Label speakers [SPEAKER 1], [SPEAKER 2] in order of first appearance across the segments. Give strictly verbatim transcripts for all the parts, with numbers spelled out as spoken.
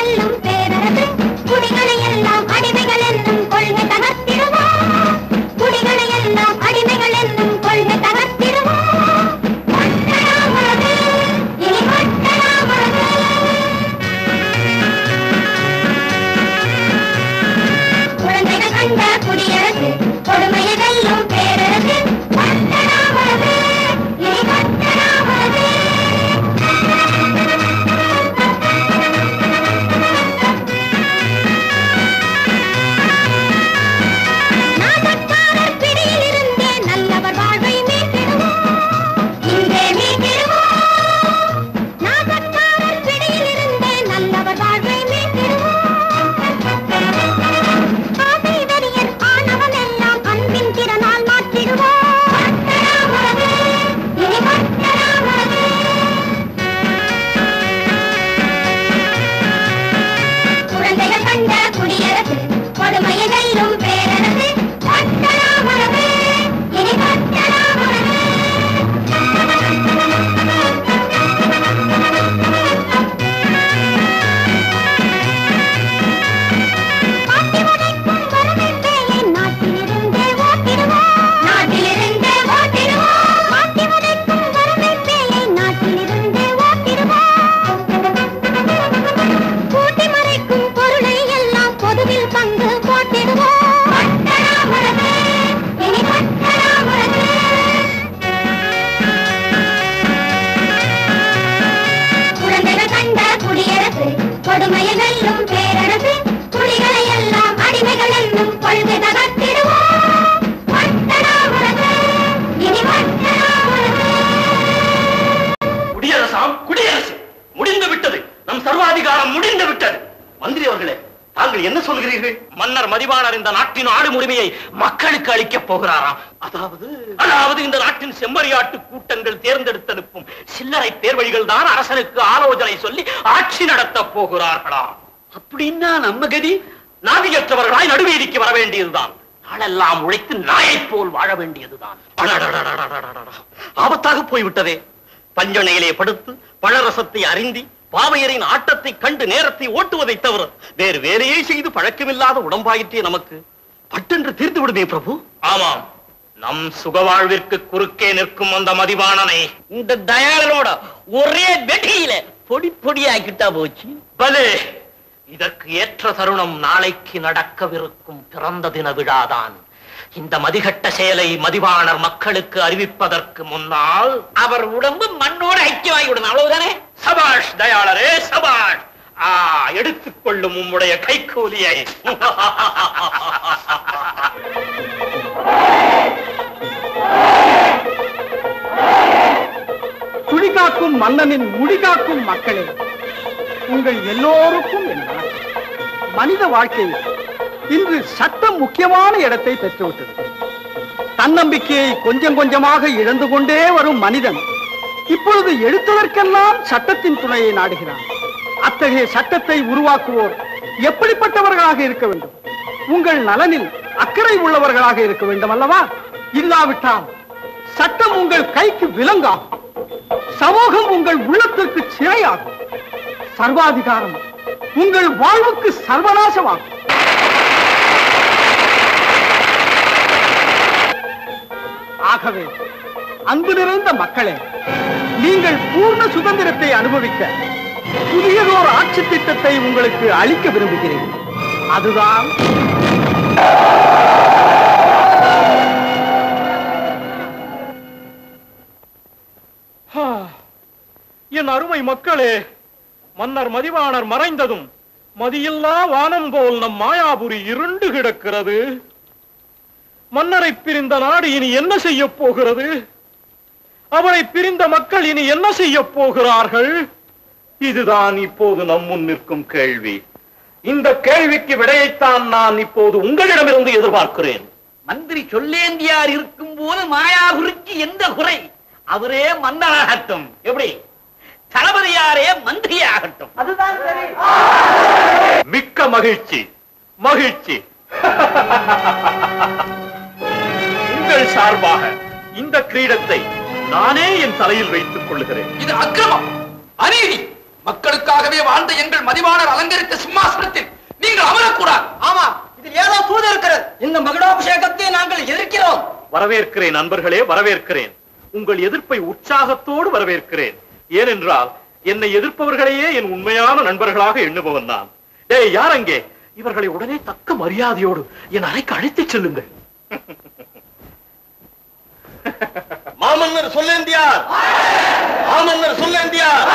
[SPEAKER 1] மன்னர் மதிவாணர் இந்த நாட்டின் ஆளும் உரிமையை மக்களுக்கு அளிக்கப் போகிறாராம். அதாவது அதாவது இந்த நாட்டின் செம்மறியாட்டு கூட்டங்கள் தேர்ந்தெடுத்தனுப்பும் சில்லறை பேர்வழிகள் தான் அரசனுக்கு ஆலோசனை சொல்லி ஆட்சி நடத்த போகிறார்களாம். அப்படின்னா நம்ம கதி நாதியற்றவர்களாய் நடுவீதிக்கு வர வேண்டியதுதான். நாளெல்லாம் உழைத்து நாயை போல் வாழ வேண்டியதுதான். ஆபத்தாக போய்விட்டதே. பஞ்சனையிலே படுத்து பழரசத்தை அறிந்தி பாவையரின் ஆட்டத்தை கண்டு நேரத்தை ஓட்டுவதை தவிர வேறு வேலையை செய்து பழக்கமில்லாத உடம்பாயிற்றே நமக்கு. பட்டென்று தீர்த்து விடுமே பிரபு. ஆமாம், நம் சுகவாழ்விற்கு குறுக்கே நிற்கும் அந்த மதிவாணனை இந்த தயாளனோட ஒரே வெட்டியில பொடி பொடியாக்கிட்டா போச்சு. பலே, இதற்கு ஏற்ற தருணம் நாளைக்கு நடக்கவிருக்கும் பிறந்த தின விழாதான். இந்த மதிகட்ட செயலை மதிவாணர் மக்களுக்கு அறிவிப்பதற்கு முன்னால் அவர் உடம்பு மண்ணோடு ஐக்கியமாகிவிடும். அவ்வளவுதானே? சபாஷ் தயாளரே, சபாஷ். ஆ, எடுத்துக்கொள்ளும் உம்முடைய கைக்கூலியை.
[SPEAKER 2] குடிகாக்கும் மன்னனின் முடிகாக்கும் மக்களே, உங்கள் எல்லோருக்கும் என்ன மனித வாழ்க்கையில் இன்று சட்டம் முக்கியமான இடத்தை பெற்றுவிட்டது. தன்னம்பிக்கையை கொஞ்சம் கொஞ்சமாக இழந்து கொண்டே வரும் மனிதன் இப்பொழுது எழுத்துவதற்கெல்லாம் சட்டத்தின் துணையை நாடுகிறான். அத்தகைய சட்டத்தை உருவாக்குவோர் எப்படிப்பட்டவர்களாக இருக்க வேண்டும்? உங்கள் நலனில் அக்கறை உள்ளவர்களாக இருக்க வேண்டும் அல்லவா? இல்லாவிட்டால் சட்டம் உங்கள் கைக்கு விலங்காகும், சமூகம் உங்கள் உள்ளத்திற்கு சிறையாகும், சர்வாதிகாரம் உங்கள் வாழ்வுக்கு சர்வநாசமாகும். ஆகவே அன்பு நிறைந்த மக்களே, நீங்கள் பூர்ண சுதந்திரத்தை அனுபவிக்க புதியதோர் ஆட்சி திட்டத்தை உங்களுக்கு அளிக்க விரும்புகிறேன். அதுதான்
[SPEAKER 1] என் அருமை மக்களே, மன்னர் மதிவாணர் மறைந்ததும் மதியில்லா வானம் போல் நம் மாயாபுரி இருண்டு கிடக்கிறது. மன்னரை பிரிந்த நாடு இனி என்ன செய்ய போகிறது? அவரை பிரிந்த மக்கள் இனி என்ன செய்ய போகிறார்கள்? இதுதான் இப்போது நம் முன் நிற்கும் கேள்வி. இந்த கேள்விக்கு விடையைத்தான் நான் இப்போது உங்களிடமிருந்து எதிர்பார்க்கிறேன்.
[SPEAKER 3] மந்திரி சொல்லேந்தியார் இருக்கும் போது மாயாபுரிக்கு எந்த குறை? அவரே மன்னராகட்டும். எப்படி? தளபதியாரே மந்திரியாகட்டும். அதுதான் சரி.
[SPEAKER 1] மிக்க மகிழ்ச்சி, மகிழ்ச்சி. உங்கள் சார்பாக இந்த கிரீடத்தை நானே என் தலையில் வைத்துக் கொள்ளுகிறேன்.
[SPEAKER 3] இது அக்கிரமம், அநீதி.
[SPEAKER 4] மக்களுக்காகவே வாழ்ந்த எங்கள் மதிவாணர் அலங்கரித்த சிம்மாசனத்தில் நீங்கள் அமரக்கூடாது.
[SPEAKER 3] ஆமா, இதில் ஏதோ தூது இருக்கிறது. இந்த மகுடாபிஷேகத்தை நாங்கள் எதிர்க்கிறோம்.
[SPEAKER 1] வரவேற்கிறேன் நண்பர்களே, வரவேற்கிறேன். உங்கள் எதிர்ப்பை உற்சாகத்தோடு வரவேற்கிறேன். ஏனென்றால் என்னை எதிர்ப்பவர்களையே என் உண்மையான நண்பர்களாக எண்ணுபவன் நான். டேய், யார் அங்கே? இவர்களை உடனே தக்க மரியாதையோடு என் அறைக்கு அழைத்துச் செல்லுங்கள். மாமன்னர் சொல்லேந்தியார், மாமன்னர் சொல்லேந்தியார்.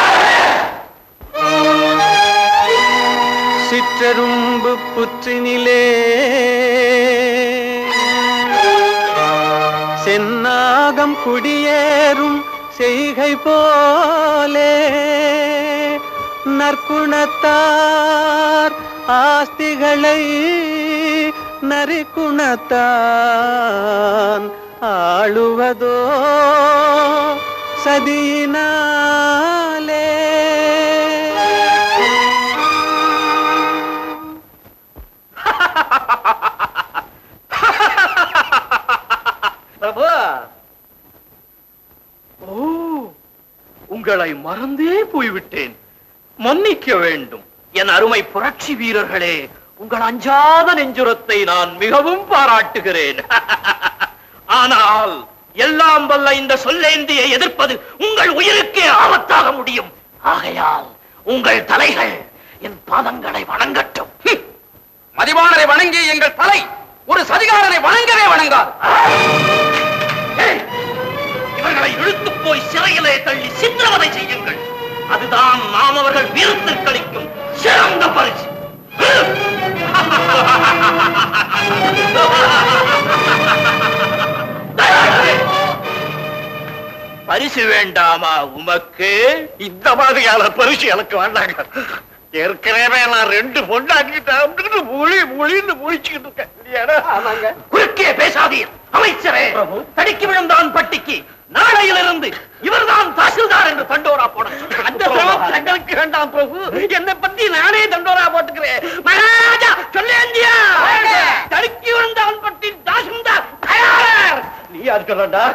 [SPEAKER 5] சிற்றரும்பு புற்றினிலே சென்னாகம் குடியேறும் செய்கை போலே நற்குணத்தார் ஆஸ்திகளை நரிக்குணத்தான் ஆளுவதோ சதியினாலே.
[SPEAKER 1] பிரபு, ஓ, உங்களை மறந்தே போய்விட்டேன். மன்னிக்க வேண்டும். என் அருமை புரட்சி வீரர்களே, உங்கள் அஞ்சாத நெஞ்சுரத்தை நான் மிகவும் பாராட்டுகிறேன். ஆனால் எல்லாம் வல்ல இந்த சொல்லேந்தியை எதிர்ப்பது உங்கள் உயிருக்கே ஆபத்தாக முடியும். ஆகையால் உங்கள் தலைகள் என் பாதங்களை வணங்கட்டும்.
[SPEAKER 4] மதிவாணரை வணங்கி எங்கள் தலை ஒரு சதிகாரனை வணங்கவே வணங்காது.
[SPEAKER 1] இவர்களை இழுத்து போய் சிறையிலே தள்ளி சித்திரவதை செய்யுங்கள். அதுதான் நாம் அவர்கள் வீரத்திற்களிக்கும் சிறந்த பரிசு. பரிசு வேண்டாமா உமக்கு? இந்த மாதிரியான பரிசு எனக்கு வேண்டாங்க. ஏற்கனவே நான் ரெண்டு பொண்டாக்கிட்டு மொழி மொழின்னு முழிச்சுக்கிட்டு இருக்கேன். குறுக்கே பேசாதீர் அமைச்சரே. தடுக்கி விழுந்தான் பட்டிக்கு நாளையிலிருந்து இவர்தான் தாசில்தார் என்று தண்டோரா போட. அந்த எங்களுக்கு வேண்டாம் பிரபு, என்னை பத்தி நானே தண்டோரா போட்டுக்கிறேன். மகாராஜா சொல்லேந்தியா, தடுக்கி விழுந்தான் பட்டி தாசில்தார் தயார். நீ யாருக்கா?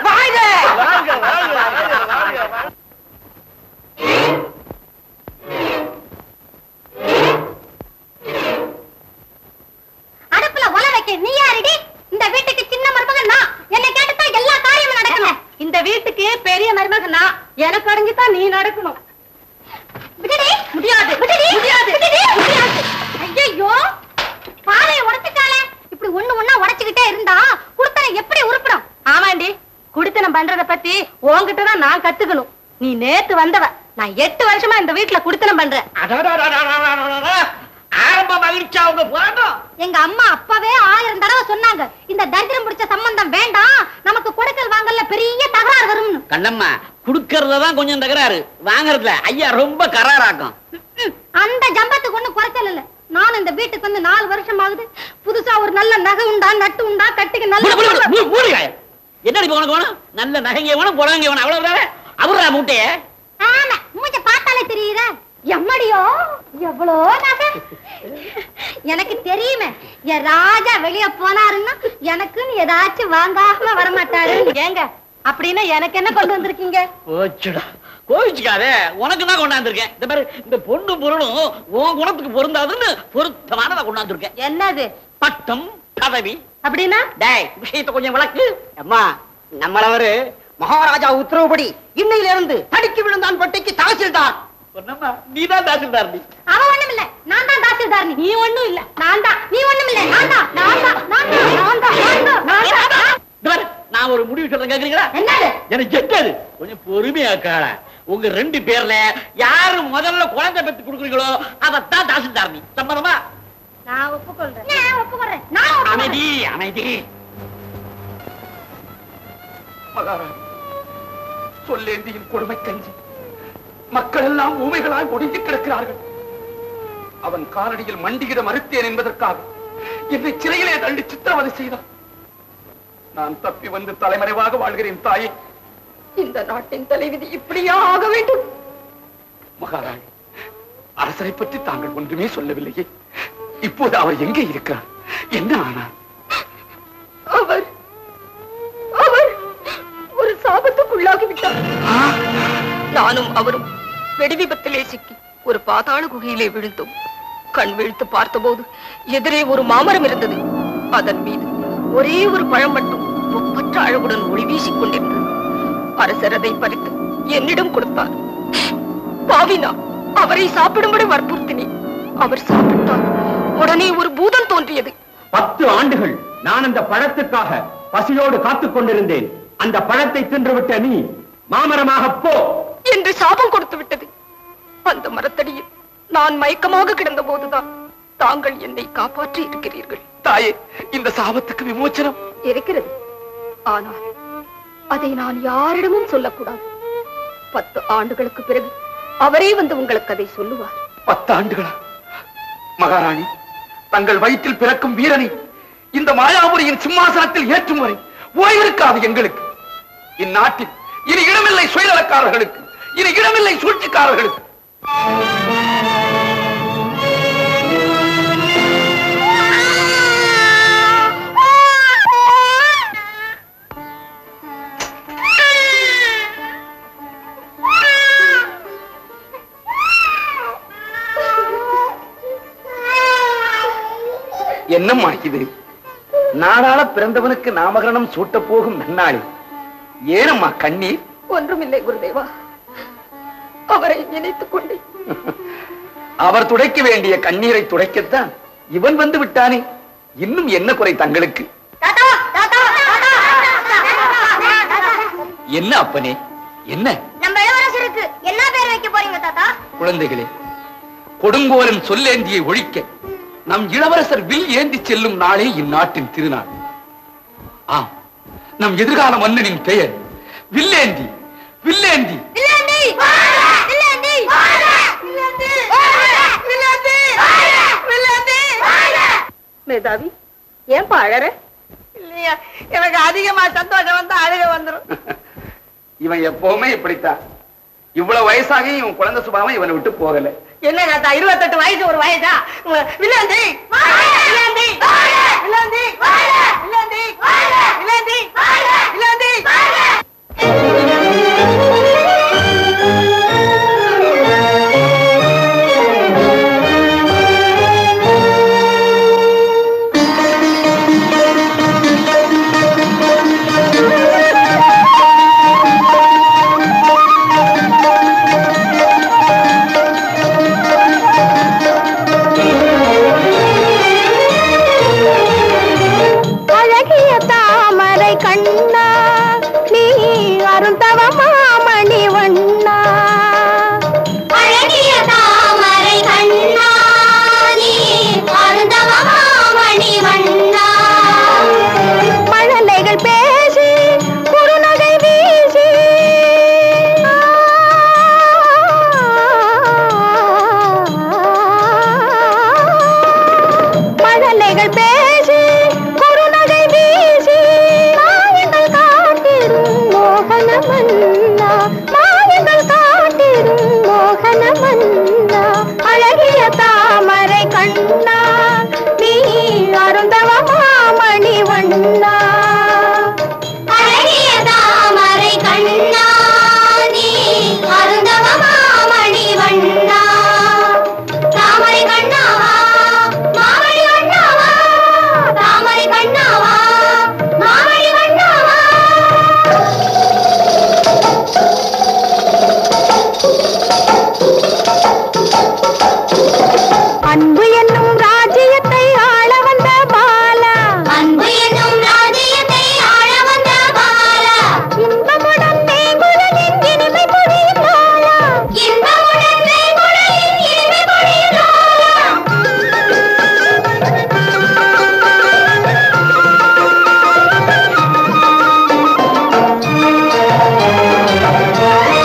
[SPEAKER 6] அடுப்புல ஒல வைக்க நீ யாரடி? இந்த வீட்டுக்கு சின்ன மருமகன் நான். என்னை கேட்டுதான் எல்லா காரியமும் நடக்கணும். இந்த வீட்டுக்கு பெரிய மருமகன் நான். எனக்கு அடைஞ்சுதான் நீ நடக்கணும். விடுடி. முடியாது. விடுடி. முடியாது. விடுடி. முடியாது. ஐயோ, பாலையை உடைச்சுட்டாளே. இப்படி ஒண்ணு ஒண்ணா உடைச்சுக்கிட்டே இருந்தா குடுத்தனை எப்படி உருப்படும்? ஆமாண்டி, குடுத்தனம் பண்றத பத்தி உன்கிட்டதான் நான் கத்துக்கணும். நீ நேத்து வந்தவ. நான் எட்டு வருஷமா இந்த வீட்டுல குடுத்தனம் பண்றேன்.
[SPEAKER 3] ஆரம்ப மகிழ்ச்சி அவங்க போராட்டம்.
[SPEAKER 6] எங்க அம்மா அப்பவே ஆயிரம் தடவை சொன்னாங்க, இந்த தரித்திரம் பிடிச்ச சம்பந்தம் வேண்டாம், நமக்கு கொடுக்கல் வாங்கல பெரிய தகராறு வரும்னு.
[SPEAKER 3] கண்ணம்மா, குடுக்கறதான் கொஞ்சம் தகராறு, வாங்கறதுல ஐயா ரொம்ப கராராக்கும்.
[SPEAKER 6] அந்த ஜம்பத்துக்கு ஒண்ணு குறைச்சல் இல்ல. நான் இந்த வீட்டுக்கு வந்து நாலு வருஷம் ஆகுது. புதுசா ஒரு நல்ல நகை உண்டா நட்டு உண்டா கட்டிக்கு நல்ல
[SPEAKER 3] என்னடி உனக்கு வேணும்? நல்ல நகைங்க வேணும், புடவைங்க வேணும், அவ்வளவு அவரா மூட்டைய.
[SPEAKER 6] ஆமா, மூஞ்ச பார்த்தாலே தெரியுற. எம்மடியோ எவ்வளோ நகை. எனக்கு தெரியுமே, என் ராஜா வெளிய போனாருன்னா எனக்குன்னு ஏதாச்சும் வாங்காம வரமாட்டாரு. ஏங்க அப்படின்னா எனக்கு என்ன கொண்டு வந்திருக்கீங்க?
[SPEAKER 3] போச்சுடா, கோவிச்சுக்காதே, உனக்கு தான் கொண்டாந்துருக்கேன். இந்த மாதிரி இந்த பொண்ணு பொருளும் உன் குணத்துக்கு பொருந்தாதுன்னு பொருத்தமானதை கொண்டாந்துருக்கேன்.
[SPEAKER 6] என்னது?
[SPEAKER 3] பட்டம் பதவி.
[SPEAKER 6] அப்படின்னா
[SPEAKER 3] டேய், விஷயத்தை கொஞ்சம் விளக்கு. அம்மா, நம்மளவரு மகாராஜா உத்தரவுப்படி இன்னையில இருந்து தடுக்கி விழுந்தான் பட்டிக்கு தாசில்தார். நீதான் தாசில்தார். நீ
[SPEAKER 6] அவன் ஒண்ணும் இல்ல, நான் தான் தாசில்தார். நீ ஒண்ணும் இல்ல, நான் தான். நீ ஒண்ணும் இல்ல, நான் தான். நான் தான் நான் தான் நான் தான் நான் தான்.
[SPEAKER 3] நான் ஒரு முடிவு சொல்றேன், கேக்குறீங்களா?
[SPEAKER 6] என்னது?
[SPEAKER 3] எனக்கு எட்டாது, கொஞ்சம் பொறுமையாக்காள. உங்க ரெண்டு பேர்ல யாரு முதல்ல குழந்தை பெற்று கொடுக்குறீங்களோ அதத்தான் தாசில்தார். நீ சம்மதமா?
[SPEAKER 6] நான் ஒப்புக்கொள்றேன். நான் ஒப்புக்கொள்றேன். நான்
[SPEAKER 3] அமைதி அமைதி.
[SPEAKER 4] மகாராணி, சொல்லேந்தியின் கொடுமை கஞ்சி மக்கள் எல்லாம் ஊமைகளாய் ஒடுங்கி கிடக்கிறார்கள். அவன் காலடியில் மண்டியிட மறுத்தேன் என்பதற்காக என்னை சிறையிலே தள்ளி சித்திரவதை செய்தான். நான் தப்பி வந்து தலைமறைவாக வாழ்கிறேன் தாயே.
[SPEAKER 6] இந்த நாட்டின் தலைவிதி இப்படியா ஆக வேண்டும்?
[SPEAKER 4] மகாராணி, அரசரை பற்றி தாங்கள் ஒன்றுமே சொல்லவில்லையே. இப்போது அவர் எங்கே இருக்கிறார்? என்ன ஆனார்?
[SPEAKER 6] அவர் அவர் ஒரு சாபத்துக்குள்ளாகி விட்டார். நானும் அவரும் வெடி விபத்திலே சிக்கி
[SPEAKER 7] ஒரு பாதாள குகையிலே விழுந்தோம். கண் விழித்து பார்த்தபோது எதிரே ஒரு மாமரம் இருந்தது. அதன் மீது ஒரே ஒரு பழம் மட்டும் ஒப்பற்ற அழகுடன் ஒளி வீசிக் கொண்டிருந்தது. அரசர் அதை பறித்து என்னிடம் கொடுத்தார். பாவினா அவரை சாப்பிடும்படி வற்புறுத்தினேன். அவர் சாப்பிட்டார். உடனே ஒரு பூதம் தோன்றியது.
[SPEAKER 2] பத்து ஆண்டுகள் நான் அந்த பழத்துக்காக பசியோடு காத்துக் கொண்டிருந்தேன். அந்த பழத்தை தின்றுவிட்ட நீ மாமரமாக போ
[SPEAKER 7] என்று சாபம் கொடுத்து விட்டது. அந்த மரத்தடியில் நான் மயக்கமாக கிடந்த போதுதான் தாங்கள் என்னை காப்பாற்றி இருக்கிறீர்கள்.
[SPEAKER 4] தாயே, இந்த சாபத்துக்கு விமோச்சனம்
[SPEAKER 7] இருக்கிறது. ஆனால் அதை நான் யாரிடமும் சொல்லக்கூடாது. பத்து ஆண்டுகளுக்கு பிறகு அவரே வந்து உங்களுக்கு அதை சொல்லுவார்.
[SPEAKER 4] பத்து ஆண்டுகளா? மகாராணி, தங்கள் வயிற்றில் பிறக்கும் வீரனை இந்த மாயாபுரியின் சிம்மாசனத்தில் ஏற்றும் வரை ஓய்விருக்காது எங்களுக்கு. இந்நாட்டில் இனி இடமில்லை சுயநலக்காரர்களுக்கு, இனி இடமில்லை சூழ்ச்சிக்காரர்களுக்கு. என்னம்மா இது? நாடாள பிறந்தவனுக்கு நாமகரணம் சூட்ட போகும் நன்னாளி. ஏனம்மா கண்ணீர்?
[SPEAKER 7] ஒன்றுமில்லை குருதேவா, அவரை நினைத்துக் கொண்டே.
[SPEAKER 4] அவர் துடைக்க வேண்டிய கண்ணீரை துடைக்கத்தான் இவன் வந்து விட்டானே. இன்னும் என்ன குறை தங்களுக்கு? என்ன அப்பனே, என்ன?
[SPEAKER 6] நம்ம இளவரசருக்கு என்ன பேர் வைக்க போறீங்க தாத்தா?
[SPEAKER 4] குழந்தைகளே, கொடுங்கோலன் சொல்லேந்தியை ஒழிக்க நம் இளவரசர் வில் ஏந்தி செல்லும் நாளே இந்நாட்டின் திருநாள். ஆம், நம் எதிர்கால மன்னனின் பெயர் வில்லேந்தி. வில்லேந்தி
[SPEAKER 7] மேதாவி, ஏன் அழற?
[SPEAKER 3] இல்லையா, எனக்கு அதிகமா சந்தோஷம் வந்தா அழுக வந்துரும்.
[SPEAKER 4] இவன் எப்பவுமே இப்படித்தான். இவ்வளவு வயசாகி இவன் குழந்தை சுபாவம் இவனை விட்டு போகல.
[SPEAKER 3] என்ன தாத்தா, இருபத்தெட்டு வயசு ஒரு வயசா? வில்லாந்தி வில்லாந்தி வில்லாந்தி வில்லாந்தி வில்லாந்தி வில்லாந்தி.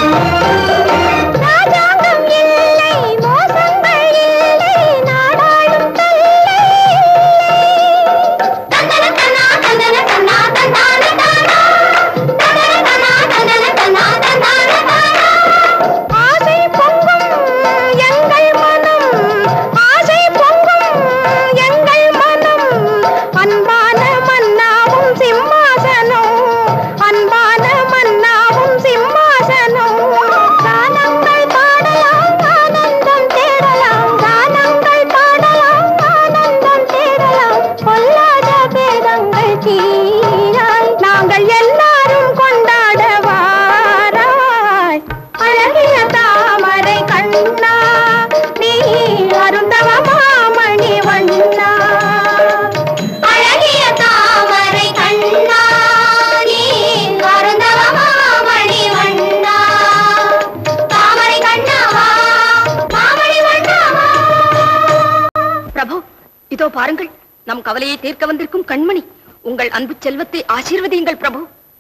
[SPEAKER 6] ராஜாங்கம் இல்லை, மோசங்கள் இல்லை, நாடாள
[SPEAKER 7] இதோ பாருங்கள், நம் கவலையை தீர்க்க வந்திருக்கும் கண்மணி. உங்கள் அன்பு செல்வத்தை ஆசீர்வதியுங்கள் பிரபு.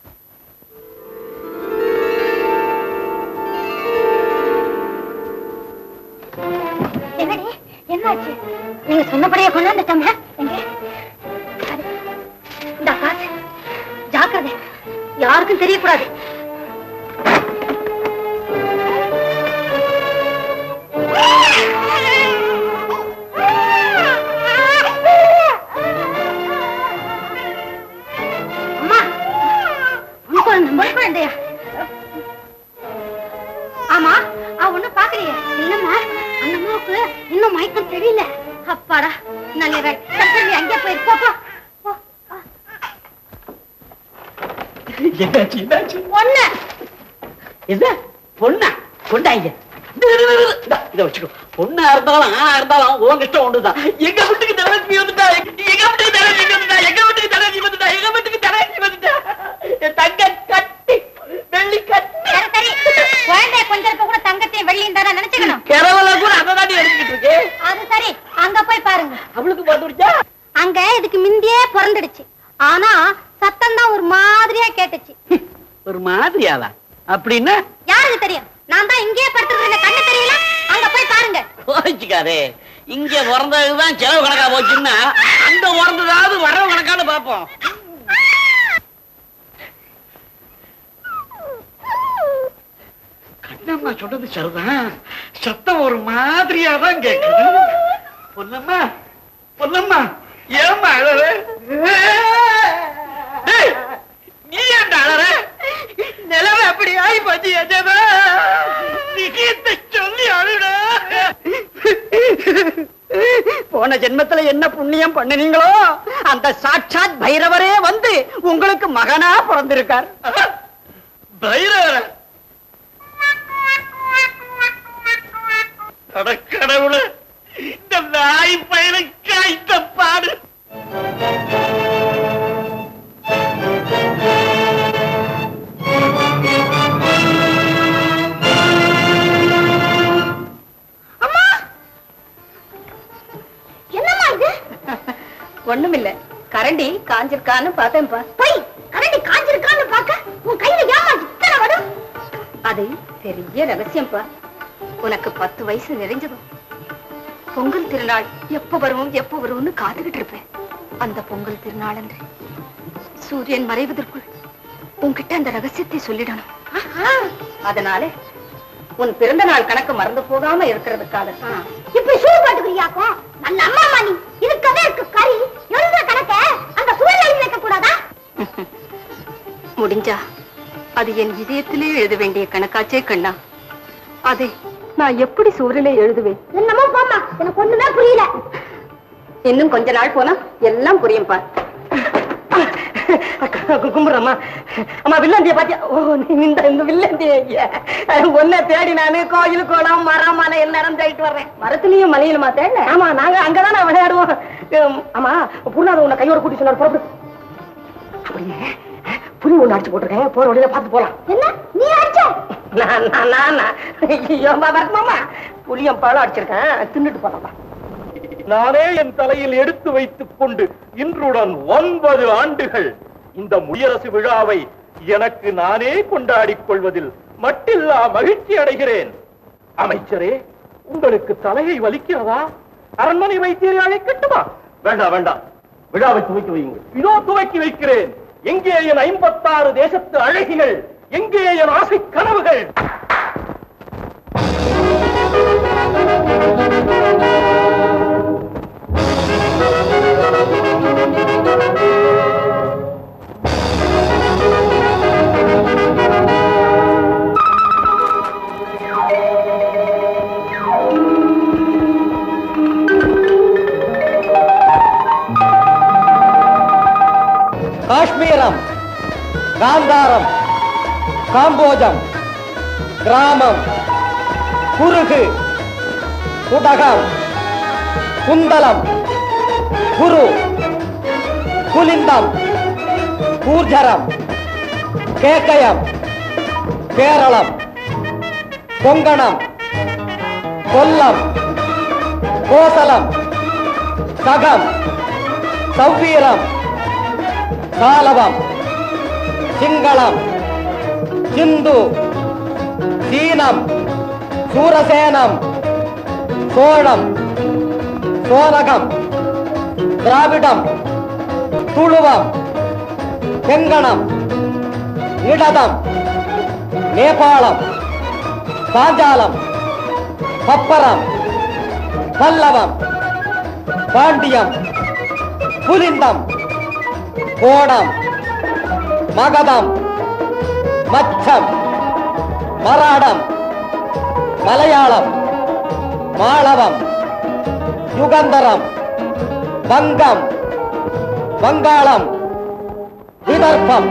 [SPEAKER 6] என்னடி என்னாச்சு? நீங்க சொன்னபடியே கொண்டாந்துட்டோம். இந்த காசு ஜாக்கிரதை, யாருக்கும் தெரியக்கூடாது. குழந்தையா? ஆமா, அவ ஒண்ணும் பாக்கலையே. இல்லம்மா, அந்த அம்மாவுக்கு இன்னும் மயக்கம் தெரியல. அப்பாடா, நல்ல அங்கே போயிருப்பா.
[SPEAKER 3] என்னாச்சு என்னாச்சு?
[SPEAKER 6] பொண்ணு
[SPEAKER 3] இது பொண்ணா? கொண்டாங்க இத வச்சுக்கோ. பொண்ணா இருந்தாலும் ஆனா இருந்தாலும் உங்க இஷ்டம் ஒண்ணுதான். எங்க வீட்டுக்கு தலசி வந்துட்டா, எங்க வீட்டுக்கு தலசி வந்துட்டா, எங்க வீட்டுக்கு தலசி வந்துட்டா, எங்க வீட்டுக்கு தலசி வந்துட்டா. தங்க கட்டி வெள்ளி கட்டி.
[SPEAKER 6] சரி, குழந்தை கொஞ்சம் இருக்க கூட தங்கத்தையும் வெள்ளியும் தானே நினைச்சுக்கணும்.
[SPEAKER 3] கிரவல கூட அதான் எடுத்துக்கிட்டு இருக்கு.
[SPEAKER 6] அது சரி, அங்க போய் பாருங்க.
[SPEAKER 3] அவளுக்கு பிறந்துடுச்சா?
[SPEAKER 6] அங்க இதுக்கு முந்தியே பிறந்துடுச்சு. ஆனா சத்தம் தான் ஒரு மாதிரியா கேட்டுச்சு.
[SPEAKER 3] ஒரு மாதிரியாவா? அப்படின்னா
[SPEAKER 6] யாருக்கு தெரியும்? நான் தான் இங்கேயே படுத்துருக்கேன், கண்ணு தெரியல. அங்க போய் பாருங்க.
[SPEAKER 3] போச்சுக்காதே, இங்க பிறந்ததுதான் செலவு கணக்கா போச்சுன்னா அங்க பிறந்ததாவது வரவு கணக்கான்னு பாப்போம். கண்ணம்மா சொல்றது சரிதான், சத்தம் ஒரு மாதிரியா தான் கேக்குது. பொன்னம்மா பொன்னம்மா, ஏம்மா அழற? நீ ஏன்டா அழற? நிலவை அப்படி ஆகி போச்சு. எஜமா விஷயத்தை சொல்லி அழுட. போன ஜென்மத்துல என்ன புண்ணியம் பண்ணினீங்களோ அந்த சாட்சாத் பைரவரே வந்து உங்களுக்கு மகனா பிறந்திருக்கார். பைரவர்? கடவுள, இந்த நாய் பயிரை காய்த்த பாடு.
[SPEAKER 7] ஒண்ணுமில்ல, கரண்டி காஞ்சிருக்கான்னு பார்த்தேன்பா.
[SPEAKER 6] போய் கரண்டி காஞ்சிருக்கான்னு பாக்க உன் கையில ஏமா இத்தனை வடும்?
[SPEAKER 7] அது பெரிய ரகசியம்பா. உனக்கு பத்து வயசு நிறைஞ்சதும் பொங்கல் திருநாள் எப்ப வரும் எப்ப வரும்னு காத்துக்கிட்டு இருப்பேன். அந்த பொங்கல் திருநாள் அன்று சூரியன் மறைவதற்குள் உன்கிட்ட அந்த ரகசியத்தை சொல்லிடணும். அதனால உன் பிறந்த நாள் கணக்கு மறந்து போகாம இருக்கிறதுக்காக
[SPEAKER 6] இப்படி சூடு பாட்டுக்கிறியாக்கும். நல்ல அம்மா நீ இருக்கவே இருக்கு கறி. எழுத கணக்க அந்த சுவரில் எழுதி வைக்க கூடாதா?
[SPEAKER 7] முடிஞ்சா அது என் இதயத்திலே எழுத வேண்டிய கணக்காச்சே கண்ணா. அதை நான் எப்படி சுவரிலே எழுதுவேன்?
[SPEAKER 6] என்னமோ போமா, எனக்கு ஒண்ணுமே புரியல.
[SPEAKER 7] இன்னும் கொஞ்ச நாள் போனா எல்லாம் புரியும்பா.
[SPEAKER 3] கும்பிடுறம்மா. அம்மா, வில்லந்திய பாத்தியா? ஓ, இந்த இந்த வில்லந்திய ஒன்ன தேடி நானு கோயில் கோலம் மரம் மலை எல்லாரும் தேடிட்டு வர்றேன்.
[SPEAKER 7] மரத்துலயும் மலையிலுமா தேட?
[SPEAKER 3] ஆமா, நாங்க அங்கதான் நான் விளையாடுவோம். ஆமா, பூர்ணாத உன்னை கையோட கூட்டி சொன்னார், புறப்படு. அப்படியே புலி ஒண்ணு அடிச்சு போட்டிருக்கேன், போற வழியில பார்த்து போலாம்.
[SPEAKER 6] என்ன நீ அடிச்ச?
[SPEAKER 3] மாமா, புளியம் பழம் அடிச்சிருக்கேன், தின்னுட்டு போலாம்.
[SPEAKER 2] நானே என் தலையில் எடுத்து வைத்துக் கொண்டு இன்றுடன் ஒன்பது ஆண்டுகள் இந்த முடியரசு விழாவை எனக்கு நானே கொண்டாடிக் கொள்வதில் மட்டில்லா மகிழ்ச்சி அடைகிறேன். அமைச்சரே, உங்களுக்கு தலையை வலிக்கிறதா? அரண்மனை வைத்தியரை அழைக்கட்டுமா? வேண்டாம் வேண்டாம், விழாவை துவக்கி வையுங்கள். இதோ துவக்கி வைக்கிறேன். எங்கே என் ஐம்பத்தாறு தேசத்து அழகிகள்? எங்கே என் ஆசை கனவுகள்?
[SPEAKER 5] காஷ்மீரம், காந்தாரம், காம்போஜம், கிராமம், குருகு, குடகம், குந்தலம், குரு, குலிந்தம், கூர்ஜரம், கேக்கயம், கேரளம், கொங்கணம், கொல்லம், கோசலம், சகம், சௌவீரம், சாலவம், சிங்களம், சிந்து, சீனம், சூரசேனம், சோழம், சோனகம், திராவிடம், துளுவம், செங்கணம், இடதம், நேபாளம், பாஞ்சாலம், பப்பரம், பல்லவம், பாண்டியம், புலிந்தம், கோணம், மகதம், மச்சம், மராடம், மலையாளம், மாளவம், யுகந்தரம், வங்கம், வங்காளம், விதர்ப்பம்.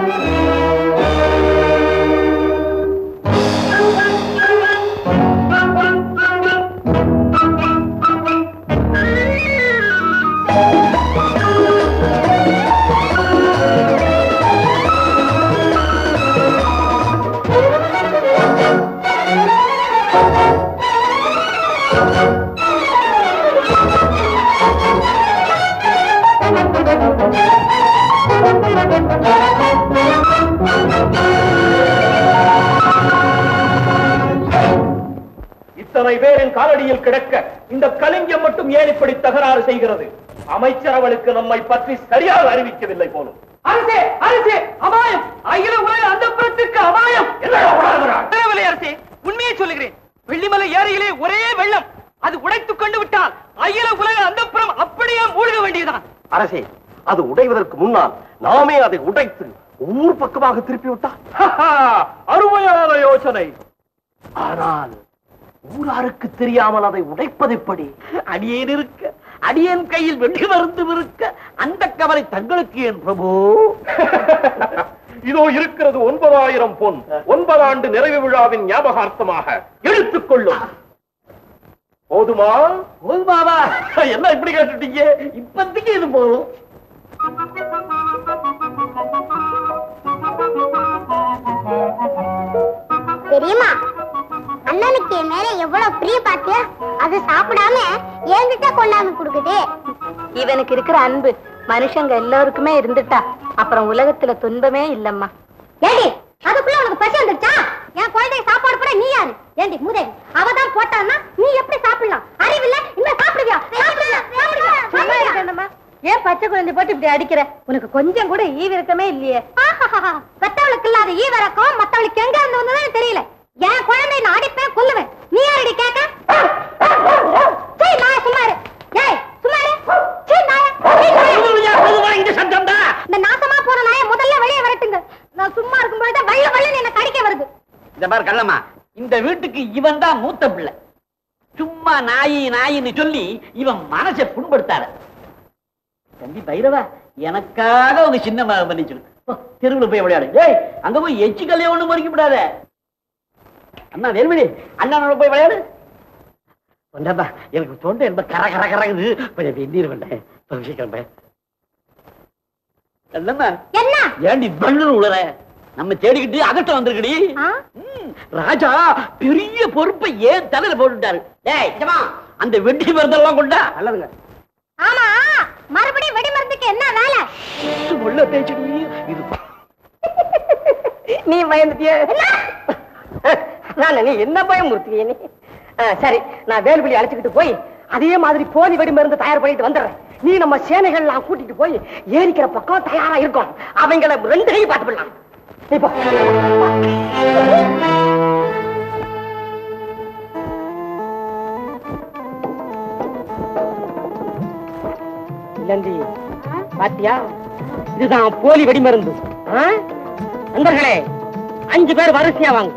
[SPEAKER 2] இத்தனை பேரின் காலடியில் கிடக்க இந்த கலிங்கம் மட்டும் ஏன் இப்படி தகராறு செய்கிறது? அமைச்சர் அவளுக்கு நம்மை பற்றி சரியாக அறிவிக்கவில்லை போலும்.
[SPEAKER 3] அரசே, அரசே, அபாயம்! அகில உலக அந்தப்புறத்துக்கு அபாயம்! அரசே, உண்மையை சொல்லுகிறேன். வெள்ளிமலை ஏரியிலே ஒரே வெள்ளம். அது உடைத்துக் கொண்டு விட்டால் அகில உலக அந்தப்புறம் அப்படியே மூழ்க வேண்டியதுதான்.
[SPEAKER 1] அரசே, அது உடைவதற்கு முன்னால் நாமே அதை உடைத்து ஊர் பக்கமாக திருப்பி விட்டால்
[SPEAKER 2] அருமையான யோசனை.
[SPEAKER 1] ஆனால் ஊராருக்கு தெரியாமல் அதை உடைப்பது எப்படி?
[SPEAKER 3] அடியேன் இருக்க, அடியேன் கையில் வெள்ளி மருந்து இருக்க, அந்த கவலை தங்களுக்கு ஏன் பிரபு?
[SPEAKER 2] இதோ இருக்கிறது ஒன்பதாயிரம் பொன். ஒன்பது ஆண்டு நிறைவு விழாவின் ஞாபகார்த்தமாக எடுத்துக்கொள்ளும். போதுமா?
[SPEAKER 3] போதுமாவா? என்ன இப்படி கேட்டுட்டீங்க? இப்பத்திக்கு இது போதும்.
[SPEAKER 6] தெரியுமா, அண்ணனுக்கு என் மேல எவ்வளவு பிரிய பாத்தியா? அது சாப்பிடாம என்கிட்ட கொண்டாந்து கொடுக்குது. இவனுக்கு இருக்கிற அன்பு மனுஷங்க எல்லாருக்குமே இருந்துட்டா அப்புறம் உலகத்துல துன்பமே இல்லம்மா. ஏடி, அதுக்குள்ள உனக்கு பசி வந்துருச்சா? என் குழந்தைய சாப்பாடு போட நீ யாரு? ஏண்டி மூதேவி, அவதான் போட்டான்னா நீ எப்படி சாப்பிடலாம்? அறிவில்ல, இன்னும் சாப்பிடுவியா? ஏன் பச்சை குழந்தை போட்டு இப்படி அடிக்கிற? உனக்கு கொஞ்சம் கூட ஈவிரக்கமே இல்லையே. பெத்தவளுக்கு இல்லாத ஈவிரக்கம் மத்தவளுக்கு எங்க இருந்து வந்ததுன்னு தெரியல. என் குழந்தை நான் அடிப்பேன், கொல்லுவேன். நீ யாரடி கேட்க? சும்மாரு. ஏய், சும்மாரு. இந்த நாசமா போற நாயை முதல்ல வெளியே வரட்டுங்க. நான் சும்மா இருக்கும்போது வள்ள வள்ள என்ன கடிக்க வருது.
[SPEAKER 3] இந்த மாதிரி கள்ளம்மா, இந்த வீட்டுக்கு இவன் தான் மூத்த பிள்ளை. சும்மா நாயி நாயின்னு சொல்லி இவன் மனசை புண்படுத்தாத. தம்பி பைரவா, எனக்காக உங்க சின்ன மகன் பண்ணிச்சிரு. தெருவில் போய் விளையாடு. ஏய், அங்க போய் எச்சி கல்லைய ஒண்ணு மறிக்க விடாத. அண்ணா வேல்மணி, அண்ணனோட போய் விளையாடு. கொண்டாப்பா, எனக்கு தொண்டை என்ப கர கர கரகுது. கொஞ்சம் வெந்நீர் கொண்டேன். சீக்கிரம் ஏண்டி பண்ணு உளற? நம்ம தேடிக்கிட்டு அகட்டம் வந்திருக்கடி. ராஜா பெரிய பொறுப்பை ஏன் தலையில போட்டுட்டாரு. அந்த வெட்டி மருந்தெல்லாம் கொண்டா நல்லதுங்க.
[SPEAKER 6] ஆமா, மறுபடியும் வெடி மருந்துக்கு என்ன வேலை?
[SPEAKER 3] உள்ள பேச்சுடி இது.
[SPEAKER 5] நீ பயந்துட்டிய? நீ என்ன பயமுறுத்திய நீ? சரி, நான் வேலுபடி அழைச்சுக்கிட்டு போய் அதே மாதிரி போலி வெடி மருந்து தயார் பண்ணிட்டு வந்துடுறேன். நீ நம்ம சேனைகள் எல்லாம் கூட்டிட்டு போய் ஏரிக்கிற பக்கம் தயாரா இருக்கும். அவங்களை ரெண்டு கை பார்த்து பண்ணலாம். இப்போ இல்லந்தி பாத்தியா, இதுதான் போலி வெடி மருந்து. நண்பர்களே, அஞ்சு பேர் வரிசையா வாங்க.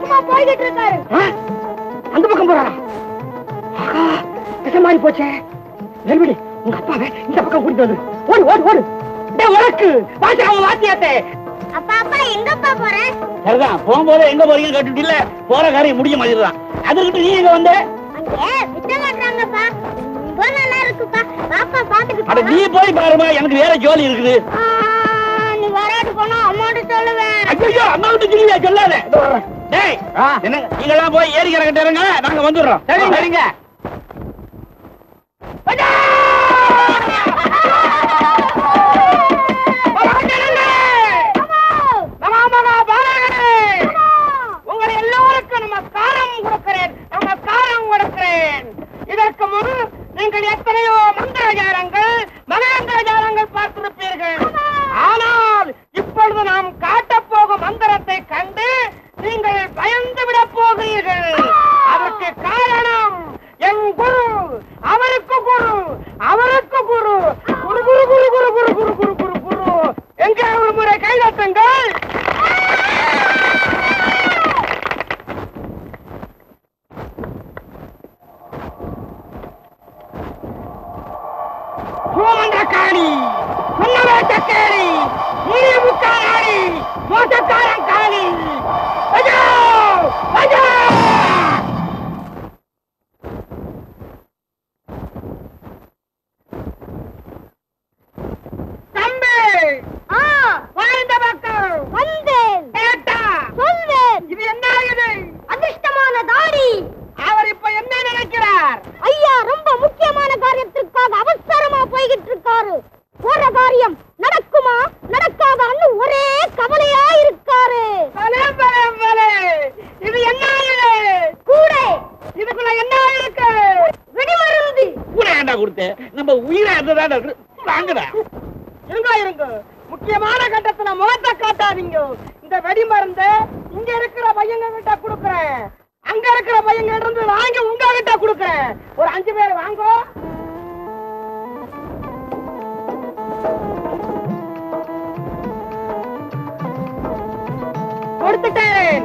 [SPEAKER 6] பக்கமா போய்கிட்டு இருக்காரு.
[SPEAKER 5] அந்த பக்கம் போறாரா? திசை மாறி போச்சே. நெல்விடி, உங்க அப்பாவை இந்த பக்கம் கூட்டிட்டு வந்து ஓடு ஓடு ஓடு. உனக்கு வாசிக்காம வாத்தியாத்தே.
[SPEAKER 6] அப்பா அப்பா எங்கப்பா போற?
[SPEAKER 3] சரிதான், போகும்போது எங்க போறீங்க கேட்டுட்டு இல்ல, போற காரியம் முடிய மாதிரிதான். அதுக்கிட்ட நீ எங்க வந்த?
[SPEAKER 6] அங்கே விட்ட மாட்டாங்கப்பா. ரொம்ப நல்லா இருக்குப்பா. பாப்பா பாத்துக்கிட்டு
[SPEAKER 3] அட நீ போய் பாருமா, எனக்கு வேற ஜோலி இருக்குது.
[SPEAKER 6] நீ வராது போனா அம்மாட்ட சொல்லுவேன்.
[SPEAKER 3] ஐயோ, அம்மா கிட்ட சொல்லியா? சொல்லாத. டேய், என்ன நீங்க எல்லாம் போய் ஏறி கரெக்டா இருங்க, நாங்க வந்துடுறோம். சரி சரிங்க.
[SPEAKER 5] உங்களை எல்லோருக்கும் நமஸ்காரம் கொடுக்கிறேன், நமஸ்காரம் கொடுக்கிறேன். இதற்கு முன் நீங்கள் எத்தனையோ மந்திரஜாலங்கள் மகேந்திரஜாலங்கள் பார்த்திருப்பீர்கள். ஆனால் இப்பொழுது நாம் காட்டப் போகும் மந்திரத்தை கண்டு நீங்கள் பயந்து விடப் போகிறீர்கள். அதற்கு காரணம் என் குரு, அவருக்கு குரு, அவருக்கு குரு, குரு குரு குரு குரு குரு குரு குரு குரு குரு. எங்கே ஒரு முறை கைதட்டுங்கள். பூமந்திரக்காரி, சுண்ணவேட்டக்காரி, முனிமுக்காரி, மோசக்காரங்காரி. ஐயோ ஐயோ! தம்பி,
[SPEAKER 6] ஆ
[SPEAKER 5] வாழ்ந்த மக்கள்
[SPEAKER 6] வந்தேன்.
[SPEAKER 5] கேட்டா
[SPEAKER 6] சொல்வேன்.
[SPEAKER 5] இது என்ன இது?
[SPEAKER 6] அதிர்ஷ்டமான தாடி.
[SPEAKER 5] அவர் இப்ப என்ன நினைக்கிறார்?
[SPEAKER 6] ஐயா ரொம்ப முக்கியமான காரியத்திற்காக அவசரமா போய்கிட்டு இருக்காரு. போற காரியம் நடக்குமா நடக்காதான்னு ஒரே கவலையா இருக்காரு.
[SPEAKER 5] பலே, பலே, பலே. இது என்ன இது?
[SPEAKER 6] கூடை.
[SPEAKER 5] இதுக்குள்ள என்ன இருக்கு?
[SPEAKER 6] வெடிமருந்து.
[SPEAKER 3] கூட ஏண்டா கொடுத்த? நம்ம உயிரை இருந்ததா வாங்குதா?
[SPEAKER 5] இருங்க இருங்க, முக்கியமான கட்டத்துல முகத்தை காட்டாதீங்க. இந்த வெடி மருந்து இங்க இருக்கிற பையங்க கிட்ட குடுக்கறேன், அங்க இருக்கிற பையங்க இருந்து வாங்கி உங்க கிட்ட குடுக்கறேன். ஒரு அஞ்சு பேர் வாங்க. கொடுத்துட்டேன்.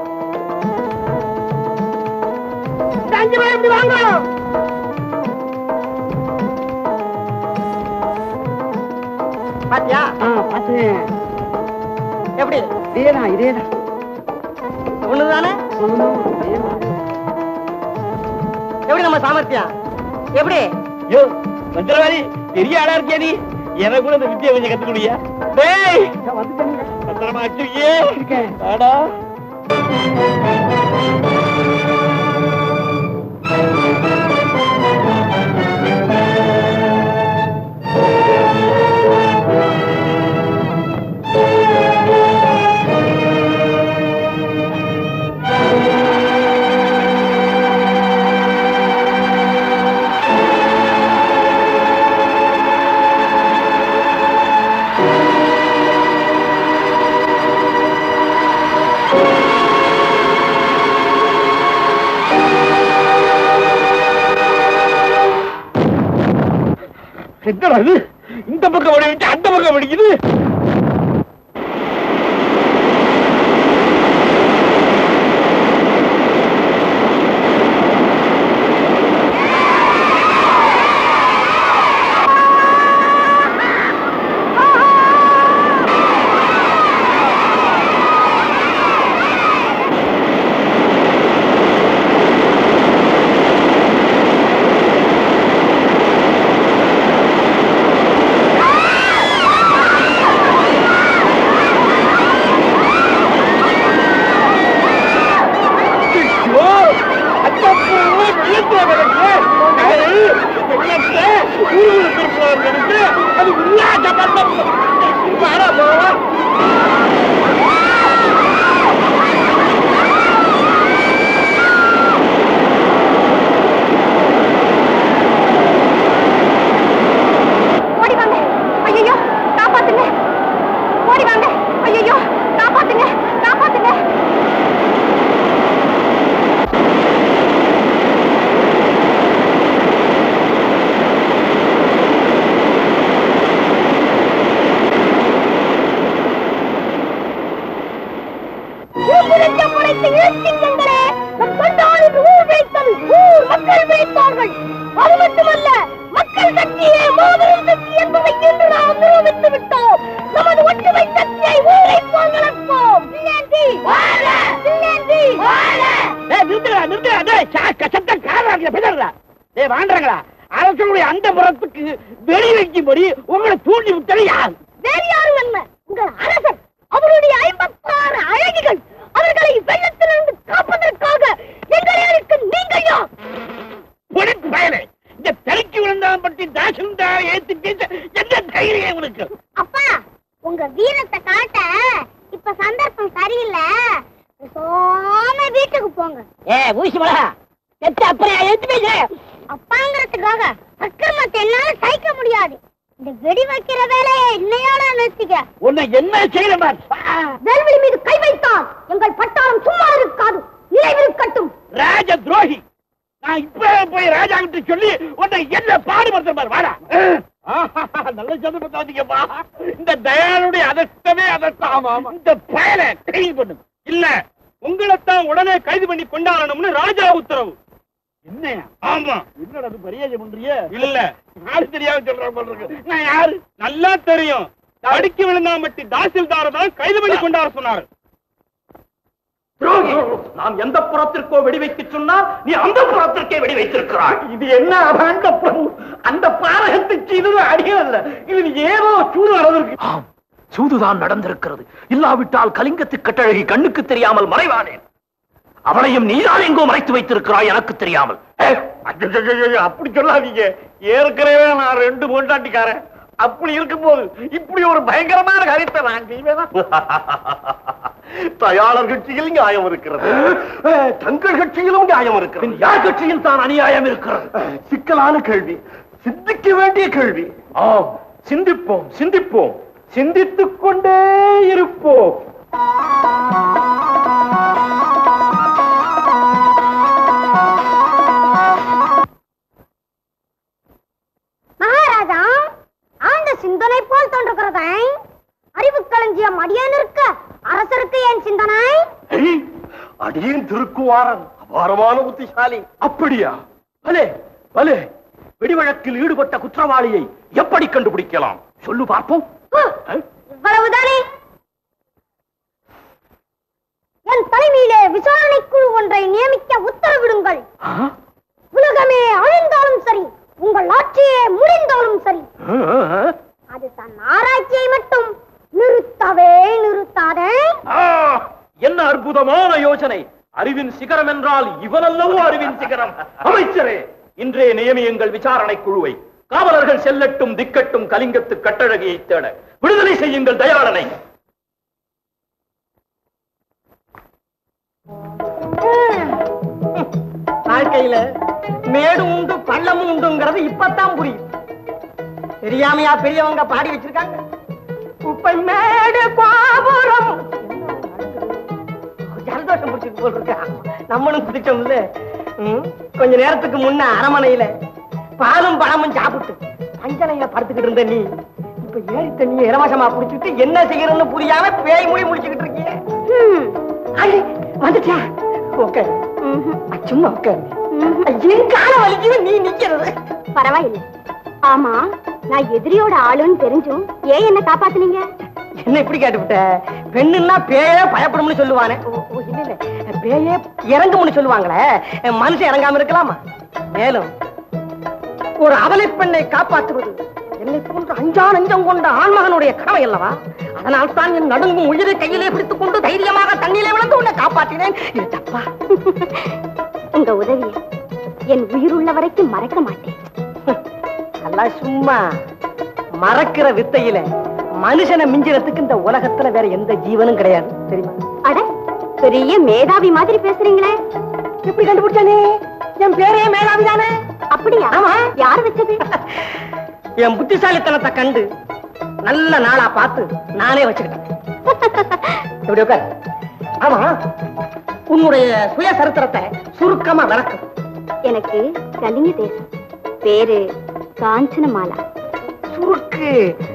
[SPEAKER 5] இந்த அஞ்சு பேர் இப்படி வாங்க. பாத்தியா?
[SPEAKER 3] பார்த்தேன்.
[SPEAKER 5] எப்படி?
[SPEAKER 3] இதேதான் இதேதான்
[SPEAKER 5] ஒண்ணுதானே? எப்படி நம்ம சாமர்த்தியம்? எப்படி?
[SPEAKER 3] யோ மந்திரவாதி, பெரிய ஆளா இருக்கியா நீ? எனக்கு கூட இந்த வித்தியை கொஞ்சம் கத்துக்கணுயா? டேய் பத்திரமா வச்சிருக்கியே? ஆடா என்னடா இது? இந்த பக்கம் வடி வச்சு அந்த பக்கம் வடிக்குது. அது உல்லாச பண்டம்.
[SPEAKER 6] ஓடி வாங்க. ஐயோ காப்பாத்துங்க. ஓடி வாங்க. ஐயோ காப்பாத்துங்க, காப்பாத்துங்க.
[SPEAKER 3] அரசனுடைய அந்த புறத்துக்கு வெளி வைக்கும்படி உங்களை தூண்டி விட்டது யார்?
[SPEAKER 6] வேறு யாரும் அல்ல, உங்கள் அரசர். அவருடைய ஐம்பத்தாறு அழகிகள் அவர்களை வெள்ளத்திலிருந்து காப்பதற்காக எங்களை அழைக்க நீங்கள் யார்?
[SPEAKER 3] உனக்கு பயலே, இந்த தலைக்கு விழுந்தான் பற்றி தாசில்தார் ஏத்து பேச எந்த தைரியம் உனக்கு?
[SPEAKER 6] அப்பா, உங்க வீரத்தை காட்ட இப்ப சந்தர்ப்பம் சரியில்லை. சோம வீட்டுக்கு போங்க.
[SPEAKER 3] ஏ ஊசி மலா, எத்த அப்படியா ஏத்து பேச?
[SPEAKER 6] அப்பாங்கிறதுக்காக அக்கிரமத்தை என்னால சகிக்க முடியாது. இந்த வெடி வைக்கிற வேலையை இன்னையோட நிறுத்திக்க.
[SPEAKER 3] உன்னை என்ன செய்யணும்?
[SPEAKER 6] வேல்வெளி மீது கை வைத்தால் எங்கள் பட்டாளம் சும்மா இருக்காது, நினைவிருக்கட்டும்.
[SPEAKER 3] ராஜ துரோகி, நான் இப்ப போய் ராஜா கிட்ட சொல்லி உன்னை என்ன பாடுபடுத்த பாரு. வாடா, நல்ல சந்தர்ப்பத்தை வந்தீங்கப்பா. இந்த தயாளுடைய அதஷ்டமே அதஷ்டம். இந்த பயலை கைது பண்ணு.
[SPEAKER 2] இல்ல, உங்களைத்தான் உடனே கைது பண்ணி கொண்டாடணும்னு ராஜா உத்தரவு.
[SPEAKER 3] என்னையா?
[SPEAKER 2] ஆமா.
[SPEAKER 3] என்னடா அது பரியாஜம் பண்றிய?
[SPEAKER 2] இல்ல,
[SPEAKER 3] யாரு தெரியாம சொல்றேன் போல இருக்கு. நான் யாரு?
[SPEAKER 2] நல்லா தெரியும். தடுக்கி விழுந்தாமட்டி தாசில்தார தான் கைது பண்ணி கொண்டாட சொன்னாரு.
[SPEAKER 1] துரோகி, நாம் எந்த புறத்திற்கோ வெடி வைக்க சொன்னால் நீ அந்த புறத்திற்கே வெடி வைத்திருக்கிறாய்.
[SPEAKER 3] இது என்ன அபாண்ட பிரபு? அந்த பாரகத்தை செய்தது அடியல்ல, இது ஏதோ சூது நடந்திருக்கு.
[SPEAKER 1] ஆம், சூதுதான் நடந்திருக்கிறது. இல்லாவிட்டால் கலிங்கத்து கட்டழகி கண்ணுக்கு தெரியாமல் மறைவானேன். அவளையும் நீதான் எங்கோ மறைத்து வைத்திருக்கிறாய், எனக்கு தெரியாமல்.
[SPEAKER 3] அப்படி சொல்லாதீங்க. ஏற்கனவே நான் ரெண்டு பொண்டாட்டிக்காரன். அப்படி இருக்கும் போது இப்படி ஒரு பயங்கரமான காரியத்தை நான் செய்வேனா?
[SPEAKER 1] தயாளர் கட்சியில் நியாயம் இருக்கிறது, தங்கள் கட்சியிலும் நியாயம் இருக்கிறது. யார் கட்சியில் தான் அநியாயம் இருக்கிறது? சிக்கலான கேள்வி, சிந்திக்க வேண்டிய கேள்வி.
[SPEAKER 2] ஆம், சிந்திப்போம் சிந்திப்போம் சிந்தித்துக் கொண்டே இருப்போம்.
[SPEAKER 6] மகாராஜா, ஆண்ட சிந்தனை போல் தோன்றுகிறதா? அறிவு களஞ்சியம் அடியேன் இருக்க அரசருக்கு ஏன் சிந்தனை?
[SPEAKER 1] அடியேன் திருக்குவாரன் அபாரமான புத்திசாலி.
[SPEAKER 2] அப்படியா?
[SPEAKER 1] பலே பலே, வெடிவழக்கில் ஈடுபட்ட குற்றவாளியை எப்படி கண்டுபிடிக்கலாம்? சொல்லு பார்ப்போம்.
[SPEAKER 6] இவ்வளவுதானே? என் தலைமையிலே விசாரணை குழு ஒன்றை நியமிக்க உத்தரவிடுங்கள். உலகமே அழிந்தாலும் சரி, உங்கள் ஆட்சியே முடிந்தாலும் சரி, அது தன் ஆராய்ச்சியை மட்டும் நிறுத்தவே நிறுத்தாதே.
[SPEAKER 1] என்ன அற்புதமான யோசனை! அறிவின் சிகரம் என்றால் இவனல்லவோ அறிவின் சிகரம். அமைச்சரே, இன்றே நியமியுங்கள் விசாரணை குழுவை. காவலர்கள் செல்லட்டும் திக்கட்டும் கலிங்கத்து கட்டழகியை தேட. விடுதலை செய்யுங்கள் தயாளனை.
[SPEAKER 5] வாழ்க்கையில மேடு உண்டு பள்ளமும் உண்டுங்கிறது இப்பதான் புரியும். தெரியாமையா பெரியவங்க பாடி வச்சிருக்காங்க. குப்பை மேடு கோபுரம். ஜலதோஷம் முடிச்சுட்டு போட்டிருக்கா. நம்மளும் குடிச்சோம்ல. கொஞ்ச நேரத்துக்கு முன்ன அரமனையில பாலும் பழமும் சாப்பிட்டு பஞ்சனையில படுத்துக்கிட்டு இருந்த நீ இப்ப ஏரி தண்ணியை இலவசமா குடிச்சுட்டு என்ன செய்யறன்னு புரியாம பேய் மொழி முடிச்சுக்கிட்டு இருக்கீங்க. வந்துட்டா? ஓகே, சும்மா உட்காரு. என் கால வலிக்குது, நீ நிக்கிறது.
[SPEAKER 6] பரவாயில்லை. ஆமா, நான் எதிரியோட ஆளுன்னு தெரிஞ்சும் ஏன் என்ன காப்பாத்துனீங்க?
[SPEAKER 5] என்ன இப்படி கேட்டுவிட்ட? பெண்ணுன்னா பேயே பயப்படும்னு சொல்லுவானே. இல்ல இல்ல, பேயே இறங்கும்னு சொல்லுவாங்களே, மனுஷன் இறங்காம இருக்கலாமா? மேலும் ஒரு அவலை பெண்ணை காப்பாற்றுவது என்னை போன்ற அஞ்சா நஞ்சம் கொண்ட ஆண்மகனுடைய கடமை அல்லவா? அதனால் தான் என் நடுங்கும் உயிரை கையிலே பிடித்துக் கொண்டு தைரியமாக தண்ணியிலே விழுந்து உன்னை காப்பாற்றினேன். இது தப்பா?
[SPEAKER 6] உங்க உதவியை என் உயிருள்ள வரைக்கும் மறக்க மாட்டேன்.
[SPEAKER 5] அல்ல, சும்மா மறக்கிற வித்தையில மனுஷனை மிஞ்சிறதுக்கு இந்த உலகத்துல வேற எந்த ஜீவனும் கிடையாது, தெரியுமா?
[SPEAKER 6] அட, பெரிய மேதாவி மாதிரி பேசுறீங்களே.
[SPEAKER 5] எப்படி கண்டுபிடிச்சானே? என் பேரே மேதாவி தானே.
[SPEAKER 6] அப்படியா?
[SPEAKER 5] ஆமா.
[SPEAKER 6] யார் வச்சது?
[SPEAKER 5] என் புத்திசாலித்தனத்தை கண்டு நல்ல நாளா பார்த்து நானே வச்சுக்கிட்டேன். எப்படி உட்கார். ஆமா, உன்னுடைய சுய சரித்திரத்தை சுருக்கமா விளக்கும்.
[SPEAKER 6] எனக்கு கலிங்க தேசம், பேரு காஞ்சனமாலா.
[SPEAKER 5] சுருக்கு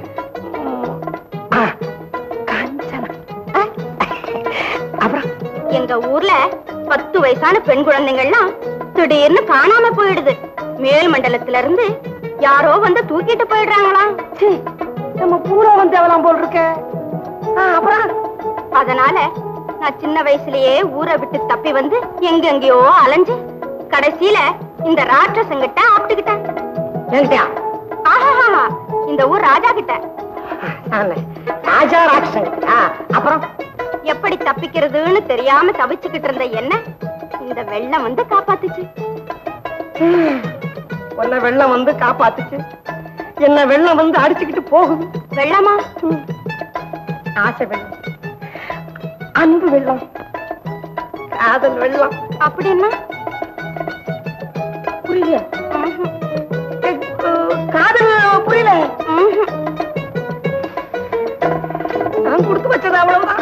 [SPEAKER 5] காஞ்சனா. அப்புறம்
[SPEAKER 6] எங்க ஊர்ல பத்து வயசான பெண் குழந்தைங்கள்லாம் திடீர்னு காணாம போயிடுது. மேல் மண்டலத்துல இருந்து யாரோ வந்து தூக்கிட்டு போயிடுறாங்களாம்.
[SPEAKER 5] நம்ம பூரா வந்து எவலாம் போல் இருக்க. அப்புறம்
[SPEAKER 6] அதனால நான் சின்ன வயசுலயே ஊரை விட்டு தப்பி வந்து எங்கெங்கயோ அலைஞ்சு கடைசியில இந்த ராட்சசங்கிட்ட ஆப்பிட்டுக்கிட்டேன்.
[SPEAKER 5] என்கிட்டயா?
[SPEAKER 6] ஆஹா, இந்த ஊர் ராஜா கிட்ட.
[SPEAKER 5] ராஜா ராட்சசன். அப்புறம்
[SPEAKER 6] எப்படி தப்பிக்கிறதுன்னு தெரியாம தவிச்சுக்கிட்டு இருந்த என்ன இந்த வெள்ளம் வந்து காப்பாத்துச்சு.
[SPEAKER 5] உன்னை வெள்ளம் வந்து காப்பாத்துச்சு, என்ன வெள்ளம் வந்து அடிச்சுக்கிட்டு போகுது.
[SPEAKER 6] வெள்ளமா?
[SPEAKER 5] ஆசை வெள்ளம், அன்பு வெள்ளம், காதல் வெள்ளம்.
[SPEAKER 6] அப்படின்னா
[SPEAKER 5] புரியல. காதல் புரியல. நான் கொடுத்து வச்சது அவ்வளவுதான்.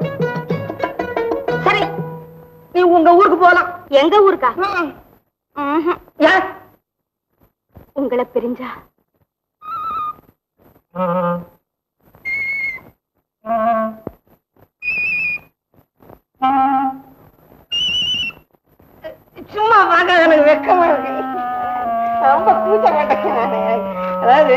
[SPEAKER 5] சரி, நீ உங்க ஊருக்கு போலாம்.
[SPEAKER 6] எங்க ஊருக்கா?
[SPEAKER 5] ஏன்?
[SPEAKER 6] உங்களை பிரிஞ்சா
[SPEAKER 5] சும்மா வாங்க, எனக்கு வெக்கமா இருக்கு. ரொம்ப கூச்ச மாட்டேன். அதாவது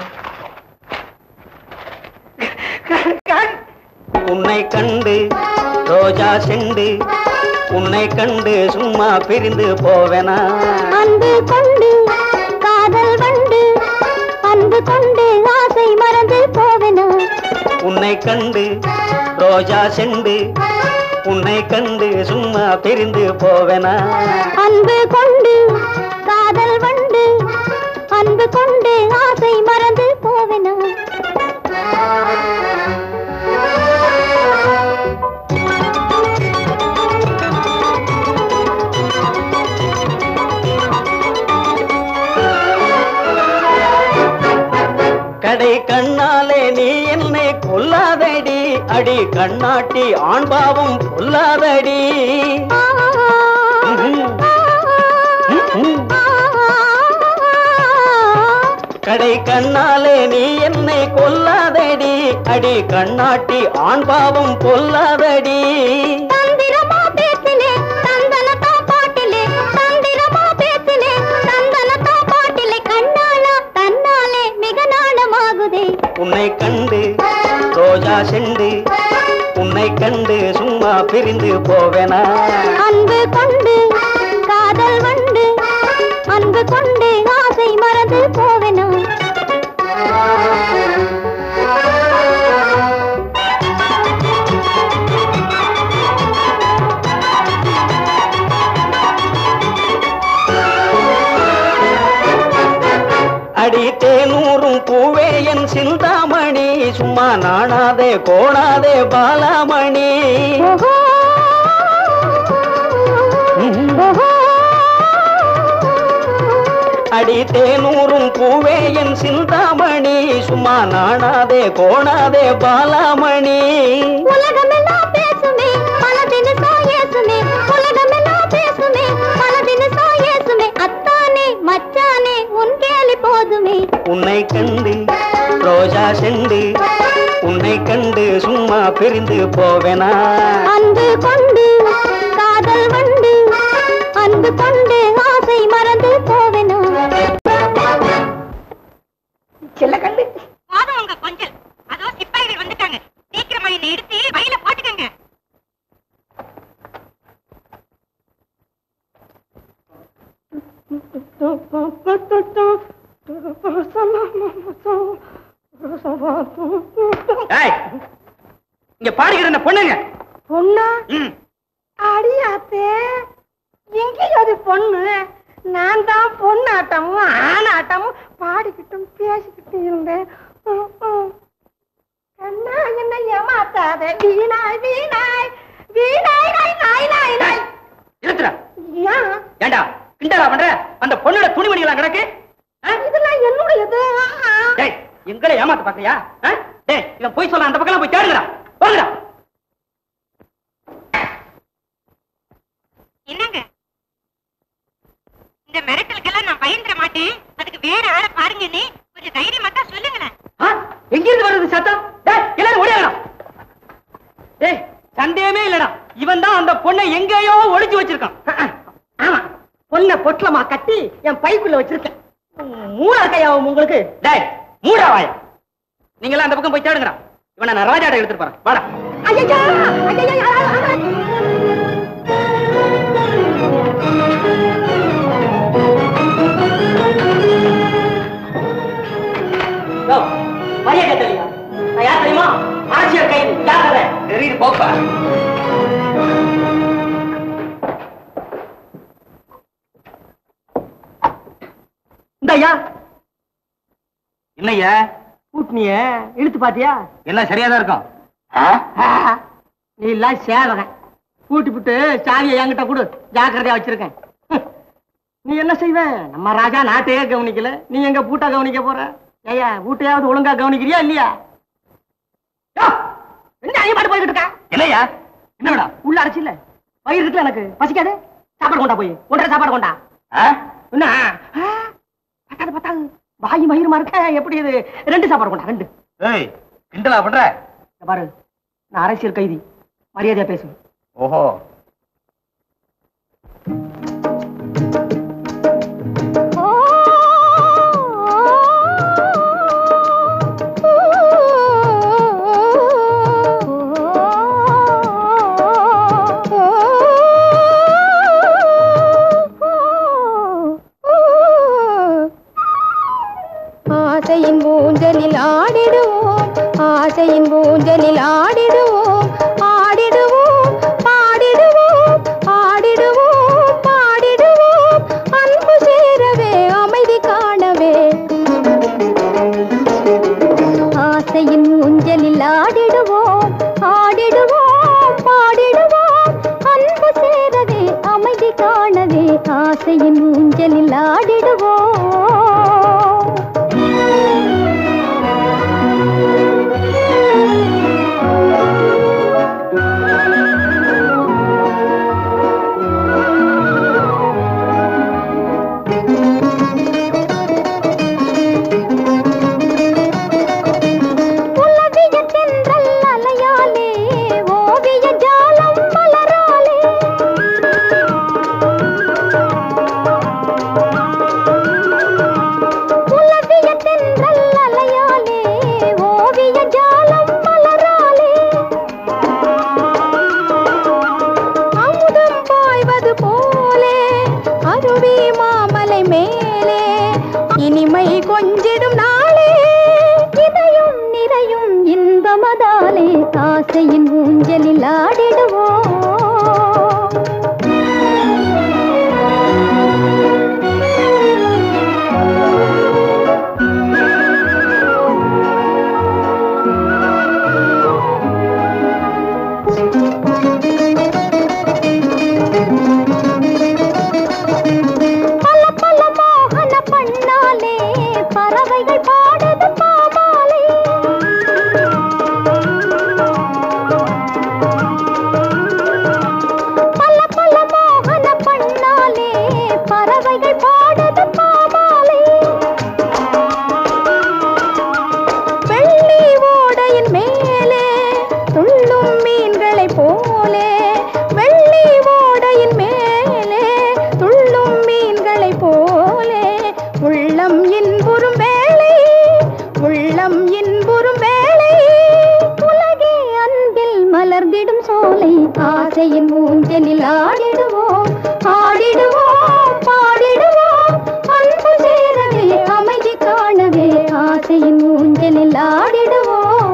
[SPEAKER 3] உன்னை கண்டு ரோஜா செண்டு, உன்னை கண்டு சும்மா பிரிந்து போவேனா?
[SPEAKER 6] அன்பு கொண்டு காதல் வண்டு, அன்பு கொண்டு ஆசை மறந்து போவேனா?
[SPEAKER 3] உன்னை கண்டு ரோஜா செண்டு, உன்னை கண்டு சும்மா பிரிந்து போவேனா?
[SPEAKER 6] அன்பு கொண்டு காதல் வண்டு, அன்பு கொண்டு ஆசை மறந்து போவேனா?
[SPEAKER 3] கடை கண்ணாலே நீ என்னை கொல்லாதடி, அடி கண்ணாட்டி ஆண்பாவும் கொல்லாதடி. கடை கண்ணாலே நீ என்னை கொல்லாதடி, அடி கண்ணாட்டி ஆண்பாவும் கொல்லாதடி.
[SPEAKER 6] தந்திரமா பேசிலே தந்தனத்தா பாட்டிலே, தந்திரமா பேசிலே தந்தனத்தா பாட்டிலே, கண்ணாலா தன்னாலே மிக நாணமாகுதே.
[SPEAKER 3] உன்னை கண்டு ரோஜா செண்டு, உன்னை கண்டு சும்மா பிரிந்து போவேனா?
[SPEAKER 6] அன்பு கொண்டு காதல் வண்டு, அன்பு கொண்டு ஆசை மறந்து போவேனா?
[SPEAKER 3] அடி தேனூரும் பூவே என் சிந்தாமணி, சும்மா நாணாதே கோணாதே பாலாமணி. அடி தேனூரும் பூவே என் சிந்தாமணி, சும்மா நாணாதே கோணாதே பாலாமணி.
[SPEAKER 6] உலகமெல்லாம் பேசுமே பலதினு சாயேசுமே, உலகமெல்லாம் பேசுமே பலதினு சாயேசுமே, அத்தானே மச்சானே உன் கேலி போதுமே.
[SPEAKER 3] உன்னை கண்டு ரோஜா செண்டு, உன்னை கண்டு சும்மா பிரிந்து போவேனா?
[SPEAKER 6] அன்பு கொண்டு காதல் வண்டு, அன்பு கொண்டு ஆசை மறந்து போவேனா?
[SPEAKER 5] செல்ல கண்டு
[SPEAKER 6] போதும் உங்க கொஞ்சல், அதோ சிப்பாய்கள் வந்துட்டாங்க. சீக்கிரமா என்னை எடுத்து வயல போட்டுக்கங்க.
[SPEAKER 3] இங்க பாடுகிற அந்த பொண்ணுங்க.
[SPEAKER 5] பொண்ணா? அடியாத்தே, எங்க அது பொண்ணு? நான் தான் பொண்ணாட்டமும் ஆணாட்டமும் பாடிக்கிட்டும் பேசிக்கிட்டு இருந்தேன். கண்ணா என்ன ஏமாத்தாத, வீணாய் வீணாய் வீணாய் நாய் நாய் நாய் நாய்.
[SPEAKER 3] இழுத்துறா.
[SPEAKER 5] ஏன்?
[SPEAKER 3] ஏண்டா கிண்டலா பண்ற? அந்த பொண்ணோட துணிமணிகளா கிடக்கு?
[SPEAKER 5] இதெல்லாம் என்னுடையது.
[SPEAKER 3] டேய், எங்களை ஏமாத்த பாக்கறியா? டேய், இவன் போய் சொல்ல, அந்த பக்கம் போய் தேடுங்கடா. போங்கடா.
[SPEAKER 6] என்னங்க இந்த மிரட்டலுக்கெல்லாம் நான் பயந்துட மாட்டேன். அதுக்கு வேற ஆளை பாருங்கன்னு கொஞ்சம் தைரியமா தான் சொல்லுங்களேன்.
[SPEAKER 3] எங்க இருந்து வருது சத்தம்? டேய், எல்லாரும் ஓடியாங்கடா. டேய், சந்தேகமே இல்லடா, இவன் தான் அந்த பொண்ணை எங்கேயோ ஒளிச்சு வச்சிருக்கான்.
[SPEAKER 5] ஆமா, பொண்ணை பொட்டலமா கட்டி என் பைக்குள்ள வச்சிருக்கேன். மூளை கையாவும் உங்களுக்கு.
[SPEAKER 3] டேய், மூடா வாயா. நீங்க எல்லாம் அந்த பக்கம் போய் தேடுங்கடா. இவனை நான் ராஜாட எடுத்துட்டு போறேன். வாடா.
[SPEAKER 5] ஐயா ஐயா
[SPEAKER 3] என்னையா
[SPEAKER 5] கூட்டினிய இழுத்து பாத்தியா?
[SPEAKER 3] எல்லாம் சரியாதான் இருக்கும்.
[SPEAKER 5] நீ எல்லாம் சேவகன். கூட்டி விட்டு சாவியை என்கிட்ட கொடு, ஜாக்கிரதையா வச்சிருக்கேன். நீ என்ன செய்வ? நம்ம ராஜா நாட்டையே கவனிக்கல, நீ எங்க பூட்டா கவனிக்க போற? ஐயா வீட்டையாவது ஒழுங்கா கவனிக்கிறியா இல்லையா? பாட்டு போய்கிட்டு இருக்கா
[SPEAKER 3] இல்லையா? என்னடா
[SPEAKER 5] உள்ள அடைச்சு இல்ல வயிறு இருக்குல்ல, எனக்கு பசிக்காது. சாப்பாடு கொண்டா, போய் ஒன்றரை சாப்பாடு கொண்டா. என்ன பத்தாது பத்தாது, வாயு மயிரமா இருக்க. எப்படி இது? ரெண்டு சாப்பாடு கொண்டா, ரெண்டு.
[SPEAKER 3] ஏய் கிண்டலா பண்ற
[SPEAKER 5] பாரு, நான் அரசியல் கைதி, மரியாதையா பேசு.
[SPEAKER 3] ஓஹோ.
[SPEAKER 8] ஆசையின் ஊஞ்சலில் ஆடிடுவோம், ஆசையின் ஊஞ்சலில் ஆடிடுவோம், ஆடிடுவோம் பாடிடுவோம், ஆடிடுவோம் பாடிடுவோம், அன்பு சேரவே அமைதி காணவே. ஆசையின் ஊஞ்சலில் ஆடிடுவோம், ஆடிடுவோம் பாடிடுவோம், அன்பு சேரவே அமைதி காணவே. ஆசையின் ஊஞ்சலில் ஆடிடுவோம். இனிமை கொஞ்சிடும் நாளே, இதயம் நிறையும் இன்பமதாலே, ஆசையின் ஊஞ்சலில் ஆடிடுவோம். பறவைகள் பாடுது பாமாலை, பல பல மோகன பண்ணாலே, பறவைகள் பாடுது பாமாலை. வெள்ளி ஓடையின் மேலே துள்ளும் மீன்களை போலே, வெள்ளி ஓடையின் மேலே துள்ளும் மீன்களை போலே, உள்ளம் இன்புறும் வேளை, உள்ளம் இன்புறும் வேளை, உலகே அன்பில் மலர்ந்திடும் சோலை. ஆசையின் ஊஞ்சலில் ஆடிடுவோம், ஆடிடுவோம் பாடிடுவோம், அன்பு சேரவே அமைதி காணவே. ஆசையின் ஊஞ்சலில் ஆடிடுவோம்.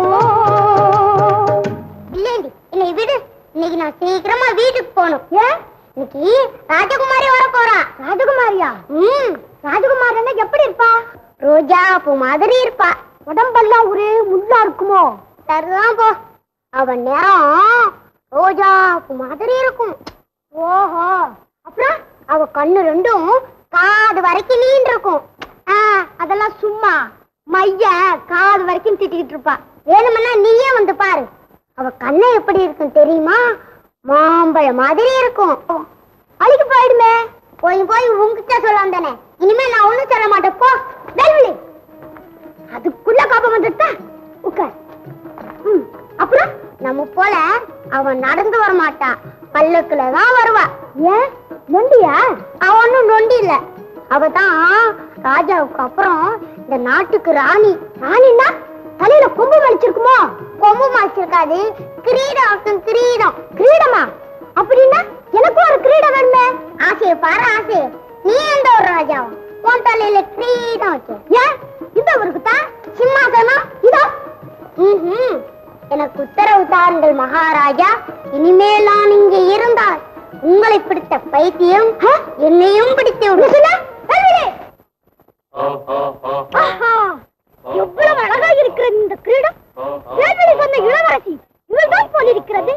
[SPEAKER 6] இல்லேண்டி, என்னை விடு. இன்னைக்கு நான் சீக்கிரமா வீட்டுக்கு போகணும். ஏன்? இன்னைக்கு ராஜகுமாரி வர போறா. ராஜகுமாரியா? ம், ராஜகுமாரி எப்படி இருப்பா? ரோஜா பூ மாதிரி இருப்பா. உடம்பெல்லாம் ஒரே முள்ளா இருக்குமோ? சரிதான் போ. அவன் நேரம் ரோஜா பூ மாதிரி இருக்கும். ஓஹோ. அப்புறம் அவ கண்ணு ரெண்டும் காது வரைக்கும் நீண்டு இருக்கும். அதெல்லாம் சும்மா மைய காது வரைக்கும் திட்டிக்கிட்டு இருப்பா. வேணுமென்னா நீயே வந்து பாரு. அவ கண்ணு எப்படி இருக்கும் தெரியுமா? மாம்பழ மாதிரி இருக்கும். அழுக்கு போயிடுமே. போய் போய் உங்ககிட்ட சொல்லலாம் தானே. இனிமே நான் ஒண்ணும் சொல்ல மாட்டேன். போ வெல்வெளி. அதுக்குள்ள கோபம் வந்துட்டா உட்கார். அப்புறம் நம்ம போல அவன் நடந்து வர மாட்டான், பல்லக்குலதான் வருவா. ஏன் நொண்டியா? அவன் ஒன்னும் நொண்டி இல்ல. அவதான் ராஜாவுக்கு அப்புறம் இந்த நாட்டுக்கு ராணி. ராணின்னா தலையில கொம்பு மலிச்சிருக்குமோ? கொம்பு மலிச்சிருக்காது, கிரீடம். கிரீடம் கிரீடமா? அப்படின்னா எனக்கும் ஒரு கிரீடம் வேணுமே. ஆசைய பாரு ஆசை. நீ எந்த ஒரு ராஜாவும் உன் தலையில கிரீடம் வச்சு. ஏன் இந்த ஊருக்கு தான் சிம்மாசனம் இதோ. ம், எனக்கு உத்தரவு தாருங்கள் மகாராஜா. இனிமேல் நான் இங்கே இருந்தால் உங்களை பிடித்த பைத்தியம் என்னையும் பிடித்து விடுங்க. எவ்வளவு அழகா இருக்கிறது இந்த கிரீடம். வேல்வெளி சொன்ன இளவரசி இவள்தான் போல் இருக்கிறது.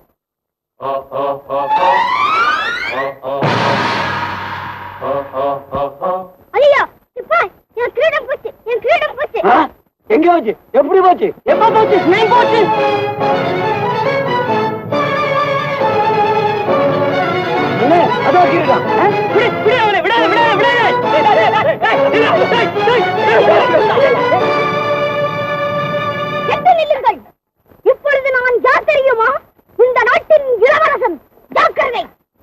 [SPEAKER 6] ஐயா என் கிரீடம் போச்சு, என் கிரீடம் போச்சு.
[SPEAKER 3] எங்க போச்சு? எப்படி போச்சு? எப்ப போச்சு? நீங்க போச்சு. அதோ கிரீடம். விடாத விடாத விடாத விடாத.
[SPEAKER 6] எட்டு நில்லுங்கள். இப்பொழுது நான் யார் தெரியுமா? இந்த நாட்டின் இளவரசன். ஜாக்கிரதை.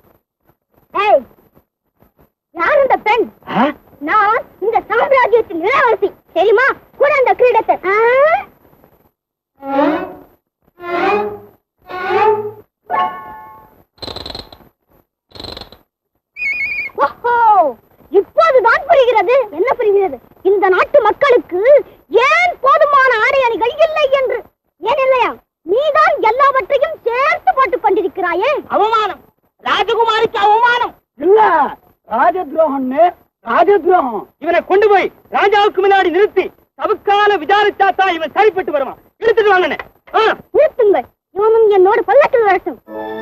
[SPEAKER 6] யார் இந்த பெண்? நான் இந்த சாம்ராஜ்யத்தின் இளவரசி தெரியுமா? கூட அந்த கிரீடத்தை. இப்போதுதான் புரிகிறது. என்ன புரிகிறது? இந்த நாட்டு மக்களுக்கு ஏன் போதுமான ஆடை அணிகள் இல்லை என்று. ஏன் இல்லையா? நீதான் எல்லாவற்றையும் சேர்த்து போட்டுக் கொண்டிருக்கிறாயே.
[SPEAKER 3] அவமானம். ராஜகுமாரிக்கு அவமானம் இல்ல, ராஜ துரோகம்னு. ராஜ துரோகம். இவனை கொண்டு போய் ராஜாவுக்கு முன்னாடி நிறுத்தி சவுக்கால விசாரிச்சாத்தா இவன் சரிப்பட்டு வருவான். இழுத்துட்டு வாங்க.
[SPEAKER 6] நிறுத்துங்கள். இவனும் என்னோட பல்லக்கில் வரட்டும்.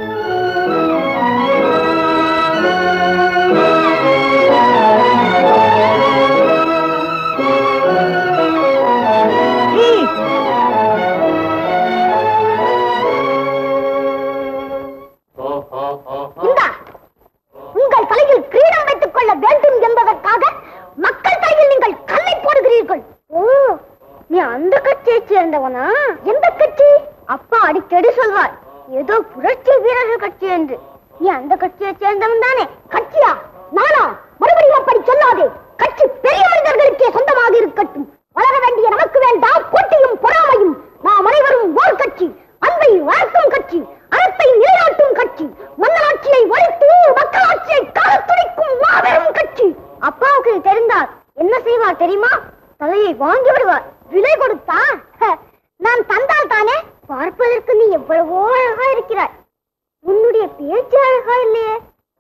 [SPEAKER 6] உங்கள் தலையில் கிரீடம் வைத்துக் கொள்ள வேண்டும் என்பதற்காக மக்கள் தலையில் நீங்கள் கல்லை போடுகிறீர்கள். ஓ, நீ அந்த கட்சியை சேர்ந்தவனா? எந்த கட்சி? அப்பா அடிக்கடி சொல்வார், ஏதோ புரட்சி வீரர்கள் கட்சி என்று. நீ அந்த கட்சியை சேர்ந்தவன் தானே? கட்சியா? நானா? மறுபடியும் அப்படி சொல்லாதே. கட்சி பெரிய மனிதர்களுக்கே சொந்தமாக இருக்கட்டும். வளர வேண்டிய நமக்கு வேண்டாம் போட்டியும் பொறாமையும். நாம் அனைவரும் ஓர் கட்சி, அன்பை வளர்க்கும் கட்சி, அறத்தை நிலைநாட்டும் கட்சி, மன்னராட்சியை ஒழித்து மக்களாட்சியை காலத்துடைக்கும் மாபெரும் கட்சி. அப்பாவுக்கு தெரிந்தால் என்ன செய்வார் தெரியுமா? தலையை வாங்கி விடுவார். விலை கொடுத்தா நான் தந்தால் தானே. பார்ப்பதற்கு நீ எவ்வளவோ அழகா இருக்கிறாய். உன்னுடைய பேச்சு அழகா இல்லையே.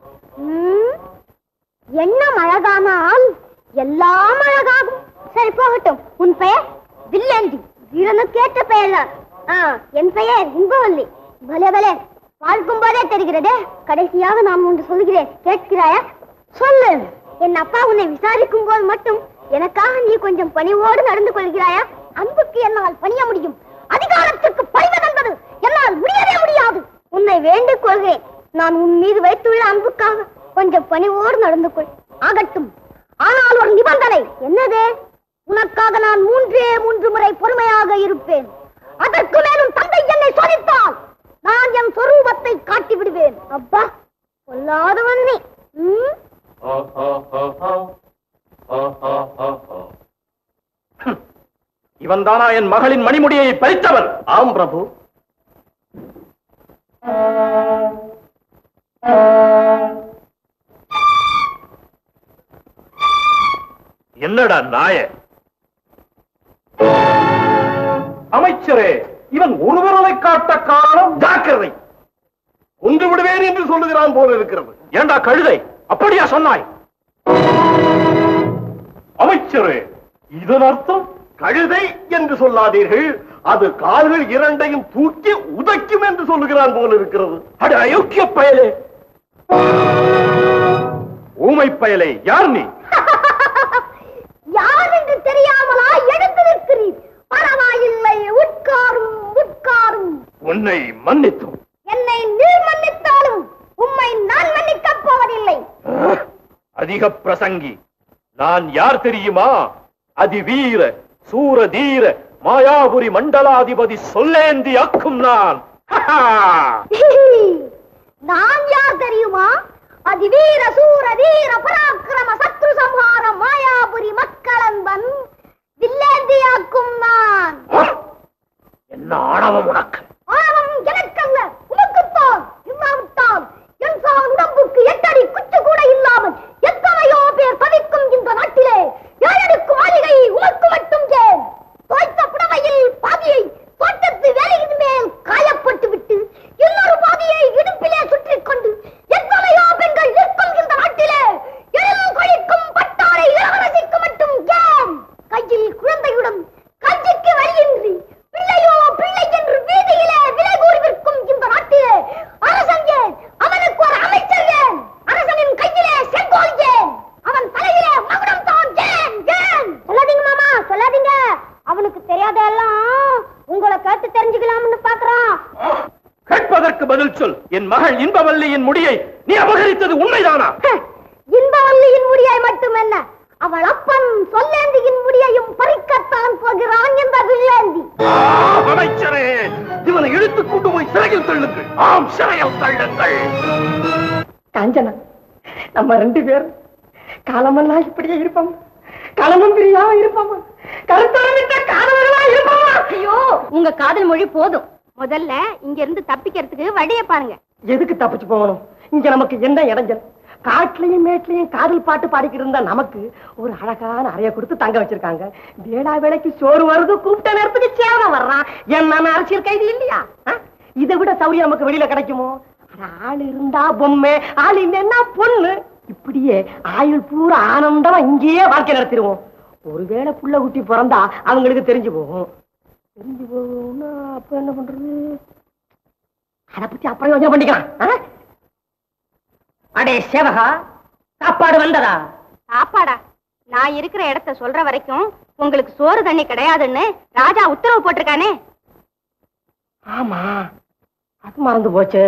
[SPEAKER 6] எண்ணம் அழகானால் எல்லாம் அழகாகும். சரி போகட்டும். உன் பெயர்? வில்லேந்தி. வீரனுக்கு ஏற்ற பெயர்தான். என் பெயர் இன்பவல்லி. பலே பலே, பார்க்கும் போதே தெரிகிறதே. கடைசியாக நான் ஒன்று சொல்கிறேன், கேட்கிறாயா? சொல்லு. என் அப்பா உன்னை விசாரிக்கும் போது மட்டும் எனக்காக நீ கொஞ்சம் பணிவோடு நடந்து கொள்கிறாயா? அன்புக்கு என்னால் பணிய முடியும், அதிகாரத்திற்கு பணிவதென்பது என்னால் முடியவே முடியாது. உன்னை வேண்டிக் கொள்கிறேன். நான் உன் மீது வைத்துள்ள அன்புக்காக கொஞ்சம் பணிவோடு நடந்து கொள். ஆகட்டும். ஆனால் ஒரு நிபந்தனை. என்னது? உனக்காக நான் மூன்றே மூன்று முறை பொறுமையாக இருப்பேன். அதற்கு மேலும் தந்தை என்னை சோதித்தால் நான் என் சொரூபத்தை காட்டி விடுவேன். அப்பா, கொல்லாதவன் நீ.
[SPEAKER 2] இவன் தானா என் மகளின் மணிமுடியை பறித்தவன்?
[SPEAKER 1] ஆம் பிரபு.
[SPEAKER 2] என்னடா நாய? அமைச்சரே, இவன் ஒருவரை காட்ட காலம்.
[SPEAKER 1] ஜாக்கிரதை. கொன்று விடுவேன் என்று சொல்லுகிறான் போல இருக்கிறது.
[SPEAKER 2] ஏண்டா கழுதை, அப்படியா சொன்னாய்? அமைச்சரே, இதன் அர்த்தம்?
[SPEAKER 1] கழுதை என்று சொல்லாதீர்கள், அது கால்கள் இரண்டையும் தூக்கி உதைக்கும் என்று சொல்லுகிறான் போல இருக்கிறது.
[SPEAKER 2] அட அயோக்கிய பயலே, ஊமை பயலே, யார் நீ?
[SPEAKER 6] யார் என்று தெரியாமலா எழுந்து நிற்கிறீர்? பரவாயில்லை, உட்காரும் உட்காரும்.
[SPEAKER 2] உன்னை மன்னித்தோம்.
[SPEAKER 6] என்னை நீ மன்னித்தாலும் உம்மை நான் மன்னிக்கப் போவதில்லை.
[SPEAKER 2] அதிக பிரசங்கி. நான் யார் தெரியுமா? அதிவீர சூர தீர மாயாபுரி மண்டலாதிபதி சொல்லேந்தி அக்கும் நான்.
[SPEAKER 6] நான் யார் தெரியுமா? அதிவீர சூர தீர பராக்கிரம சத்ரு சம்ஹார மாயாபுரி மக்களன்பன் வில்லேந்தியாக்கும் நான்.
[SPEAKER 2] என்ன ஆணவம் உனக்கு?
[SPEAKER 6] ஆணவம் எனக்கல்ல, உனக்குத்தான். இல்லாவிட்டால் என் சான் உடம்புக்கு எட்டடி குச்சு கூட இல்லாமல் எத்தனையோ பேர் தவிக்கும் இந்த நாட்டிலே ஏழடுக்கு மாளிகை உனக்கு மட்டும் ஏன்? தோய்த்த புடவையில் பாதியை தோட்டத்து வேலையின் மேல் காயப்பட்டு விட்டு இன்னொரு பாதியை இடுப்பிலே சுற்றிக் கொண்டு எத்தனையோ பெண்கள் இருக்கும் இந்த நாட்டிலே எழில் கொழிக்கும் பட்டாரை இளவரசிக்கு மட்டும்
[SPEAKER 2] பதில் சொல். என் மகள் இன்பவல்லியின் முடியை நீ அபகரித்தது உண்மைதானா?
[SPEAKER 6] இன்பவல்லியின் முடியை மட்டுமல்ல, அவள் அப்பன் சொல்லேந்தியின் முடியையும் பறிக்கத்தான் போகிறான் என்ற வில்லேந்தி.
[SPEAKER 2] அமைச்சரே, இவனை இழுத்துக் கொண்டு போய் சிறையில் தள்ளுங்கள். ஆம், சிறையில் தள்ளுங்கள்.
[SPEAKER 5] காஞ்சனா, நம்ம ரெண்டு பேரும் காலமெல்லாம் இப்படியே இருப்போம். காலமும் பிரியாம இருப்போம். கருத்தரமிட்ட காதலா இருப்போம்.
[SPEAKER 6] ஐயோ, உங்க காதல் மொழி போதும். முதல்ல இங்க இருந்து தப்பிக்கிறதுக்கு வழிய பாருங்க.
[SPEAKER 5] எதுக்கு தப்பிச்சு போகணும்? இங்க நமக்கு என்ன இடைஞ்சல்? காட்டுலயும் மேட்லயும் காதல் பாட்டு பாடிக்கிட்டு இருந்தா நமக்கு ஒரு அழகான அறைய கொடுத்து தங்க வச்சிருக்காங்க. வேளா வேலைக்கு சோறு வருது, கூப்பிட்ட நேரத்துக்கு சேவனம் வர்றான். என்ன அரசியல் கைது இல்லையா? இதை விட சௌரியம் நமக்கு வெளியில கிடைக்குமோ? ஆள் இருந்தா பொம்மை, ஆள் இல்லைன்னா பொண்ணு. இப்படியே ஆயுள் பூரா ஆனந்தமா இங்கேயே வாழ்க்கை நடத்திடுவோம். ஒருவேளை புள்ள குட்டி பிறந்தா அவங்களுக்கு தெரிஞ்சு போகும். தெரிஞ்சு போகும்னா அப்ப என்ன பண்றது? அதை பத்தி அப்புறம் யோசனை பண்ணிக்கலாம். அடே சேவகா, சாப்பாடு வந்ததா?
[SPEAKER 6] சாப்பாடா? நான் இருக்கிற இடத்த சொல்ற வரைக்கும் உங்களுக்கு சோறு தண்ணி கிடையாதுன்னு ராஜா உத்தரவு போட்டிருக்கானே.
[SPEAKER 5] ஆமா, அது மறந்து போச்சு.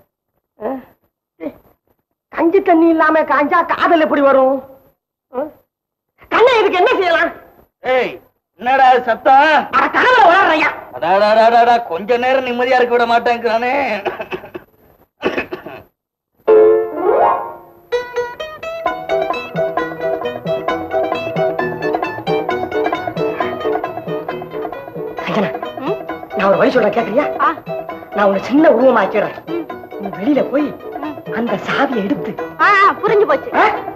[SPEAKER 5] கஞ்சி தண்ணி இல்லாம காஞ்சா காதல் எப்படி வரும்? கண்ணை இதுக்கு என்ன செய்யலாம்?
[SPEAKER 3] ஏய், என்னடா சத்தம்?
[SPEAKER 5] கனவுல வளர்றையா?
[SPEAKER 3] அடாடாடாடா, கொஞ்ச நேரம் நிம்மதியா இருக்க விட மாட்டேங்கிறானே.
[SPEAKER 5] நான் ஒரு வழி சொல்றேன், கேட்கறியா? நான் உன்னை சின்ன உருவமாக்கிறேன். நீ வெளியில போய் அந்த சாவியை எடுத்து.
[SPEAKER 6] புரிஞ்சு போச்சு.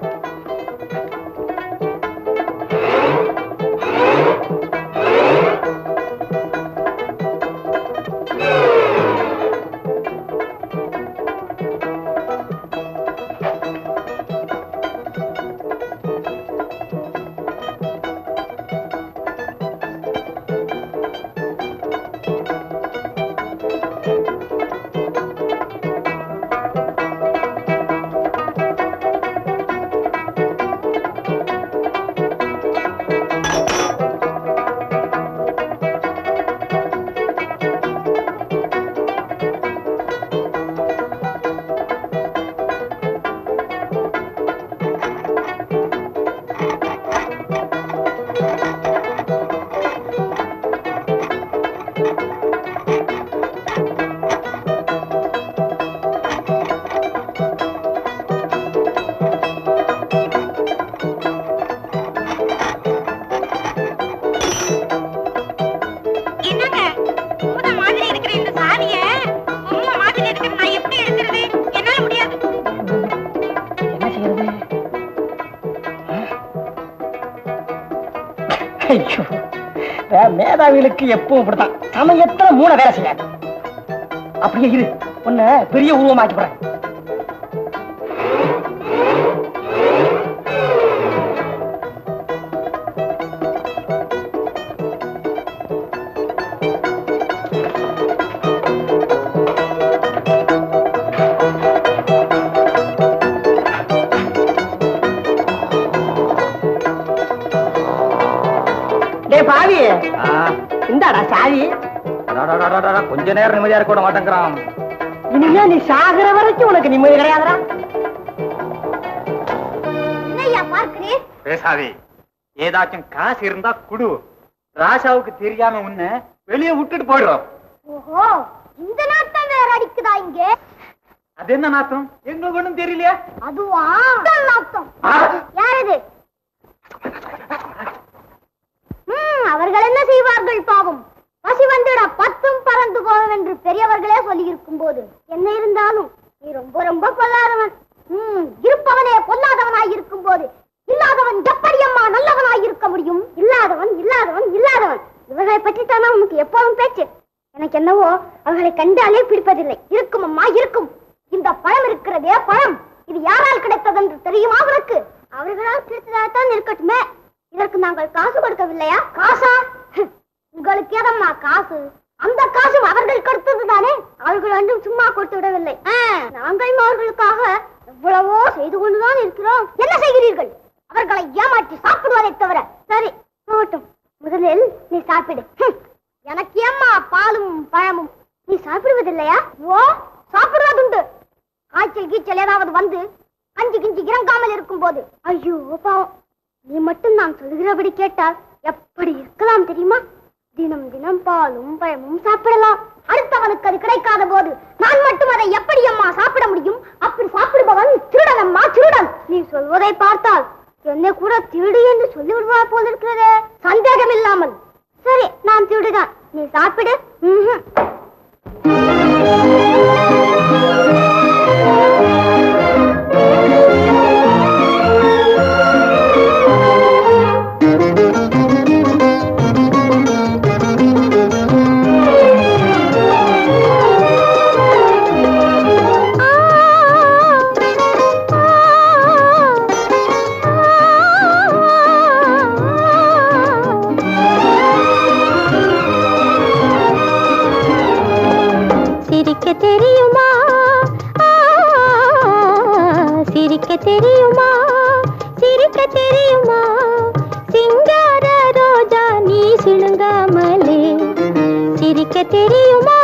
[SPEAKER 5] மேதாவிகளுக்கு எப்பவும் இப்படித்தான், சமயத்துல மூணு வேலை செய்யாது. அப்படியே இரு, உன்னை பெரிய உருவமாக்கி போறேன். பாவி, இந்தாடா சாவி.
[SPEAKER 3] கொஞ்ச நேரம் நிம்மதியா இருக்க விட மாட்டேங்கிறான்.
[SPEAKER 5] இனிமே நீ சாகிற வரைக்கும் உனக்கு நிம்மதி கிடையாதுடா.
[SPEAKER 3] பேசாதே, ஏதாச்சும் காசு இருந்தா குடு. ராசாவுக்கு தெரியாம உன்னை வெளியே விட்டுட்டு போயிடுறோம்.
[SPEAKER 6] ஓஹோ, இந்த நாட்டம் வேற அடிக்குதா இங்க?
[SPEAKER 3] அது என்ன நாத்தம்? எங்களுக்கு ஒண்ணும் தெரியலையா?
[SPEAKER 6] அதுவா நாத்தம். யாரது? அவர்கள் என்ன செய்வார்கள் பாவம்? பசி வந்துட பத்தும் பறந்து போகும் என்று பெரியவர்களே சொல்லி இருக்கும் போது என்ன இருந்தாலும் நீ ரொம்ப ரொம்ப பொல்லாதவன். இருப்பவனே பொல்லாதவனாய் இருக்கும் போது இல்லாதவன் எப்படி அம்மா நல்லவனாய் இருக்க முடியும்? இல்லாதவன் இல்லாதவன் இல்லாதவன் இவர்களை பற்றி தானே உனக்கு எப்போதும் பேச்சு. எனக்கு என்னவோ அவர்களை கண்டாலே பிடிப்பதில்லை. இருக்கும் அம்மா இருக்கும். இந்த பழம் இருக்கிறதே பழம், இது யாரால் கிடைத்தது என்று தெரியுமா உனக்கு? அவர்களால் கிடைத்ததாகத்தான் இருக்கட்டுமே. இதற்கு நாங்கள் காசு கொடுக்கவில்லையா? காசா? உங்களுக்கு ஏதம்மா காசு? அந்த காசும் அவர்கள் கொடுத்தது தானே. அவர்கள் ஒன்றும் சும்மா கொடுத்து விடவில்லை. நாங்கள் அவர்களுக்காக எவ்வளவோ செய்து கொண்டுதான் இருக்கிறோம். என்ன செய்கிறீர்கள்? அவர்களை ஏமாற்றி சாப்பிடுவதை தவிர. சரி போகட்டும், முதலில் நீ சாப்பிடு. எனக்கு ஏம்மா பாலும் பழமும்? நீ சாப்பிடுவதில்லையா? ஓ, சாப்பிடுறது உண்டு. காய்ச்சல் கீச்சல் ஏதாவது வந்து கஞ்சி கிஞ்சி இறங்காமல் இருக்கும் போது ஐயோ பாவம், நீ மட்டும் நான் சொல்கிறபடி கேட்டால் எப்படி இருக்கலாம் தெரியுமா? தினம் தினம் பாலும் பழமும் சாப்பிடலாம். அடுத்தவனுக்கு அது கிடைக்காத போது நான் மட்டும் அதை எப்படி அம்மா சாப்பிட முடியும்? அப்படி சாப்பிடுபவன் திருடன் அம்மா, திருடன். நீ சொல்வதை பார்த்தால் என்னை கூட திருடு என்று சொல்லி விடுவார் போல இருக்கிறதே. சந்தேகம் இல்லாமல். சரி, நான் திருடுதான், நீ சாப்பிடு.
[SPEAKER 8] தெரியுமா சிரிக்க தெரியுமா சிரிக்க தெரியுமா சிங்கார ரோஜா நீ சிணுங்காமலே சிரிக்க தெரியுமா?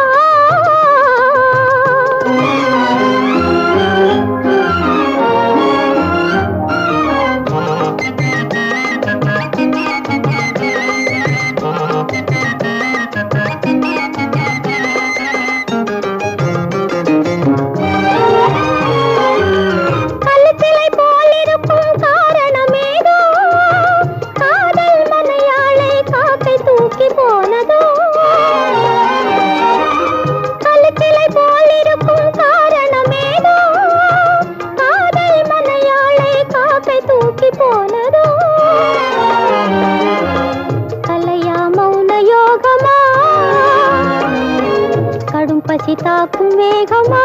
[SPEAKER 8] தாக்கும் வேகமா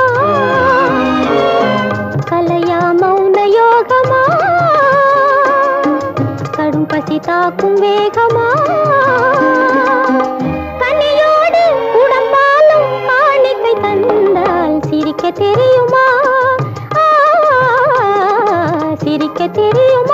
[SPEAKER 8] கலையா மௌன யோகமா கடும் பசி தாக்கும் வேகமா கனியோடு உடம்பாலும் காணிக்கை தந்தால் சிரிக்க தெரியுமா சிரிக்க தெரியுமா?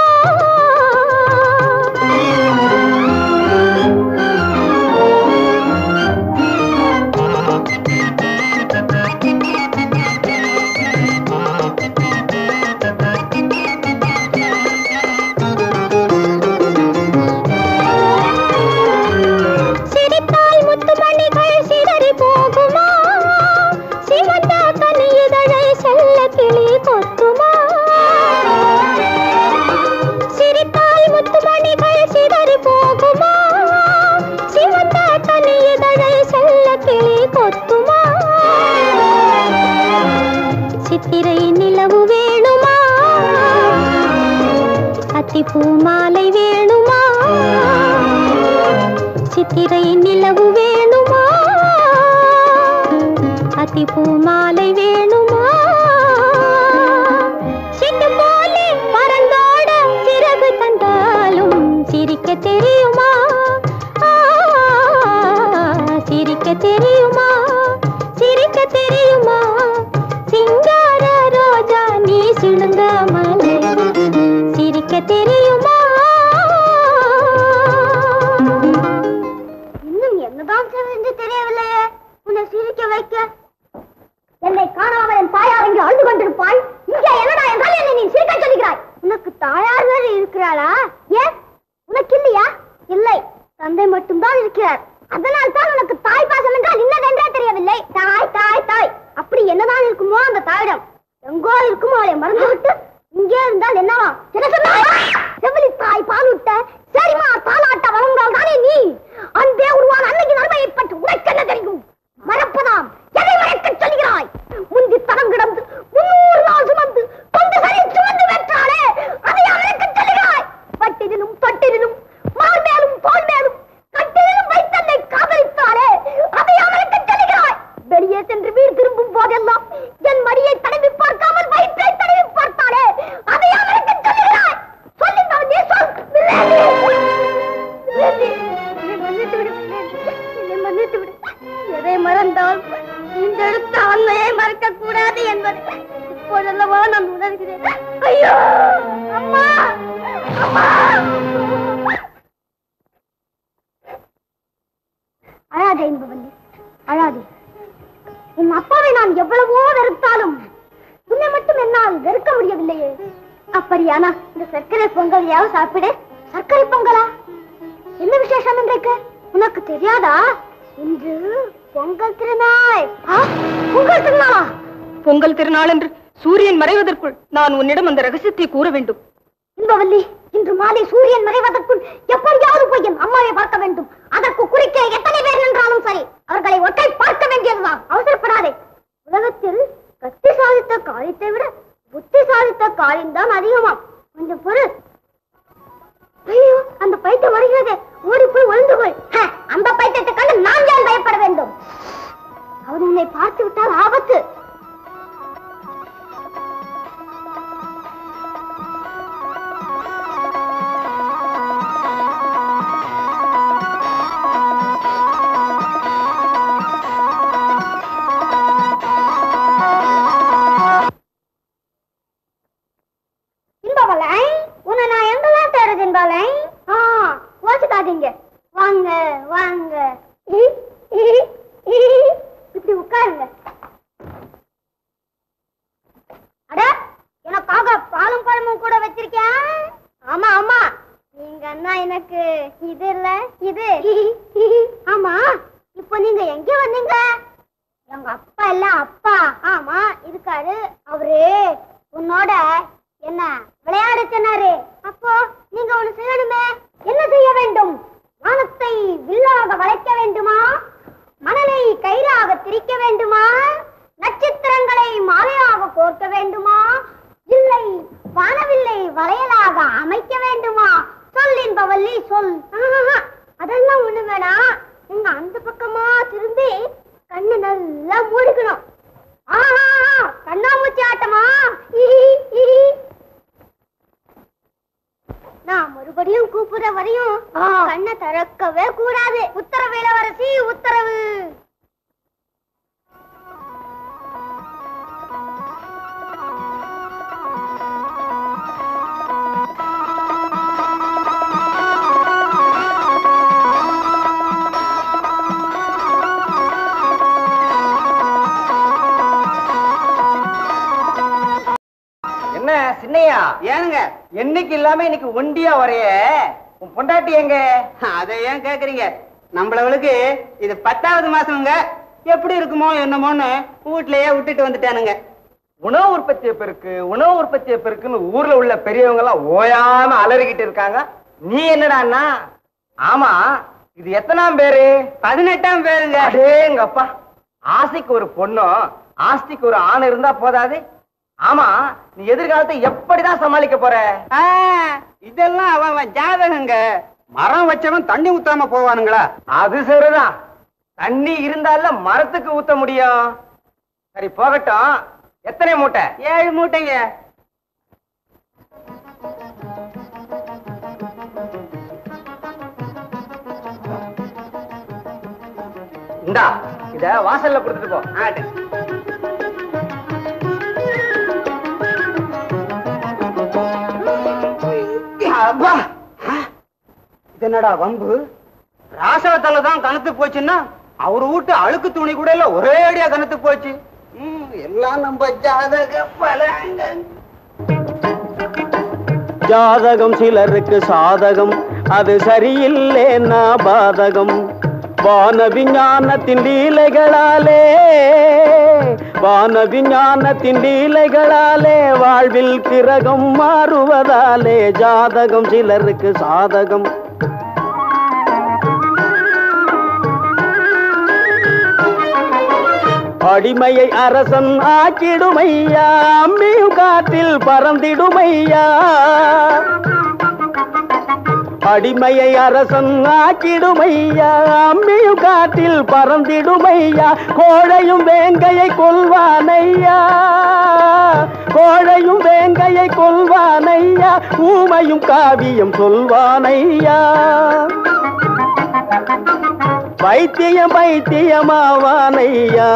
[SPEAKER 8] சித்திரை நிலவு வேணுமா அத்திப்பூ மாலை வேணுமா சித்திரை நிலவு வேணுமா அத்திப்பூ மாலை வேணுமா சிட்டு போலே பறந்தோட சிறகு தந்தாலும் சிரிக்க தெரியுமா சிரிக்க தெரியுமா சிரிக்க தெரியுமா சிங்கார ரோஜா நீ சிணுங்காமலே சிரிக்க தெரியுமா?
[SPEAKER 6] இன்னும் என்னதான் என்று தெரியவில்லையே. உன்னை சிரிக்க வைக்க என்னை காணாமல் என் தாயார் இங்கே அழுது கொண்டிருப்பாள். இங்கே என்னடா என்றால் என்னை நீ சிரிக்க சொல்லுகிறாய். உனக்கு தாயார் வேறு இருக்கிறாளா? ஏன் உனக்கு இல்லையா? இல்லை, தந்தை மட்டும்தான் இருக்கிறார். அதனால் தான் உனக்கு தாய் பாசம் என்றால் இன்னதென்றே தெரியவில்லை. தாய் தாய் தாய் அப்படி என்னதான் இருக்குமோ அந்த தாயிடம். எங்கோ இருக்குமோ அவளை மறந்துவிட்டு இங்கே இருந்தால் என்னவா? செவிலி தாய் பால் விட்ட சரிமா தாலாட்ட வளர்ந்தால் தானே நீ அன்பே உருவான அன்னைக்கு நன்மையை பற்றி உனக்கு என்ன தெரியும்? மறப்பதாம். எதை மறைக்க சொல்கிறாய்? முந்தி தடம் கிடந்து முன்னூறு நாள் சுமந்து கொண்டு சரி சுமந்து வென்றாலே அதை மறைக்க சொல்கிறாய். பட்டினும் தொட்டினும் மால் மேலும் போல் மேலும் கட்டிலும் வைத்தன்னை காதலித்தாலே அதை மறைக்க சொல்கிறாய். வெளியே சென்று வீடு திரும்பும் போதெல்லாம் என் மடியை தடவி பார்க்காமல் வயிற்றை தடவி பார்த்தாலே அதை மறைக்க சொல்கிறாய். சொல்லுங்கள் நீ சொல். மன்னித்து விடு, என்னை மன்னித்து விடு. அப்படியானா இந்த சர்க்கரை பொங்கலையாவது சாப்பிடு. சர்க்கரை பொங்கலா? என்ன விசேஷம் இன்றைக்கு? உனக்கு தெரியாதா? இன்று பொங்கல் திருநாள். பொங்கல் திருநாளா?
[SPEAKER 7] பொங்கல் திருநாள் என்று சூரியன் மறைவதற்குள் நான் உன்னிடம் அந்த ரகசியத்தை கூற வேண்டும்.
[SPEAKER 6] இன்பவல்லி, இன்று மாலை சூரியன் மறைவதற்குள் எப்படியாவது போய் என் அம்மாவை பார்க்க வேண்டும். அதற்கு குறிக்க எத்தனை பேர் நின்றாலும் சரி, அவர்களை ஒற்றை பார்க்க வேண்டியதுதான். அவசரப்படாதே. உலகத்தில் கத்தி சாதித்த காரியத்தை விட புத்தி சாதித்த காரியம்தான் அதிகமாம். கொஞ்சம் பொருள். ஐயோ, அந்த பைத்தியம் வருகிறது. ஓடி போய் ஒளிந்து போய். அந்த பைத்தியத்தை கண்டு நான் ஏன் பயப்பட வேண்டும்? அவர் உன்னை பார்த்து விட்டால் ஆபத்து. வாங்க வாங்க, இப்படி உட்காருங்க. அட, எனக்காக பாலும் பழமும் கூட வச்சிருக்கேன். ஆமா ஆமா, நீங்க அண்ணா எனக்கு இது இல்ல இது. ஆமா, இப்போ நீங்க எங்க வந்தீங்க? எங்க அப்பா இல்ல அப்பா. ஆமா இருக்காரு. அவரு உன்னோட என்ன விளையாட சொன்னாரு. அப்போ நீங்க ஒண்ணு செய்யணுமே. என்ன செய்ய வேண்டும்? வானத்தை வில்லாக வளைக்க வேண்டுமா? மணலை கயிறாக திரிக்க வேண்டுமா? நட்சத்திரங்களை மாலையாக கோர்க்க வேண்டுமா? இல்லை, வானவில்லை வளையலாக அமைக்க வேண்டுமா? சொல் என்பவல்லி, சொல். அதெல்லாம் ஒண்ணு வேணாம். நீங்க அந்த பக்கமா திரும்பி கண்ணு நல்லா மூடிக்கணும். கண்ணாமூச்சி ஆட்டமா? நான் மறுபடியும் கூப்பிட வரையும் கண்ணை திறக்கவே கூடாது. உத்தரவு இளவரசி, உத்தரவு.
[SPEAKER 3] என்ன சின்னையா, ஏனுங்க என்னைக்கு இல்லாம இன்னைக்கு ஒண்டியா வரைய? உன் பொண்டாட்டி எங்க? அதை ஏன் கேக்குறீங்க? நம்மளவளுக்கு இது பத்தாவது மாசம்ங்க. எப்படி இருக்குமோ என்னமோன்னு வீட்லயே விட்டுட்டு வந்துட்டானுங்க. உணவு உற்பத்தியை பெருக்கு, உணவு உற்பத்தியை பெருக்குன்னு ஊர்ல உள்ள பெரியவங்க எல்லாம் ஓயாம அலறிக்கிட்டு இருக்காங்க. நீ என்னடான்னா? ஆமா, இது எத்தனாம் பேரு? பதினெட்டாம் பேருங்க. அடேங்கப்பா, ஆசைக்கு ஒரு பொண்ணும் ஆஸ்திக்கு ஒரு ஆண் இருந்தா போதாது? ஆமா, நீ எதிர்காலத்தை எப்படிதான் சமாளிக்க போற? இதெல்லாம் அவன் ஜாதகங்க. மரம் வச்சவன் தண்ணி ஊத்தாம போவானுங்களா? அது சரிதான். தண்ணி இருந்தால மரத்துக்கு ஊத்த முடியும். சரி போகட்டும். எத்தனை மூட்டை? ஏழு மூட்டைங்க. இந்தா, இத வாசல்ல கொடுத்துட்டு போ. ஆட்டு. என்னடா வம்பு? ராசவத்தாலதான் கணத்து போச்சுன்னா அவரு வீட்டு அழுக்கு துணி கூட இல்ல, ஒரே அடியா கணத்து போச்சு. எல்லாம் நம்ம ஜாதக பலங்க. ஜாதகம் சிலருக்கு சாதகம், அது சரியில்லைன்னா பாதகம். வான விஞ்ஞானத்தின் லீலைகளாலே, வான விஞ்ஞானத்தின் லீலைகளாலே வாழ்வில் கிரகம் மாறுவதாலே ஜாதகம் சிலருக்கு சாதகம். அடிமையை அரசன் ஆக்கிடுமையா, அம்மியும் காற்றில் பறந்திடுமையா. அடிமையை அரசன் ஆக்கிடுமையா, அம்மியும் காற்றில் பறந்திடுமையா. கோழையும் வேங்கையை கொல்வானையா, கோழையும் வேங்கையை கொல்வானையா. ஊமையும் காவியம் சொல்வானையா. பைத்தியம் பைத்தியமாவானையா,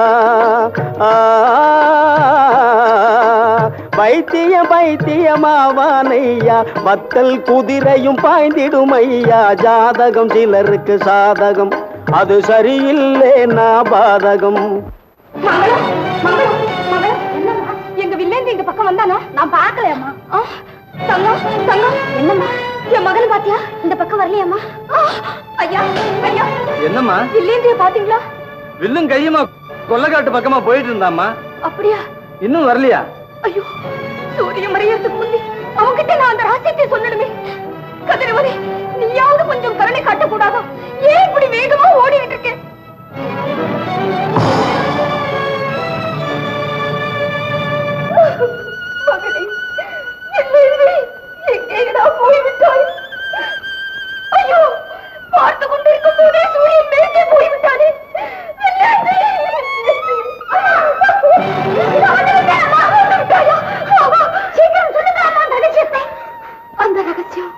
[SPEAKER 3] பைத்தியம் பைத்தியமாவானையா. மத்தல் குதிரையும் பாய்ந்திடுமையா. ஜாதகம் சிலருக்கு சாதகம், அது சரியில்லைன்னா பாதகம்.
[SPEAKER 6] எங்க வில்லேந்து எங்க பக்கம் வந்தானா? நான் பாக்கலையம்மா. பாத்தியா? இந்த பக்கம் வரலையாமா? ஐயா ஐயா
[SPEAKER 3] என்னம்மா
[SPEAKER 6] இல்லையே பாத்தீங்களா?
[SPEAKER 3] வில்லும் கையுமா கொல்லக்காட்டு பக்கமா போயிட்டு இருந்தாமா.
[SPEAKER 6] அப்படியா?
[SPEAKER 3] இன்னும் வரலையா?
[SPEAKER 6] ஐயோ, சூரிய மறையறதுக்கு முன்னே அவங்கிட்ட நான் அந்த ரகசியத்தை சொல்லணுமே. கதிரவனே, நீயாவது கொஞ்சம் கருணை காட்டக்கூடாதா? ஏன் இப்படி வேகமா ஓடிட்டு இருக்கேன்? மகனே, எங்கேடா போய்விட்டாய்? ஐயோ, பார்த்து கொண்டிருக்கும் போதே சூரியன் மேலே போய்விட்டானே. சீக்கிரம் சொல்லுங்க அந்த ரகசியத்தை. அந்த ரகசியம்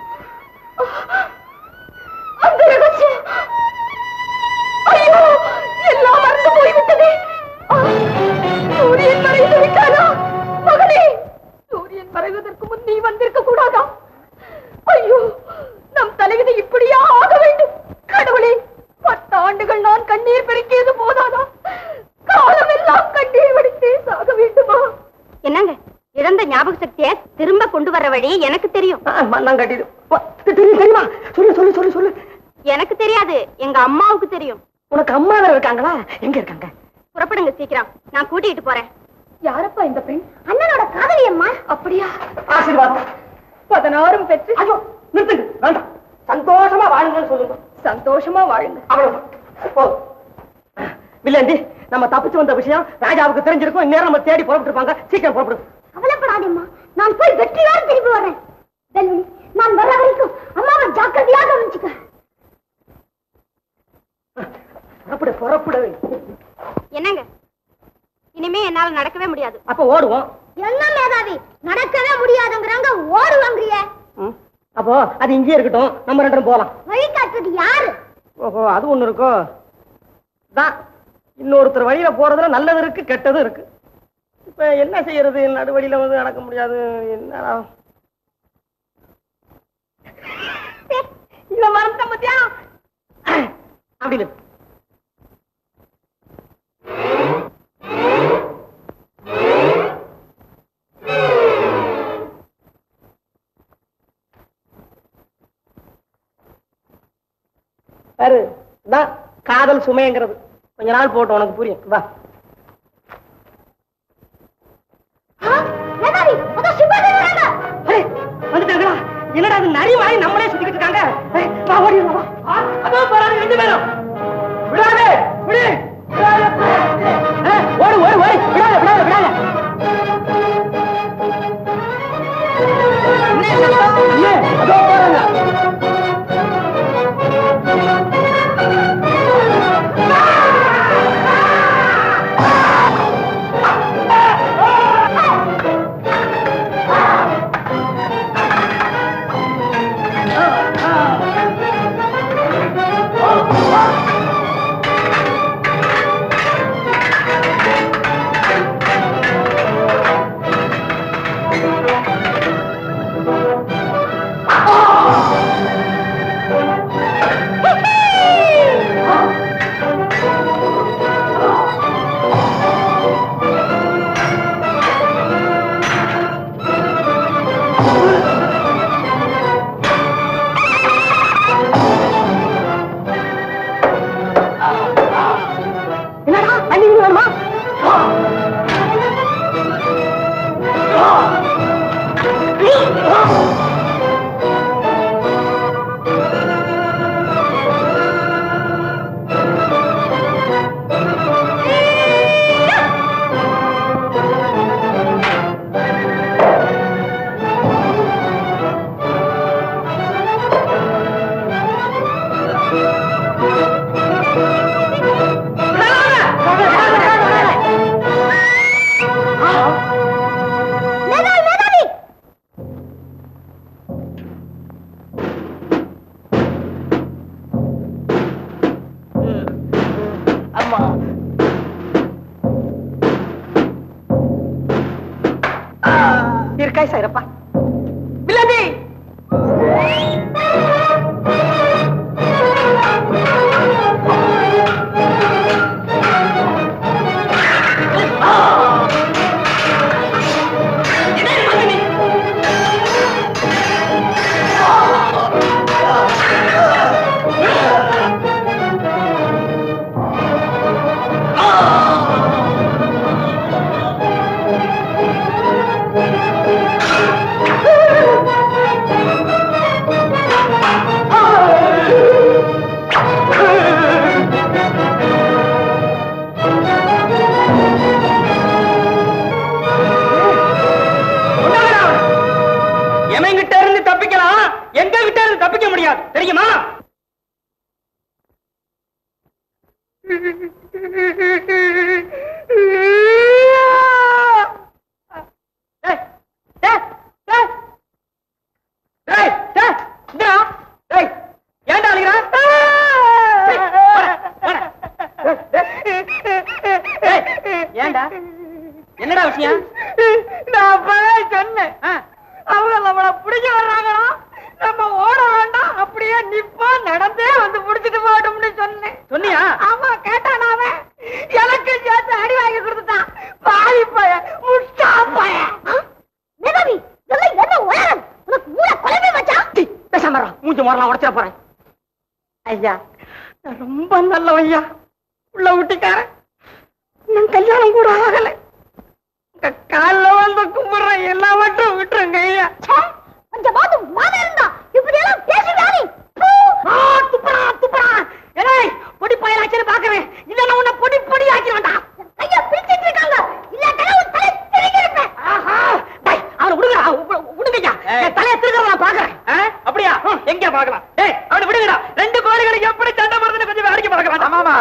[SPEAKER 6] அந்த ரகசியம் ஐயோ, எல்லாம் மறந்து போய்விட்டதே. சூரியன் மறைந்து விட்டானா? மகனே, சூரியன் மறைவதற்கு முன் நீ வந்திருக்க கூடாதா? ஐயோ, நம் தலைவிதி இப்படியா ஆக வேண்டும்? கடவுளே, பத்து ஆண்டுகள் நான் கண்ணீர் பெருக்கியது போதாதா? காலம் எல்லாம் கண்ணீர் வடித்தே சாக வேண்டுமா? என்னங்க, இழந்த ஞாபக சக்தியை திரும்ப கொண்டு வர வழி எனக்கு தெரியும்.
[SPEAKER 5] தெரியுமா? சொல்லு சொல்லு சொல்லு சொல்லு.
[SPEAKER 6] எனக்கு தெரியாது, எங்க அம்மாவுக்கு தெரியும்.
[SPEAKER 5] உனக்கு அம்மா வேற இருக்காங்களா? எங்க இருக்காங்க?
[SPEAKER 6] புறப்படுங்க சீக்கிரம், நான் கூட்டிட்டு போறேன்.
[SPEAKER 5] யாரப்பா இந்த பெண்?
[SPEAKER 6] அண்ணனோட காதலி அம்மா.
[SPEAKER 5] அப்படியா? ஆசீர்வாதம்.
[SPEAKER 6] பதினாறும் பெற்று
[SPEAKER 5] ஐயோ, நிறுத்துங்க, வேண்டாம். சந்தோஷமா வாழுங்கன்னு சொல்லுங்க.
[SPEAKER 6] சந்தோஷமா வாழுங்க.
[SPEAKER 5] அவ்வளவு வில்லந்தி, நம்ம தப்பிச்சு வந்த விஷயம் ராஜாவுக்கு தெரிஞ்சிருக்கும். இந்நேரம் நம்ம தேடி புறப்பட்டு இருப்பாங்க. சீக்கிரம் புறப்படு.
[SPEAKER 6] கவலைப்படாதேம்மா, நான் போய் வெற்றியோட திரும்பி வர்றேன். நான் வர்ற வரைக்கும் அம்மாவை ஜாக்கிரதையாக கவனிச்சுக்க.
[SPEAKER 5] புறப்படு புறப்படு.
[SPEAKER 6] என்னங்க, இனிமே என்னால நடக்கவே முடியாது.
[SPEAKER 5] அப்ப ஓடுவோம்.
[SPEAKER 6] என்ன மேதாவி, நடக்கவே முடியாதுங்கிறாங்க, ஓடுவாங்கறியே.
[SPEAKER 5] அப்போ அது இங்கே இருக்கட்டும், நம்ம ரெண்டு பேரும் போலாம்.
[SPEAKER 6] வழி காட்டுறது யாரு?
[SPEAKER 5] ஓஹோ, அது ஒண்ணு இருக்கோ. தான் இன்னொருத்தர் வழியில போறதுல நல்லது இருக்கு, கெட்டதும் இருக்கு. இப்ப என்ன செய்யறது? நடுவழியில வந்து நடக்க முடியாது. என்ன இவ மறந்த மத்தியா அப்படி பாரு, தான் காதல் சுமைங்கிறது. கொஞ்ச நாள் போட்டு உனக்கு புரியும். வா. வந்துட்டாங்களா? என்னடா அது நரி மாதிரி நம்மளே சுத்திக்கிட்டு இருக்காங்க. வா, ஓடி வா. அதோ போறாங்க ரெண்டு பேரும். விடாதே, விடு. ஓடு ஓடு ஓடு. விடாத விடாத விடாத. அதோ போறாங்க. இருக்காய் சாயிரப்பா. வில்லந்தி
[SPEAKER 3] எவன் கிட்ட இருந்து தப்பிக்கலாம், எங்க கிட்ட இருந்து தப்பிக்க முடியாது தெரியுமா? ஏன்டா அழுகிறா? ஏன்டா என்னடா விஷயம்?
[SPEAKER 5] நான் அப்பவே சொன்னேன், அவங்க நம்மள பிடிக்க வர்றாங்களா, நம்ம ஓட வேண்டாம், அப்படியே நிப்பா நடந்தே வந்து புடிச்சிட்டு போட்டோம்னு சொன்னேன்.
[SPEAKER 3] சொன்னியா?
[SPEAKER 5] ஆமா, கேட்டான். அவன் எனக்கு சேர்த்து அடி வாங்கி கொடுத்துட்டான். பாவி பய முட்டா பய.
[SPEAKER 6] மேதாவி இதெல்லாம் என்ன உயரம்? உனக்கு மூளை குழம்பு வச்சா?
[SPEAKER 5] பேசாம மூஞ்சி மோரலாம் உடச்சிட போறேன். ஐயா, நான் ரொம்ப நல்லவையா, உள்ள விட்டுக்காரன். நான் கல்யாணம் கூட ஆகலை. கால வந்து கும்பிடுறேன், எல்லாம் மட்டும் விட்டுருங்க ஐயா.
[SPEAKER 6] கொஞ்சம் பாத்து மாதம் இருந்தா இப்படி எல்லாம் பேசுறானே.
[SPEAKER 5] துப்புறா துப்புறா. ஏய், பொடி பயலாச்சுன்னு பாக்குறேன். இல்ல நான் உன்னை பொடி பொடி ஆக்கி வேண்டாம்.
[SPEAKER 6] கையா பிடிச்சிட்டு இருக்காங்க. இல்ல கடவுள் தலை திருகிருப்பேன்.
[SPEAKER 5] ஆஹா, டேய் அவனை விடுங்க, விடுங்கய்யா. தலையை திருகிறத நான் பாக்குறேன்.
[SPEAKER 3] அப்படியா? எங்க பாக்கலாம்? டேய் அவனை விடுங்கடா. ரெண்டு கோழிகளுக்கு எப்படி சண்டை போடுறதுன்னு கொஞ்சம் வேடிக்கை பார்க்க வேண்டாம்?
[SPEAKER 5] ஆமாமா.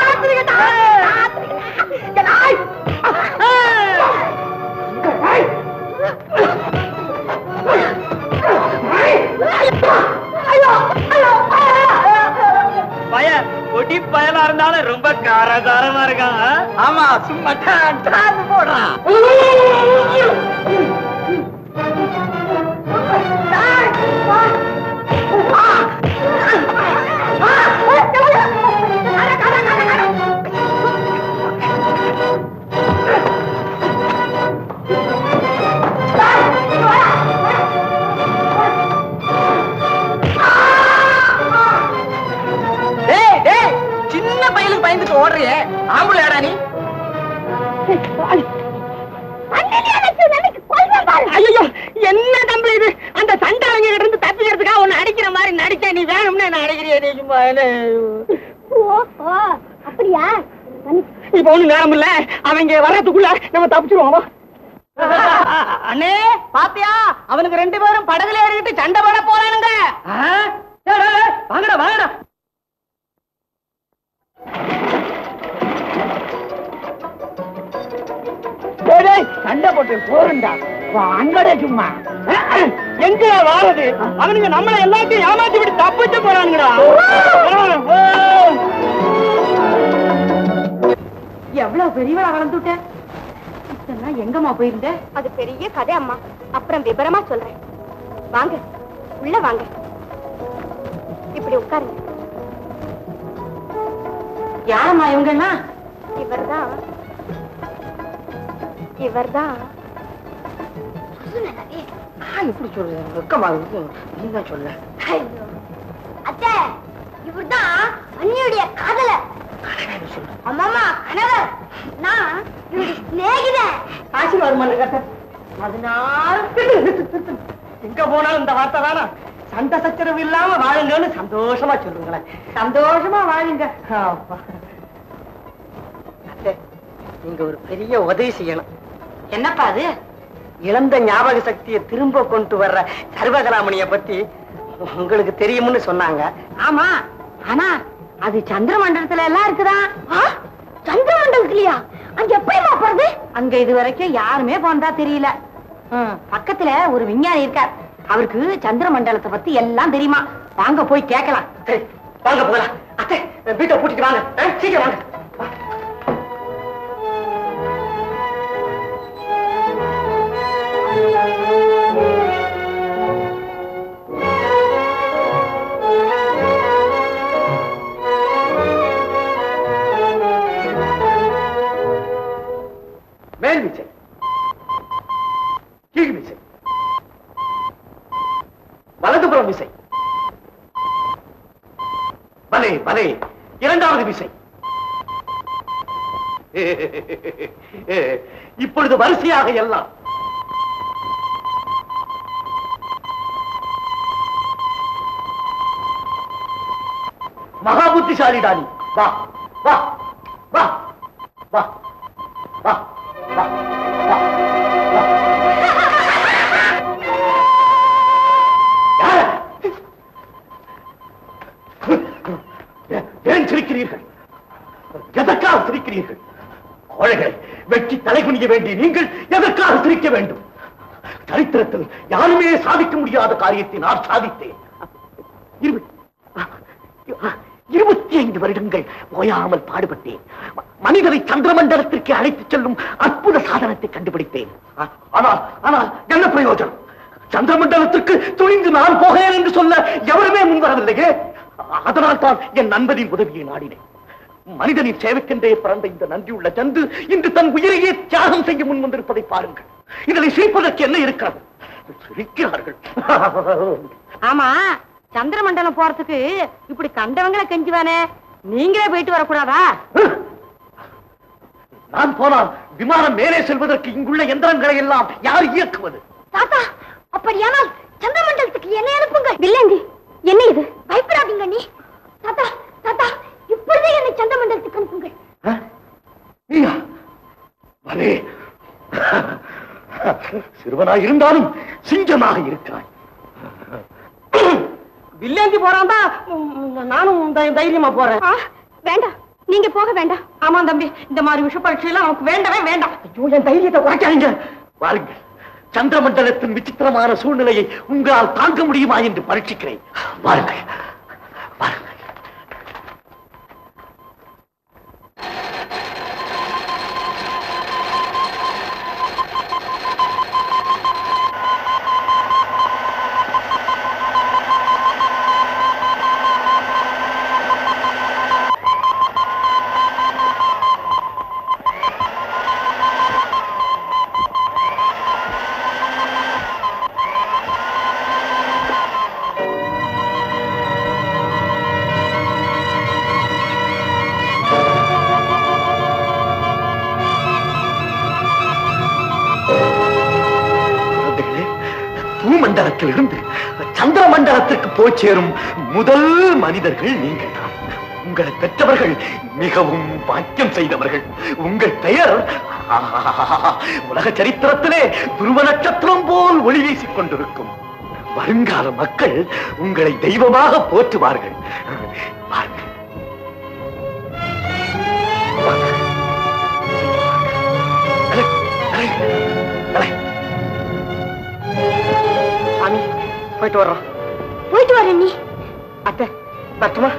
[SPEAKER 3] பய பொடி பயலா இருந்தாலும் ரொம்ப காரசாரமா இருக்கான்.
[SPEAKER 5] ஆமா, சும்மா டான் டான் போடுறான்.
[SPEAKER 3] சின்ன பையனுக்கு பயந்துட்டு ஓடுறியே, ஆம்பளை ஏடா நீ?
[SPEAKER 5] ஐயோ, என்ன தம்பி இது? அந்த சண்டாளங்க இருந்து தப்பிக்கிறதுக்காக உன்னை அடிக்கிற மாதிரி நடிச்ச நீ வேணும்னு என்ன அடிக்கிறிய? நீ சும்மா
[SPEAKER 6] அப்படியா?
[SPEAKER 5] இப்ப ஒண்ணு நேரம் இல்ல, அவங்க வர்றதுக்குள்ள நம்ம தப்பிச்சிருவோம்.
[SPEAKER 3] அண்ணே பாத்தியா, அவனுக்கு ரெண்டு பேரும் படகுல ஏறிக்கிட்டு சண்டை போட போறானுங்க. வாங்கடா வாங்கடா.
[SPEAKER 5] சண்டை போட்டு போறண்டா, வாங்கடா சும்மா. எங்க வாரது? அவனுங்க நம்மளை எல்லாத்தையும் ஏமாத்தி விட்டு தப்பிச்சு போறானுங்கடா.
[SPEAKER 6] எவ்வளவு பெரியவளா வளர்ந்துட்ட. இதெல்லாம் எங்கம்மா போயிருந்த? அது பெரிய கதை அம்மா, அப்புறம் விபரமா சொல்றேன். வாங்க உள்ள வாங்க, இப்படி உட்காருங்க.
[SPEAKER 5] யாரம்மா இவங்கன்னா?
[SPEAKER 6] இவர்தான் இவர்தான்
[SPEAKER 5] எப்படி சொல்ற? வெக்கமா இருக்கு, நீங்க சொல்ல.
[SPEAKER 6] அத்தை, இவர்தான் அண்ணியுடைய காதலர். அம்மாமா கணவர். நான் இவருடைய சிநேகிதன்.
[SPEAKER 5] ஆசீர்வாதம் பண்ண கட்ட. அதனால எங்க போனாலும் இந்த வார்த்தை தானா? சண்டை சச்சரவு இல்லாம வாழுங்கன்னு சந்தோஷமா சொல்லுங்களேன். சந்தோஷமா வாழுங்க. அத்தை, நீங்க ஒரு பெரிய உதவி செய்யணும். என்னப்பா அது? இழந்த ஞாபக சக்தியை திரும்ப கொண்டு வர்ற சர்வகலாமணிய பத்தி உங்களுக்கு தெரியும்னு சொன்னாங்க. ஆமா, ஆனா அது சந்திரமண்டலத்துல எல்லாம் இருக்குதா?
[SPEAKER 6] சந்திரமண்டலத்திலயா? அங்க எப்படிமா போறது?
[SPEAKER 5] அங்க இது வரைக்கும் யாருமே போனதா தெரியல. பக்கத்துல ஒரு விஞ்ஞானி இருக்கார், அவருக்கு சந்திரமண்டலத்தை பத்தி எல்லாம் தெரியுமா. வாங்க போய் கேட்கலாம். வாங்க போகலாம். அத்தை, வீட்டை பூட்டிட்டு வாங்க, சீக்கிரம் வாங்க. மேல் விசை, கீழ் விசை, வலதுபுறம் விசை, பலே பலே, இரண்டாவது விசை. இப்பொழுது வரிசையாக எல்லாம். மகா புத்திசாலிடானி, வா வா வா வா வா வா வா.
[SPEAKER 2] வேண்டிய நீங்கள் எதற்காக சிரிக்க வேண்டும்? சரித்திரத்தில் யாருமே சாதிக்க முடியாத காரியத்தை நான் சாதித்தேன். இருபத்தி ஐந்து வருடங்கள் ஓயாமல் பாடுபட்டேன். மனிதரை சந்திரமண்டலத்திற்கு அழைத்துச் செல்லும் அற்புத சாதனத்தை கண்டுபிடித்தேன். ஆனால் ஆனால் என்ன பிரயோஜனம்? சந்திரமண்டலத்திற்கு துணிந்து நான் போகிறேன் என்று சொல்ல எவருமே முன்வரவில்லையே. அதனால் தான் என் நண்பரின் உதவியை நாடினேன். மனிதனின் சேவைக்கென்றே பிறந்த இந்த நன்றியுள்ள சந்து இன்று தன் உயிரையே தியாகம் செய்ய முன் வந்திருப்பதை பாருங்கள். இதனை சிரிப்பதற்கு என்ன இருக்கிறது? சிரிக்கிறார்கள்.
[SPEAKER 5] ஆமா, சந்திரமண்டலம் போறதுக்கு இப்படி கண்டவங்களை கெஞ்சுவானே, நீங்களே போயிட்டு வரக்கூடாதா?
[SPEAKER 2] நான் போனால் விமானம் மேலே செல்வதற்கு இங்குள்ள எந்திரங்களை எல்லாம் யார் இயக்குவது?
[SPEAKER 6] தாத்தா, அப்படியானால் சந்திரமண்டலத்துக்கு என்ன அனுப்புங்கள். வில்லேந்தி, என்ன இது? பயப்படாதீங்க நீ. தாத்தா தாத்தா, இப்பொழுதே என்னை சந்திரமண்டலத்துக்கு அனுப்புங்கள்.
[SPEAKER 2] சிறுவனாய் இருந்தாலும் சிங்கமாக இருக்கிறாய்.
[SPEAKER 5] வில்லேந்தி போறான் தான் நானும் தைரியமா போறேன்.
[SPEAKER 6] வேண்டாம், நீங்க போக வேண்டாம்.
[SPEAKER 5] ஆமா தம்பி, இந்த மாதிரி விஷ பரீட்சை எல்லாம் நமக்கு வேண்டவே வேண்டாம்.
[SPEAKER 2] ஐயோ, என் தைரியத்தை குறைக்காதீங்க. வாருங்கள், சந்திரமண்டலத்தின் விசித்திரமான சூழ்நிலையை உங்களால் தாங்க முடியுமா என்று பரீட்சிக்கிறேன். வாருங்கள் வாருங்கள். மண்டலத்திலிருந்து சந்திரமண்டலத்திற்கு போய் சேரும் முதல் மனிதர்கள் நீங்கள் தான். உங்களை பெற்றவர்கள் மிகவும் பாக்கியம் செய்தவர்கள். உங்கள் பெயர் உலக சரித்திரத்திலே துருவ நட்சத்திரம் போல் ஒளி வீசிக் கொண்டிருக்கும். வருங்கால மக்கள் உங்களை தெய்வமாக போற்றுவார்கள்.
[SPEAKER 5] சாமி, போயிட்டு வர்றோம்.
[SPEAKER 6] போயிட்டு வரேன் நீ.
[SPEAKER 5] அத்தை, பத்துமா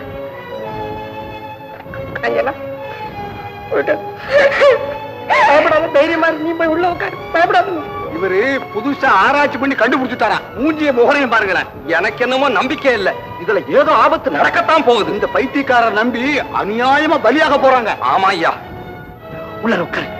[SPEAKER 5] பயப்படாத, தைரியமா நீ போய் உள்ள உட்காரு. பயப்படாத.
[SPEAKER 4] இவரு புதுசா ஆராய்ச்சி பண்ணி கண்டுபிடிச்சுட்டாரா? மூஞ்சிய முகரையும் பாருங்களேன். எனக்கு என்னமோ நம்பிக்கை இல்ல. இதுல ஏதோ ஆபத்து நடக்கத்தான் போகுது. இந்த பைத்தியக்காரர் நம்பி அநியாயமா பலியாக போறாங்க. ஆமா ஐயா,
[SPEAKER 2] உள்ள உட்காரு.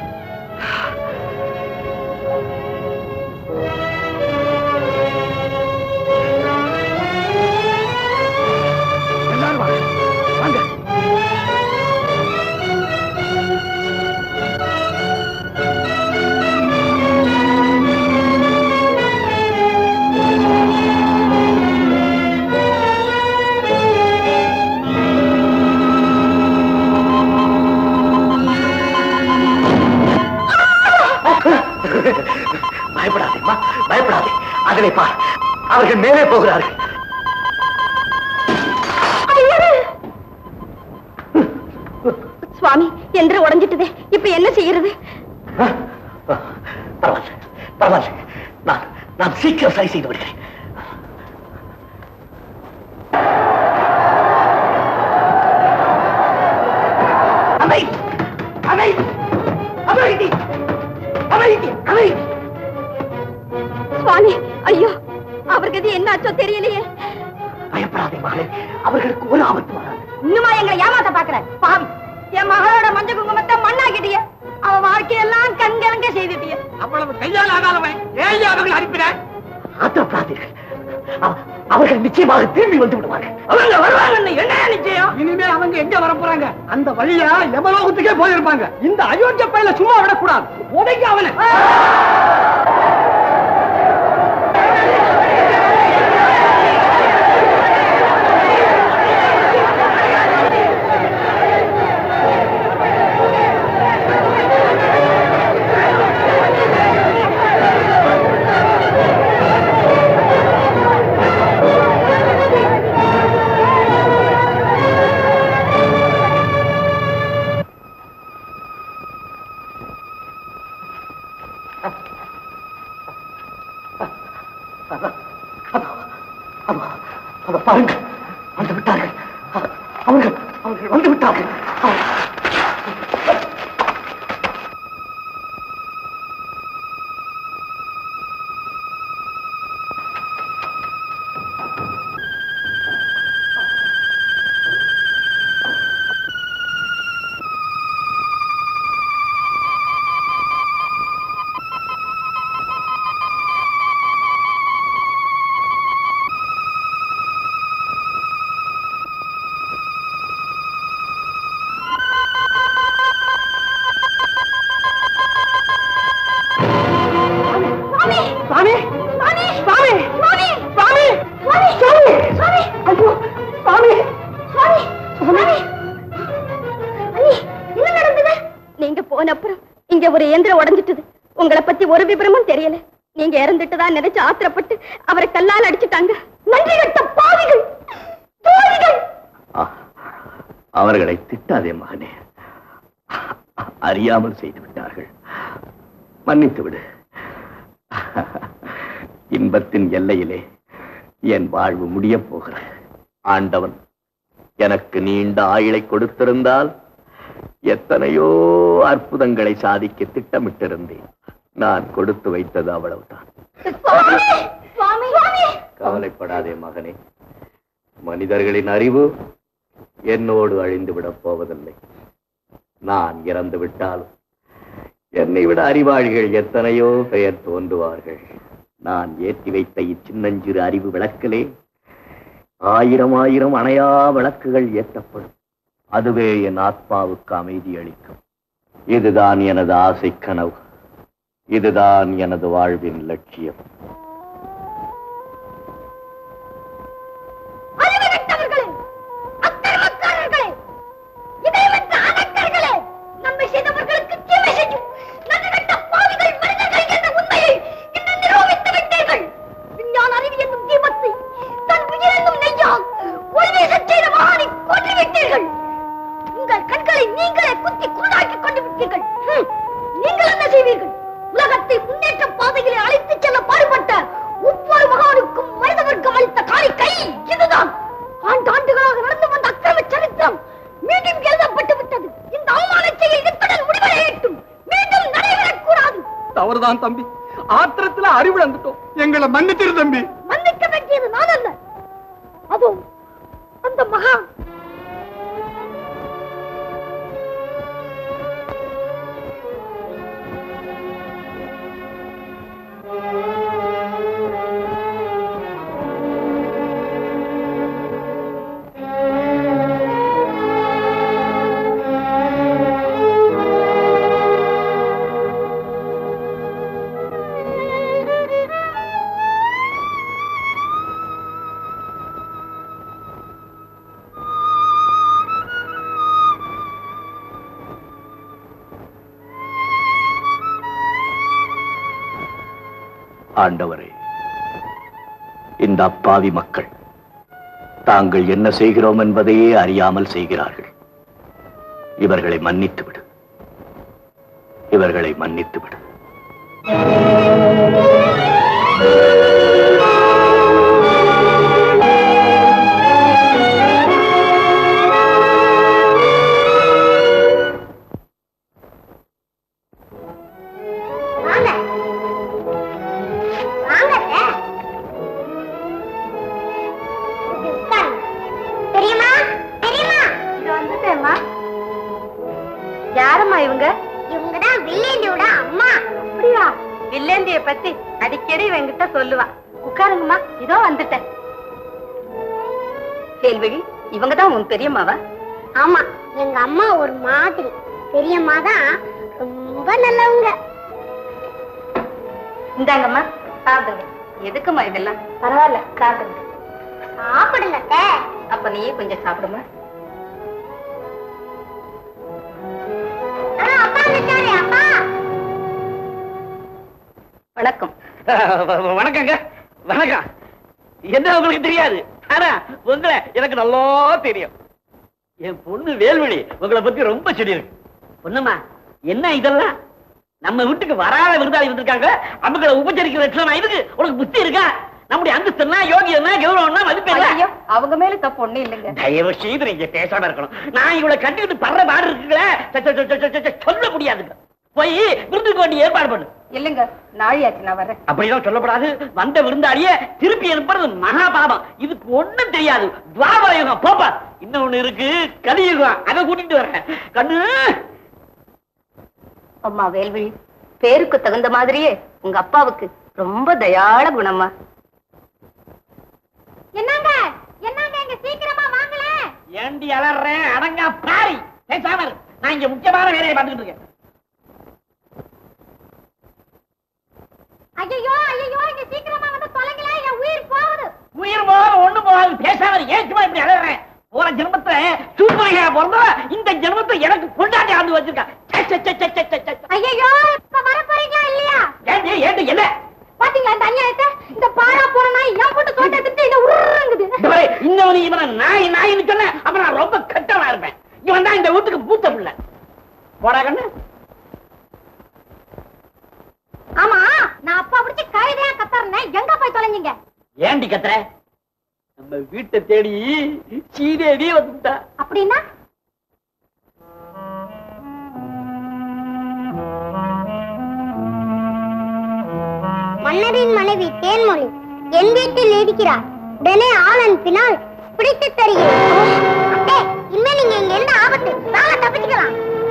[SPEAKER 2] பயப்படாதேம்மா, பயப்படாதே. அதனை பார், அவர்கள் மேலே போகிறார்கள்.
[SPEAKER 6] சுவாமி, என்று உடைஞ்சிட்டதே, இப்ப என்ன செய்யறது?
[SPEAKER 2] பரவாயில்ல பரவாயில்ல, நான் நான் சீக்கிரம் சரி செய்து விடுகிறேன். அமைதி அமைதி அமைதி அமைதி அமைதி.
[SPEAKER 6] சுவாமி, ஐயோ, அவருக்கு என்னாச்சோ தெரியலையே.
[SPEAKER 2] பயப்படாதே மகளே, அவர்களுக்கு ஒரு ஆபத்து வராது.
[SPEAKER 6] இன்னுமா எங்களை ஏமாத்த பாக்குற பாவி? என் மகளோட மஞ்ச குங்குமத்தை மண்ணாக்கிட்டிய, அவ வாழ்க்கையெல்லாம் கண்கலங்க செய்துட்டிய.
[SPEAKER 3] அவ்வளவு கையால் ஆகாதவன் ஏன் அவர்கள் அனுப்பினார்?
[SPEAKER 2] ஆத்திரப்படாதீர்கள், அவர்கள் நிச்சயமாக திரும்பி வந்து விடுவார்கள்.
[SPEAKER 3] அவங்க வருவாங்க. என்ன நிச்சயம்? இனிமே அவங்க எங்க வர போறாங்க? அந்த வழியா எமலோகத்துக்கே போயிருப்பாங்க. இந்த அயோக்கிய பையில சும்மா விடக்கூடாது. உடைக்க அவனை. பாருங்கள், வந்து விட்டார்கள். அவர்கள் அவர்கள் வந்து விட்டார்கள்.
[SPEAKER 6] நீங்க போன அப்புறம் இங்க ஒரு இயந்திரம் உடைஞ்சிட்டது. உங்களை பத்தி ஒரு விபரமும் தெரியல. நீங்க இறந்துட்டுதான் நினைச்சு ஆத்திரப்பட்டு அவரை கல்லால் அடிச்சுட்டாங்க. நன்றி கட்ட பாவிகள், துரோகிகள்.
[SPEAKER 1] அவர்களை திட்டாதே மகனே, அறியாமல் செய்து விட்டார்கள், மன்னித்து விடு. இன்பத்தின் எல்லையிலே என் வாழ்வு முடியப் போகிற ஆண்டவன் எனக்கு நீண்ட ஆயுளை கொடுத்திருந்தால் எத்தனையோ அற்புதங்களை சாதிக்க திட்டமிட்டிருந்தேன். நான் கொடுத்து வைத்தது அவ்வளவுதான். கவலைப்படாதே மகனே, மனிதர்களின் அறிவு என்னோடு அழிந்துவிடப் போவதில்லை. நான் இறந்து விட்டாலும் என்னை விட அறிவாளிகள் எத்தனையோ பெயர் தோன்றுவார்கள். நான் ஏற்றி வைத்த இச்சின்னஞ்சிறு அறிவு விளக்கிலே ஆயிரம் ஆயிரம் அணையா விளக்குகள் ஏற்றப்படும். அதுவே என் ஆத்மாவுக்கு அமைதி அளிக்கும். இதுதான் எனது ஆசை கனவு, இதுதான் எனது வாழ்வின் லட்சியம்.
[SPEAKER 6] உங்கள் கண்களை நீங்களே குத்தி குருடாக்கி கொண்டு விட்டீர்கள். நீங்கள் என்ன செய்வீர்கள்? உலகத்தை முன்னேற்ற பாதையிலே அழைத்துச் செல்ல பாடுபட்ட ஒவ்வொரு மகானுக்கும் மனித வர்க்கம் அளித்த காணிக்கை இதுதான். ஆண்டாண்டுகளாக நடந்து வந்த அக்கிரம சரித்திரம் மீண்டும் எழுதப்பட்டு விட்டது. இந்த அவமான செயல் இத்துடன் முடிவடையட்டும். மீண்டும் நடைபெறக்கூடாது.
[SPEAKER 4] தவறுதான் தம்பி, ஆத்திரத்துல அறிவிழந்துட்டோம். எங்களை மன்னிச்சிரு தம்பி.
[SPEAKER 6] மன்னிக்க வேண்டியது நான் அல்ல, அதோ அந்த மகான்.
[SPEAKER 1] ஆண்டவரே, இந்த அப்பாவி மக்கள் தாங்கள் என்ன செய்கிறோம் என்பதையே அறியாமல் செய்கிறார்கள். இவர்களை மன்னித்து விடு, இவர்களை மன்னித்து விடு.
[SPEAKER 6] யாரம்மா இவங்க? இவங்கதான் வில்லேந்தியோட அம்மா. அப்படியா? வில்லேந்திய பத்தி அடிக்கடி இவங்கிட்ட சொல்லுவா. உட்காருங்கம்மா, இதோ வந்துட்டேன். கேள்வி, இவங்கதான் உன் பெரியம்மாவா? ஆமா, எங்க அம்மா ஒரு மாதிரி. பெரியம்மா தான் ரொம்ப நல்லவங்க. இந்தாங்கம்மா, சாப்பிடுங்க. எதுக்குமா இதெல்லாம்? பரவாயில்ல, சாப்பிடுங்க. சாப்பிடுங்க. அப்ப நீயே கொஞ்சம் சாப்பிடுமா. வணக்கம்.
[SPEAKER 3] வணக்கங்க. வணக்கம். என்ன உங்களுக்கு தெரியாது, ஆனா உங்களை எனக்கு நல்லா தெரியும். என் பொண்ணு வேல்வழி உங்களை பத்தி ரொம்ப சொல்லியிருக்கு. பொண்ணுமா, என்ன இதெல்லாம்? நம்ம வீட்டுக்கு வராத விருந்தாளி வந்திருக்காங்க, அவங்களை உபச்சரிக்கிற லட்சணம் இதுக்கு உனக்கு புத்தி இருக்கா? நம்முடைய அந்தஸ்துனா யோகியனா கௌரவம்னா மதிப்பு
[SPEAKER 6] ஐயோ, அவங்க மேல தப்பு ஒண்ணு இல்லைங்க.
[SPEAKER 3] தயவு செய்து நீங்க பேசாம இருக்கணும். நான் இவளை கண்டுகிட்டு படுற பாடு இருக்குங்களே சொல்ல முடியாதுங்க. போய் விருந்துக்கு வேண்டிய ஏற்பாடு பண்ணு.
[SPEAKER 6] இல்லைங்க, நாழியாச்சு, நான் வரேன்.
[SPEAKER 3] அப்படிதான் சொல்லப்படாது. வந்த விருந்தாளிய திருப்பி அனுப்புறது மகா பாவம். இதுக்கு ஒண்ணும் தெரியாது. துவாபரயுகம் போப்பா. இன்னொன்னு இருக்கு கலியுகம், அதை கூட்டிட்டு வரேன். கண்ணு
[SPEAKER 6] அம்மா வேல்விழி, பேருக்கு தகுந்த மாதிரியே உங்க அப்பாவுக்கு ரொம்ப தயாள குணமா. என்னங்க என்னங்க இங்க சீக்கிரமா வாங்கல.
[SPEAKER 3] ஏண்டி அலறேன்? அடங்கா பாரி, பேசாம இரு. நான் இங்க முக்கியமான வேலையை பார்த்துட்டு இருக்கேன்.
[SPEAKER 6] ஐயோ ஐயோ, இங்க சீக்கிரமா வந்து தொலைங்களா, என் உயிர் போகுது.
[SPEAKER 3] உயிர் போகாது ஒண்ணு போகாது, பேசாம இரு. ஏன் சும்மா இப்படி அலறேன்? போற ஜென்மத்தை சூப்பரையா பிறந்தா இந்த ஜென்மத்தை எனக்கு கொண்டாடி ஆண்டு வச்சிருக்கா.
[SPEAKER 6] ஐயோ, இப்ப வர போறீங்களா இல்லையா?
[SPEAKER 3] ஏண்டி ஏண்டி என்ன
[SPEAKER 6] பாத்தீங்களா இந்த அநியாயத்தை? இந்த பாரா போற நாய் என் போட்டு தோட்ட எடுத்துட்டு என்ன உருங்குது.
[SPEAKER 3] இன்னவனு இவனை நாய் நாயின்னு சொன்ன அப்ப நான் ரொம்ப கட்டமா இருப்பேன். இவன் தான் இந்த வீட்டுக்கு பூத்த பிள்ளை. போடா கண்ணு.
[SPEAKER 6] ஆமா, நான் அப்பா பிடிச்சி கழுதையா கத்தறேன், எங்க போய் தொலைஞ்சீங்க?
[SPEAKER 3] ஏண்டி கத்துற? நம்ம வீட்டை தேடி சீதேவி வந்துட்டா.
[SPEAKER 6] அப்படின்னா மன்னரின் மனைவி தேன்மொழி என் வீட்டில் இருக்கிறார். உடனே ஆள் அனுப்பினால் பிடித்து தருகிறேன். இனிமே நீங்க இங்க எந்த ஆபத்து நாங்க தப்பிச்சுக்கலாம்.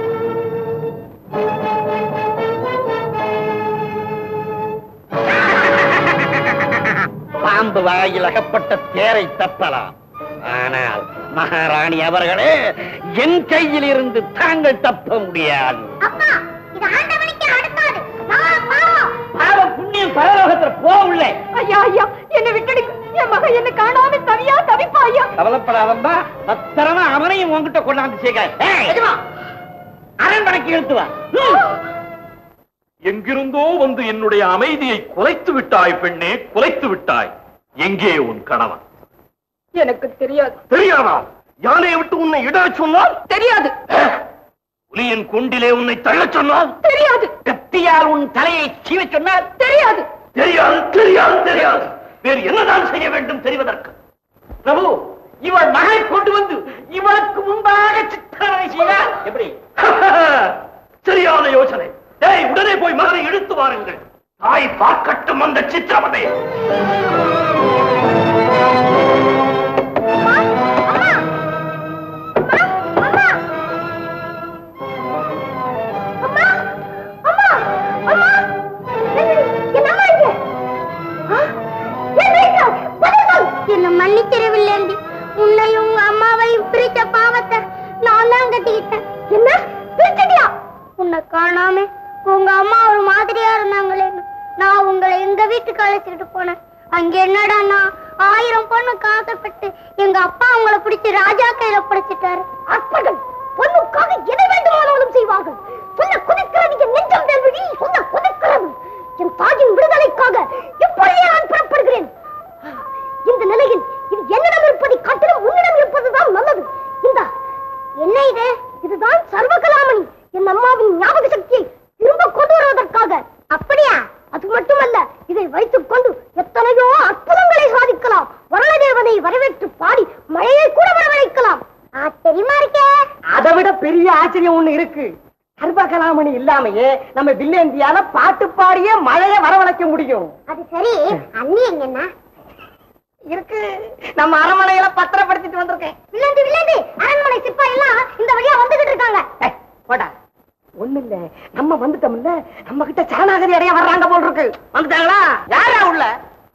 [SPEAKER 3] பாம்பு வாயில் அகப்பட்ட தேரை தப்பலாம். ஆனால் மகாராணி அவர்களே, என் கையில் இருந்து தாங்கள் தப்ப முடியாது.
[SPEAKER 6] அப்பா, இது ஆண்டவனுக்கு அடுத்தாது. நான் பாவம்.
[SPEAKER 3] பாவம் புண்ணியம் பரலோகத்துல போகவில்லை.
[SPEAKER 6] ஐயா ஐயா, என்ன விட்டுடுங்க. என் மகன் என்ன காணாம தவியா தவிப்பா ஐயா.
[SPEAKER 3] கவலைப்படாதம்பா, பத்திரமா அவனையும் உங்ககிட்ட கொண்டாந்து சேர்க்கிறேன். அரண்மனைக்கு இழுத்து வா.
[SPEAKER 2] எங்கிருந்தோ வந்து என்னுடைய அமைதியை குலைத்து விட்டாய் பெண்ணே, குலைத்து விட்டாய். எங்கே உன் கணவன்?
[SPEAKER 6] எனக்கு தெரியாது.
[SPEAKER 2] தெரியாதா? யானையை விட்டு உன்னை இட சொன்னால்
[SPEAKER 6] தெரியாது.
[SPEAKER 2] புலியின் குண்டிலே உன்னை தள்ளச் சொன்னால்
[SPEAKER 6] தெரியாது.
[SPEAKER 3] கத்தியால் உன் தலையை சீவ சொன்னால்
[SPEAKER 6] தெரியாது.
[SPEAKER 2] தெரியாது, தெரியாது, தெரியாது. வேறு என்னதான் செய்ய வேண்டும் தெரிவதற்கு?
[SPEAKER 3] பிரபு, இவள் மகளை கொண்டு வந்து இவளுக்கு முன்பாக சித்திரவதை செய்தால் எப்படி?
[SPEAKER 2] சரியான யோசனை. டேய், உடனே போய் மகனை இழுத்து வாருங்கள். தாய் பார்க்கட்டும் அந்த சித்திரவதை.
[SPEAKER 6] என்ன மன்னிச்சிடவில்லை. உன்னையும் உங்க அம்மாவையும் பிரிச்ச பாவத்தை நான் தான் கட்டிக்கிட்டேன். என்ன பிரிச்சிட்டியா? உன்னை காணாம உங்க அம்மா ஒரு மாதிரியா இருந்தாங்களே, நான் உங்களை எங்க வீட்டுக்கு அழைச்சிட்டு போனேன். அங்க என்னடா ஆயிரம் பொண்ணு காசப்பட்டு எங்க அப்பா உங்களை பிடிச்சு ராஜா கையில பிடிச்சிட்டாரு. அற்பர்கள் பொண்ணுக்காக எதை வேண்டுமானாலும் செய்வார்கள். சொல்ல குதிக்கிறது நெஞ்சம் தேல்வி, சொல்ல குதிக்கிறது என் தாயின் விடுதலைக்காக இப்பொழுதே நான் புறப்படுகிறேன். இந்த நிலையில் இது என்னிடம் இருப்பதை காட்டிலும் உன்னிடம் இருப்பதுதான் நல்லது. இந்த என்ன இது? இதுதான் சர்வகலாமணி, என் அம்மாவின் ஞாபக சக்தியை திரும்ப கொண்டு வருவதற்காக. அப்படியா? அது மட்டுமல்ல, இதை வைத்துக் கொண்டு எத்தனையோ அற்புதங்களை சாதிக்கலாம். வருண தேவதை வரவேற்று பாடி மழையை கூட வரவழைக்கலாம். தெரியுமா இருக்கே?
[SPEAKER 5] அதை விட பெரிய ஆச்சரியம் ஒண்ணு இருக்கு. சர்வகலாமணி இல்லாமையே நம்ம வில்லேந்தியால பாட்டு பாடியே மழையை வரவழைக்க முடியும்.
[SPEAKER 6] அது சரி, அண்ணி எங்கன்னா
[SPEAKER 5] இருக்கு. நம்ம அரண்மனையில பத்திரப்படுத்திட்டு வந்திருக்கேன்.
[SPEAKER 6] வில்லந்தி வில்லந்தி அரண்மனை சிப்பாய் எல்லாம் இந்த வழியா வந்துகிட்டு இருக்காங்க.
[SPEAKER 5] போடா, ஒண்ணு இல்ல, நம்ம வந்துட்டோம்ல, நம்ம கிட்ட சரணாகதி அடைய வர்றாங்க போல் இருக்கு. வந்துட்டாங்களா? யாரா உள்ள?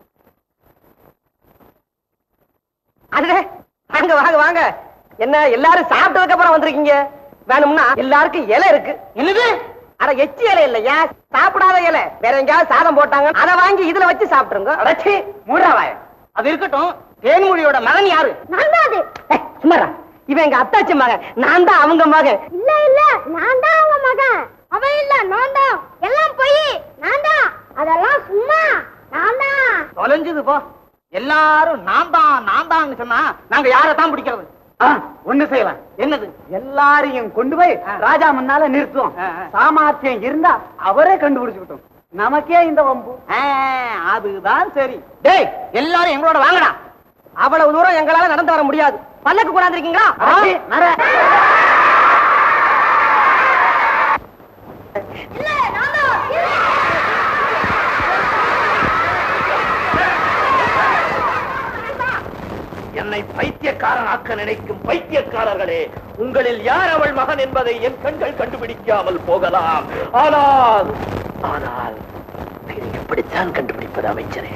[SPEAKER 5] அதுவே வாங்க வாங்க வாங்க. என்ன எல்லாரும் சாப்பிட்டதுக்கு அப்புறம் வந்திருக்கீங்க? வேணும்னா எல்லாருக்கும் இலை இருக்கு. என்னது? அட எச்சி இலை இல்லையா, சாப்பிடாத இலை. வேற எங்கேயாவது சாதம் போட்டாங்க, அதை வாங்கி இதுல வச்சு சாப்பிட்டுருங்க. அடச்சி மூன்றாவாய. அது இருக்கட்டும், தேன்மொழியோட மகன் யாரு?
[SPEAKER 6] நான் தான் அது.
[SPEAKER 5] சுமாரா, இவன் எங்க அத்தாச்சி மகன், நான் தான் அவங்க மகன்.
[SPEAKER 6] இல்ல இல்ல, நான் தான் அவங்க மகன். அவன் இல்ல, நான் தான். எல்லாம் போய் நான் தான். அதெல்லாம் சும்மா, நான் தான்.
[SPEAKER 3] தொலைஞ்சது போ. எல்லாரும் நான் தான் நான் தான் சொன்னா நாங்க யாரத்தான் பிடிக்கிறது?
[SPEAKER 5] ஒண்ணு செய்யலாம்.
[SPEAKER 3] என்னது?
[SPEAKER 5] எல்லாரையும் கொண்டு போய் ராஜா முன்னால நிறுத்துவோம். சாமர்த்தியம் இருந்தா அவரே கண்டுபிடிச்சுக்கிட்டோம். நமக்கே இந்த வம்பு. அதுதான் சரி. டேய், எல்லாரும் எங்களோட வாங்கடா. அவ்வளவு தூரம் எங்களால நடந்து வர முடியாது. பல்லக்கு கொண்டாந்துருக்கீங்களா?
[SPEAKER 2] என்னை பைத்தியக்காரனாக்க நினைக்கும் பைத்தியக்காரர்களே, உங்களில் யார் அவள் மகன் என்பதை என் கண்கள் கண்டுபிடிக்காமல் போகலாம். ஆனால் ஆனால் எப்படித்தான் கண்டுபிடிப்பது அமைச்சரே?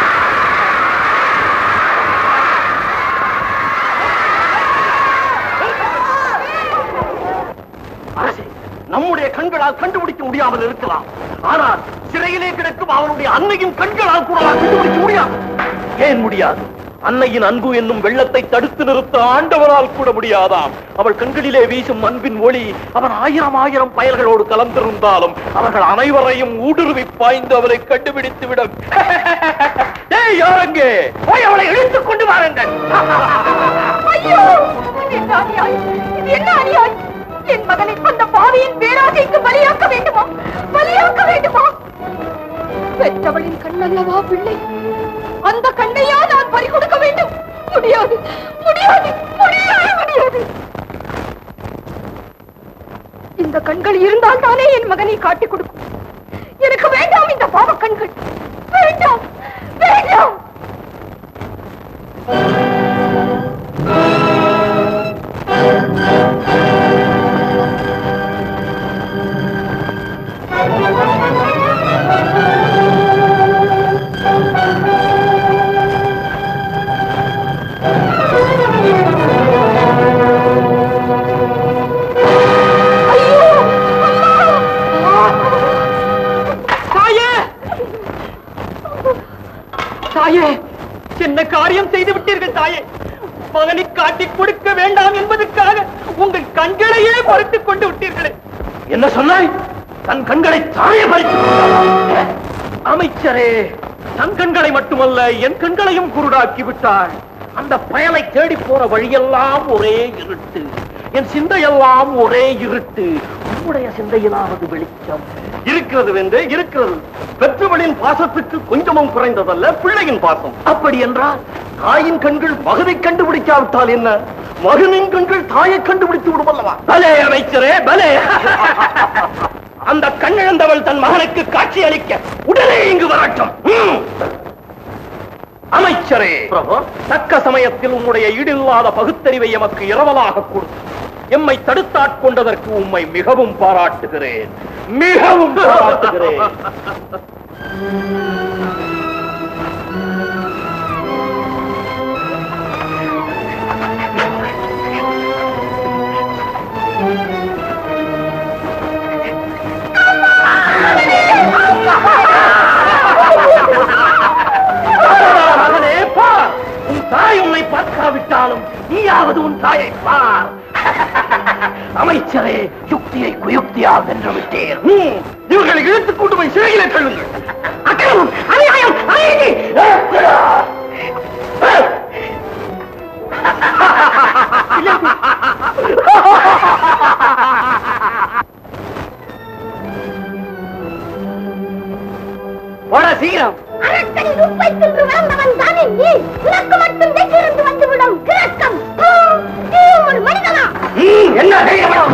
[SPEAKER 2] நம்முடைய கண்களால் கண்டுபிடிக்க முடியாமல் இருக்கலாம். ஆனால் சிறையிலே கிடக்கும் அவனுடைய அன்னையின் கண்களால் கூட கண்டுபிடிக்க முடியாது. ஏன் முடியாது? அன்னையின் அன்பு என்னும் வெள்ளத்தை தடுத்து நிறுத்த ஆண்டவரால் கூட முடியாதாம். அவள் கண்களிலே வீசும் அன்பின் ஒளி அவன் ஆயிரம் ஆயிரம் பயல்களோடு கலந்திருந்தாலும் அவர்கள் அனைவரையும் ஊடுருவி பாய்ந்து அவரை கண்டுபிடித்து விடும். யாரங்கே போய் அவளை இழுத்துக் கொண்டு வாருங்கள்.
[SPEAKER 7] என்ன அநியாயம்! என் மகனை அந்த பாவியின் பேராசைக்கு பலியாக்க வேண்டுமா? பலியாக்க வேண்டுமா? பெற்றவளின் கண்ணல்லவா பிள்ளை, அந்த கண்ணையா நான் பறி கொடுக்க வேண்டும்? முடியாது, முடியாது, முடியாது, முடியாது. இந்த கண்கள் இருந்தால் தானே என் மகனை காட்டிக் கொடுக்கும். எனக்கு வேண்டாம் இந்த பாவ கண்கள். வேண்டாம், வேண்டாம்.
[SPEAKER 2] தாயே, என்ன காரியம் செய்து விட்டீர்கள் தாயே! மகனை காட்டிக் கொடுக்க வேண்டாம் என்பதற்காக உங்கள் கண்களையே பறித்துக் கொண்டு விட்டீர்களே. என்ன சொன்னாய்? தன் கண்களை தாயே பறித்து அமைச்சரே, தன் கண்களை மட்டுமல்ல என் கண்களையும் குருடாக்கி விட்டாள். அந்த பயலை தேடி போற வழியெல்லாம் ஒரே இருட்டு, என் சிந்தையெல்லாம் ஒரே இருட்டு. உன்னுடைய சிந்தையிலாவது வெளிச்சம் இருக்கிறது என்று இருக்கிறது. பெற்றவளின் பாசத்துக்கு கொஞ்சமும் குறைந்ததல்ல பிள்ளையின் பாசம். அப்படி என்றால் தாயின் கண்கள் மகனை கண்டுபிடிக்காவிட்டால் என்ன? மகனின் கண்கள் தாயை கண்டுபிடித்து விடும் அல்லவா? பலே அமைச்சரே, பலே! அந்த கண்ணிழந்தவள் தன் மகனுக்கு காட்சி அளிக்க உடனே இங்கு வரட்டும். அமைச்சரே, தக்க சமயத்தில் உன்னுடைய ஈடில்லாத பகுத்தறிவை எமக்கு இரவலாக கொடுத்து எம்மை தடுத்தாட்கொண்டதற்கு உம்மை மிகவும் பாராட்டுகிறேன், மிகவும் பாராட்டுகிறேன். மகனே பார், உன் தாய் உன்னை பார்க்காவிட்டாலும் நீயாவது உன் தாயை பார். அமைச்சரே, யுக்தியை குயுக்தியாக வென்று விட்டேன். இவர்களை இழுத்துக் கொண்டு போய் சிறையிலே தள்ளுங்கள். அக்கிரமம், அநியாயம், அநீதி! போட சீக்கிரம்.
[SPEAKER 6] அரக்கனின் உப்பை தின்று வளர்ந்தவன் தானே நீ. உனக்கு மட்டும் வெற்றிருந்து வந்துவிடும் கிரக்கம். நீ ஒரு மனிதனா?
[SPEAKER 2] என்ன தைரியம்?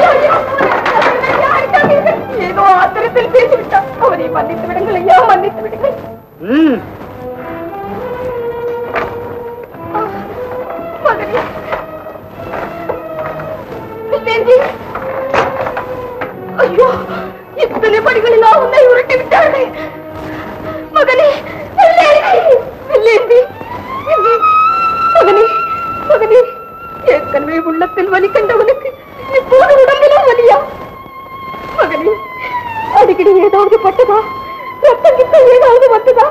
[SPEAKER 7] ஏதோ ஆத்திரத்தில் பேசிவிட்டான். அவரை மன்னித்து விடுங்கள் ஐயா, மன்னித்து விடுங்கள். மகனே, ஐயோ, இத்தனை படிகளில் நான் உன்னை உருட்டி விட்டார்களே. மகனே, மகனே, மகனே, ஏற்கனவே உள்ளத்தில் வலி கண்டவனுக்கு இப்போது உடம்பிலும் வலியா? மகனே, அடிக்கடி ஏதாவது பட்டதா? ரத்தம் கிட்ட ஏதாவது வந்ததா?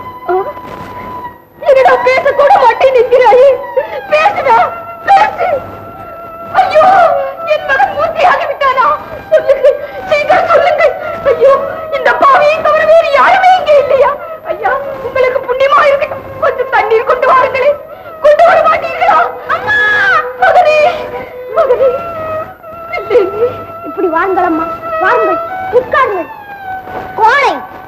[SPEAKER 7] என்னடா பேசக்கூட மாட்டேன் நிற்கிறாயே, பேசுடா, பேசு. ஐயோ, என் மகன் மூர்த்தியாகி விட்டானா? சொல்லுங்கள், சீக்கிரம் சொல்லுங்கள். ஐயோ, இந்த பாவியை தவிர வேறு யாருமே இங்கே இல்லையா? ஐயா, உங்களுக்கு புண்ணியமா இருக்கட்டும், கொஞ்சம் தண்ணீர் கொண்டு வாருங்களே. கொண்டு வர மாட்டீர்களா? அம்மா, மகனே, மகனே,
[SPEAKER 6] இப்படி வாருங்கள் அம்மா, வாருங்கள், உட்காருங்கள். கோழை,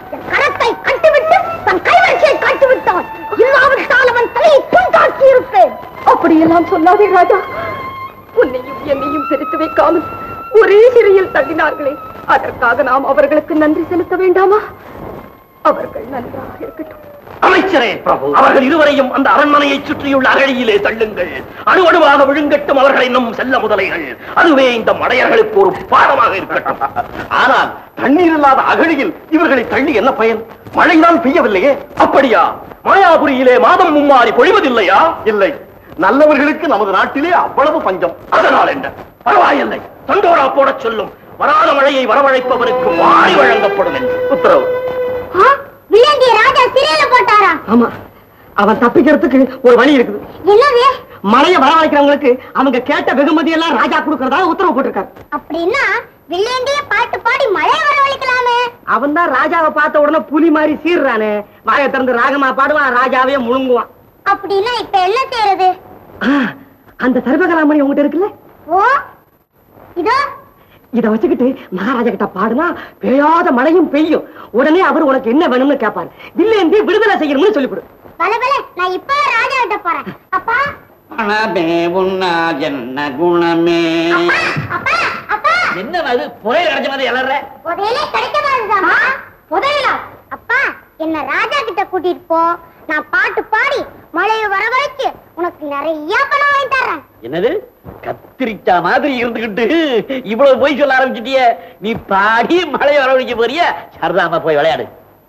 [SPEAKER 7] அப்படியெல்லாம் சொல்லாதே ராஜா. உன்னையும் என்னையும் பிரித்து வைக்காமல் ஒரே சிறையில் தள்ளினார்களே, அதற்காக நாம் அவர்களுக்கு நன்றி செலுத்த வேண்டாமா? அவர்கள் நன்றாக இருக்கட்டும்.
[SPEAKER 2] அமைச்சரே பிரபு, அவர்கள் இருவரையும் அந்த அரண்மனையை சுற்றியுள்ள அகழியிலே தள்ளுங்கள். அணுவணுவாக விழுங்கட்டும் அவர்களை நம் செல்ல முதலைகள். அதுவே இந்த மடையர்களுக்கு ஒரு பாடமாக இருக்கட்டும். ஆனால் தண்ணீர் இல்லாத அகழியில் இவர்களை தள்ளி என்ன பயன்? மழைதான் பெய்யவில்லையே. அப்படியா? மாயாபுரியிலே மாதம் மும்மாறி பொழிவதில்லையா? இல்லை. நல்லவர்களுக்கு நமது நாட்டிலே அவ்வளவு பஞ்சம். அதனால் என்ன? பரவாயில்லை, தண்டோரா போட சொல்லும். வராத மழையை வரவழைப்பவருக்கு வாரி வழங்கப்படும் என்று உத்தரவு.
[SPEAKER 6] ராஜா சிறையில போட்டாரா?
[SPEAKER 5] ஆமா, அவன் தப்பிக்கிறதுக்கு ஒரு வழி இருக்குது.
[SPEAKER 6] என்னது?
[SPEAKER 5] மழையை வரவழைக்கிறவங்களுக்கு அவங்க கேட்ட வெகுமதி எல்லாம் ராஜா கொடுக்கறதா உத்தரவு போட்டிருக்காரு.
[SPEAKER 6] அப்படின்னா வில்லேண்டிய பாட்டு பாடி மழையை வரவழைக்கலாமே.
[SPEAKER 5] அவன் தான் ராஜாவை பார்த்த உடனே புலி மாதிரி சீர்றானே. வாயை திறந்து ராகமா பாடுவான், ராஜாவே முழுங்குவான்.
[SPEAKER 6] அப்படின்னா இப்ப என்ன செய்யறது?
[SPEAKER 5] அந்த சர்வகலாமணி உங்ககிட்ட இருக்குல்ல?
[SPEAKER 6] ஓ, இதோ
[SPEAKER 5] இத வச்சுக்கிட்டு மகாராஜா கிட்ட பாடுனா பெய்யாத மழையும் பெய்யும். உடனே அவர் உனக்கு என்ன வேணும்னு கேட்பாரு. வில்லேந்தி விடுதலை செய்யணும்னு சொல்லிவிடு.
[SPEAKER 6] பலபல, நான் இப்ப ராஜா கிட்ட போறேன். அப்பா
[SPEAKER 3] பணமே உன்னா என்ன குணமே.
[SPEAKER 6] அப்பா அப்பா
[SPEAKER 3] என்ன அது புதையல் கிடைச்ச மாதிரி எழற?
[SPEAKER 6] புதையலே கிடைக்க மாட்டேங்குதா? புதையலா? அப்பா என்ன ராஜா கிட்ட கூட்டிட்டு போ. நான் பாட்டு பாடி மழையை வரவழைச்சு உனக்கு நிறைய பணம் வாங்கி தர்றேன்.
[SPEAKER 3] என்னது? கத்திரிக்கா மாதிரி இருந்துகிட்டு இவ்வளவு போய் சொல்ல ஆரம்பிச்சிட்டிய. நீ பாடி மழை வரவழைக்க போறிய? சரதாமா போய் விளையாடு.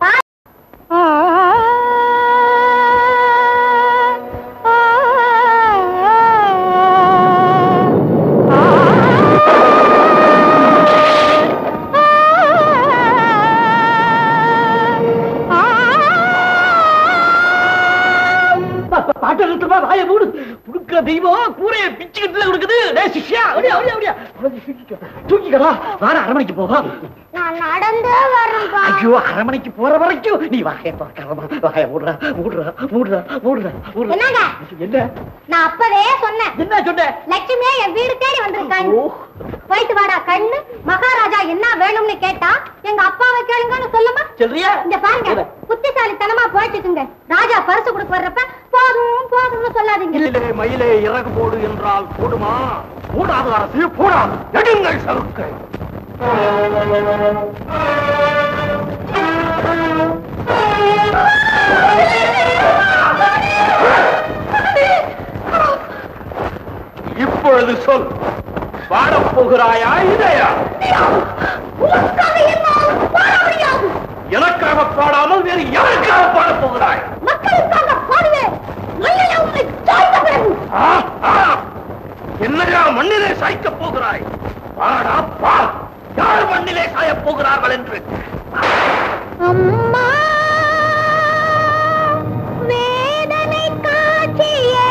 [SPEAKER 5] பாட்டு நிறுத்தமா, வாயை மூடு. புடுக்கிற தெய்வம் கூரையை பிச்சுக்கிட்டு கொடுக்குது. தூக்கிக்கடா, வார அரமனைக்கு போவோம்.
[SPEAKER 6] நான் நடந்து வரேன்ப்பா.
[SPEAKER 5] ஐயோ, அரமனைக்கு போற வரைக்கும் நீ வாயை பார்க்கறமா. வாயை மூடுறா மூடுறா மூடுறா மூடுறா மூடுறா.
[SPEAKER 6] என்னங்க?
[SPEAKER 5] என்ன?
[SPEAKER 6] நான் அப்பவே சொன்னேன்.
[SPEAKER 5] என்ன சொன்ன?
[SPEAKER 6] லட்சுமியே என் வீடு தேடி வந்திருக்காங்க. போயிட்டு வாடா கண்ணு. மகாராஜா என்ன வேணும்னு கேட்டா எங்க அப்பாவை கேளுங்கன்னு சொல்லுமா?
[SPEAKER 5] சொல்றியா?
[SPEAKER 6] இந்த பாருங்க, புத்திசாலித்தனமா போயிட்டுங்க. ராஜா பரிசு கொடுக்க வர்றப்ப போதும் போதும்னு சொல்லாதீங்க.
[SPEAKER 2] இல்லே மயிலே இறகு போடு என்றால் போடுமா? போடாது அரசு, போடாது. எடுங்கள் சருக்கை. இப்பொழுது சொல், பாடப் போகிறாயா இல்லையா? எனக்காக பாடாமல் வேறு யாருக்காக பாடப் போகிறாய்?
[SPEAKER 6] மக்களுக்காக பாடுவேன்.
[SPEAKER 2] என்னையா மண்ணிலே சாய்க்கப் போகிறாய்? பாடா பா. யார் மண்ணிலே சாயப் போகிறார்கள் என்று
[SPEAKER 6] அம்மா வேதனை காட்சியே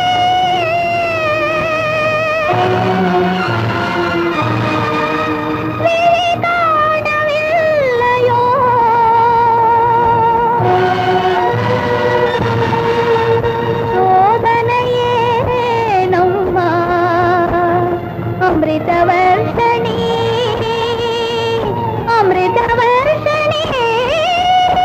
[SPEAKER 6] காணவில்லையோ? சோதனையே நம்மா அமிர்தவர்ஷணி அமிர்தவர்ஷணி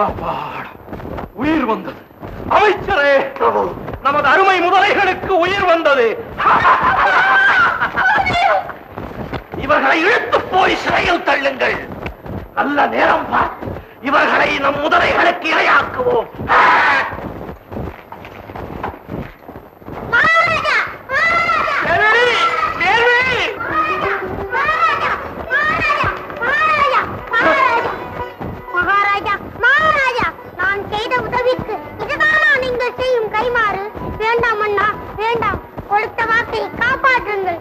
[SPEAKER 2] உயிர் வந்தது. அமைச்சரே, நமது அருமை முதலைகளுக்கு உயிர் வந்தது. இவர்களை இழுத்து போய் சிறையில் தள்ளுங்கள். நல்ல நேரம் பார்த்து இவர்களை நம் முதலைகளுக்கு இரையாக்குவோம்.
[SPEAKER 6] மகாராஜா, மகாராஜா, நான் செய்த உதவிக்கு இதுதானா நீங்கள் செய்யும் கைமாறு? வேண்டாம் அண்ணா, வேண்டாம். கொடுத்த வாக்கை காப்பாற்றுங்கள்.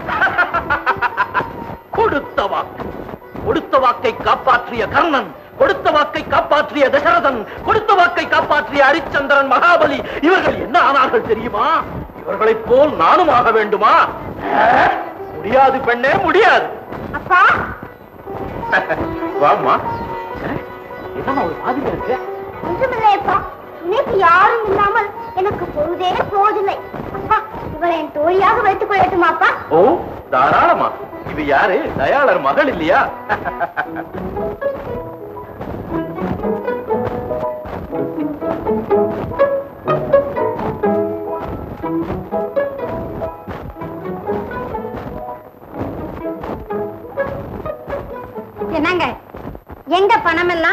[SPEAKER 2] கொடுத்த வாக்கு கொடுத்த வாக்கை காப்பாற்றிய கர்ணன், கொடுத்த வாக்கை காப்பாற்றிய தசரதன், கொடுத்த வாக்கை காப்பாற்றிய ஹரிச்சந்திரன், மகாபலி, இவர்கள் என்ன ஆனார்கள் தெரியுமா? இவர்களைப் போல் நானும் ஆக வேண்டுமா? முடியாது பெண்ணே, முடியாது.
[SPEAKER 6] அப்பா,
[SPEAKER 2] வாம்மா. என்னமா ஒரு மாதிரி இருக்கு?
[SPEAKER 6] ஒன்றுமில்லையப்பா. எனக்கு யாரும் இல்லாமல் எனக்கு பொழுதே போதில்லை. அப்பா, இவளை என் தோழியாக வைத்துக் கொள்ளட்டுமாப்பா?
[SPEAKER 2] ஓ, தாராளமா. இது யாரு? தயாளர் மகள் இல்லையா?
[SPEAKER 6] என்னங்க, எங்க பணம் எல்லாம்?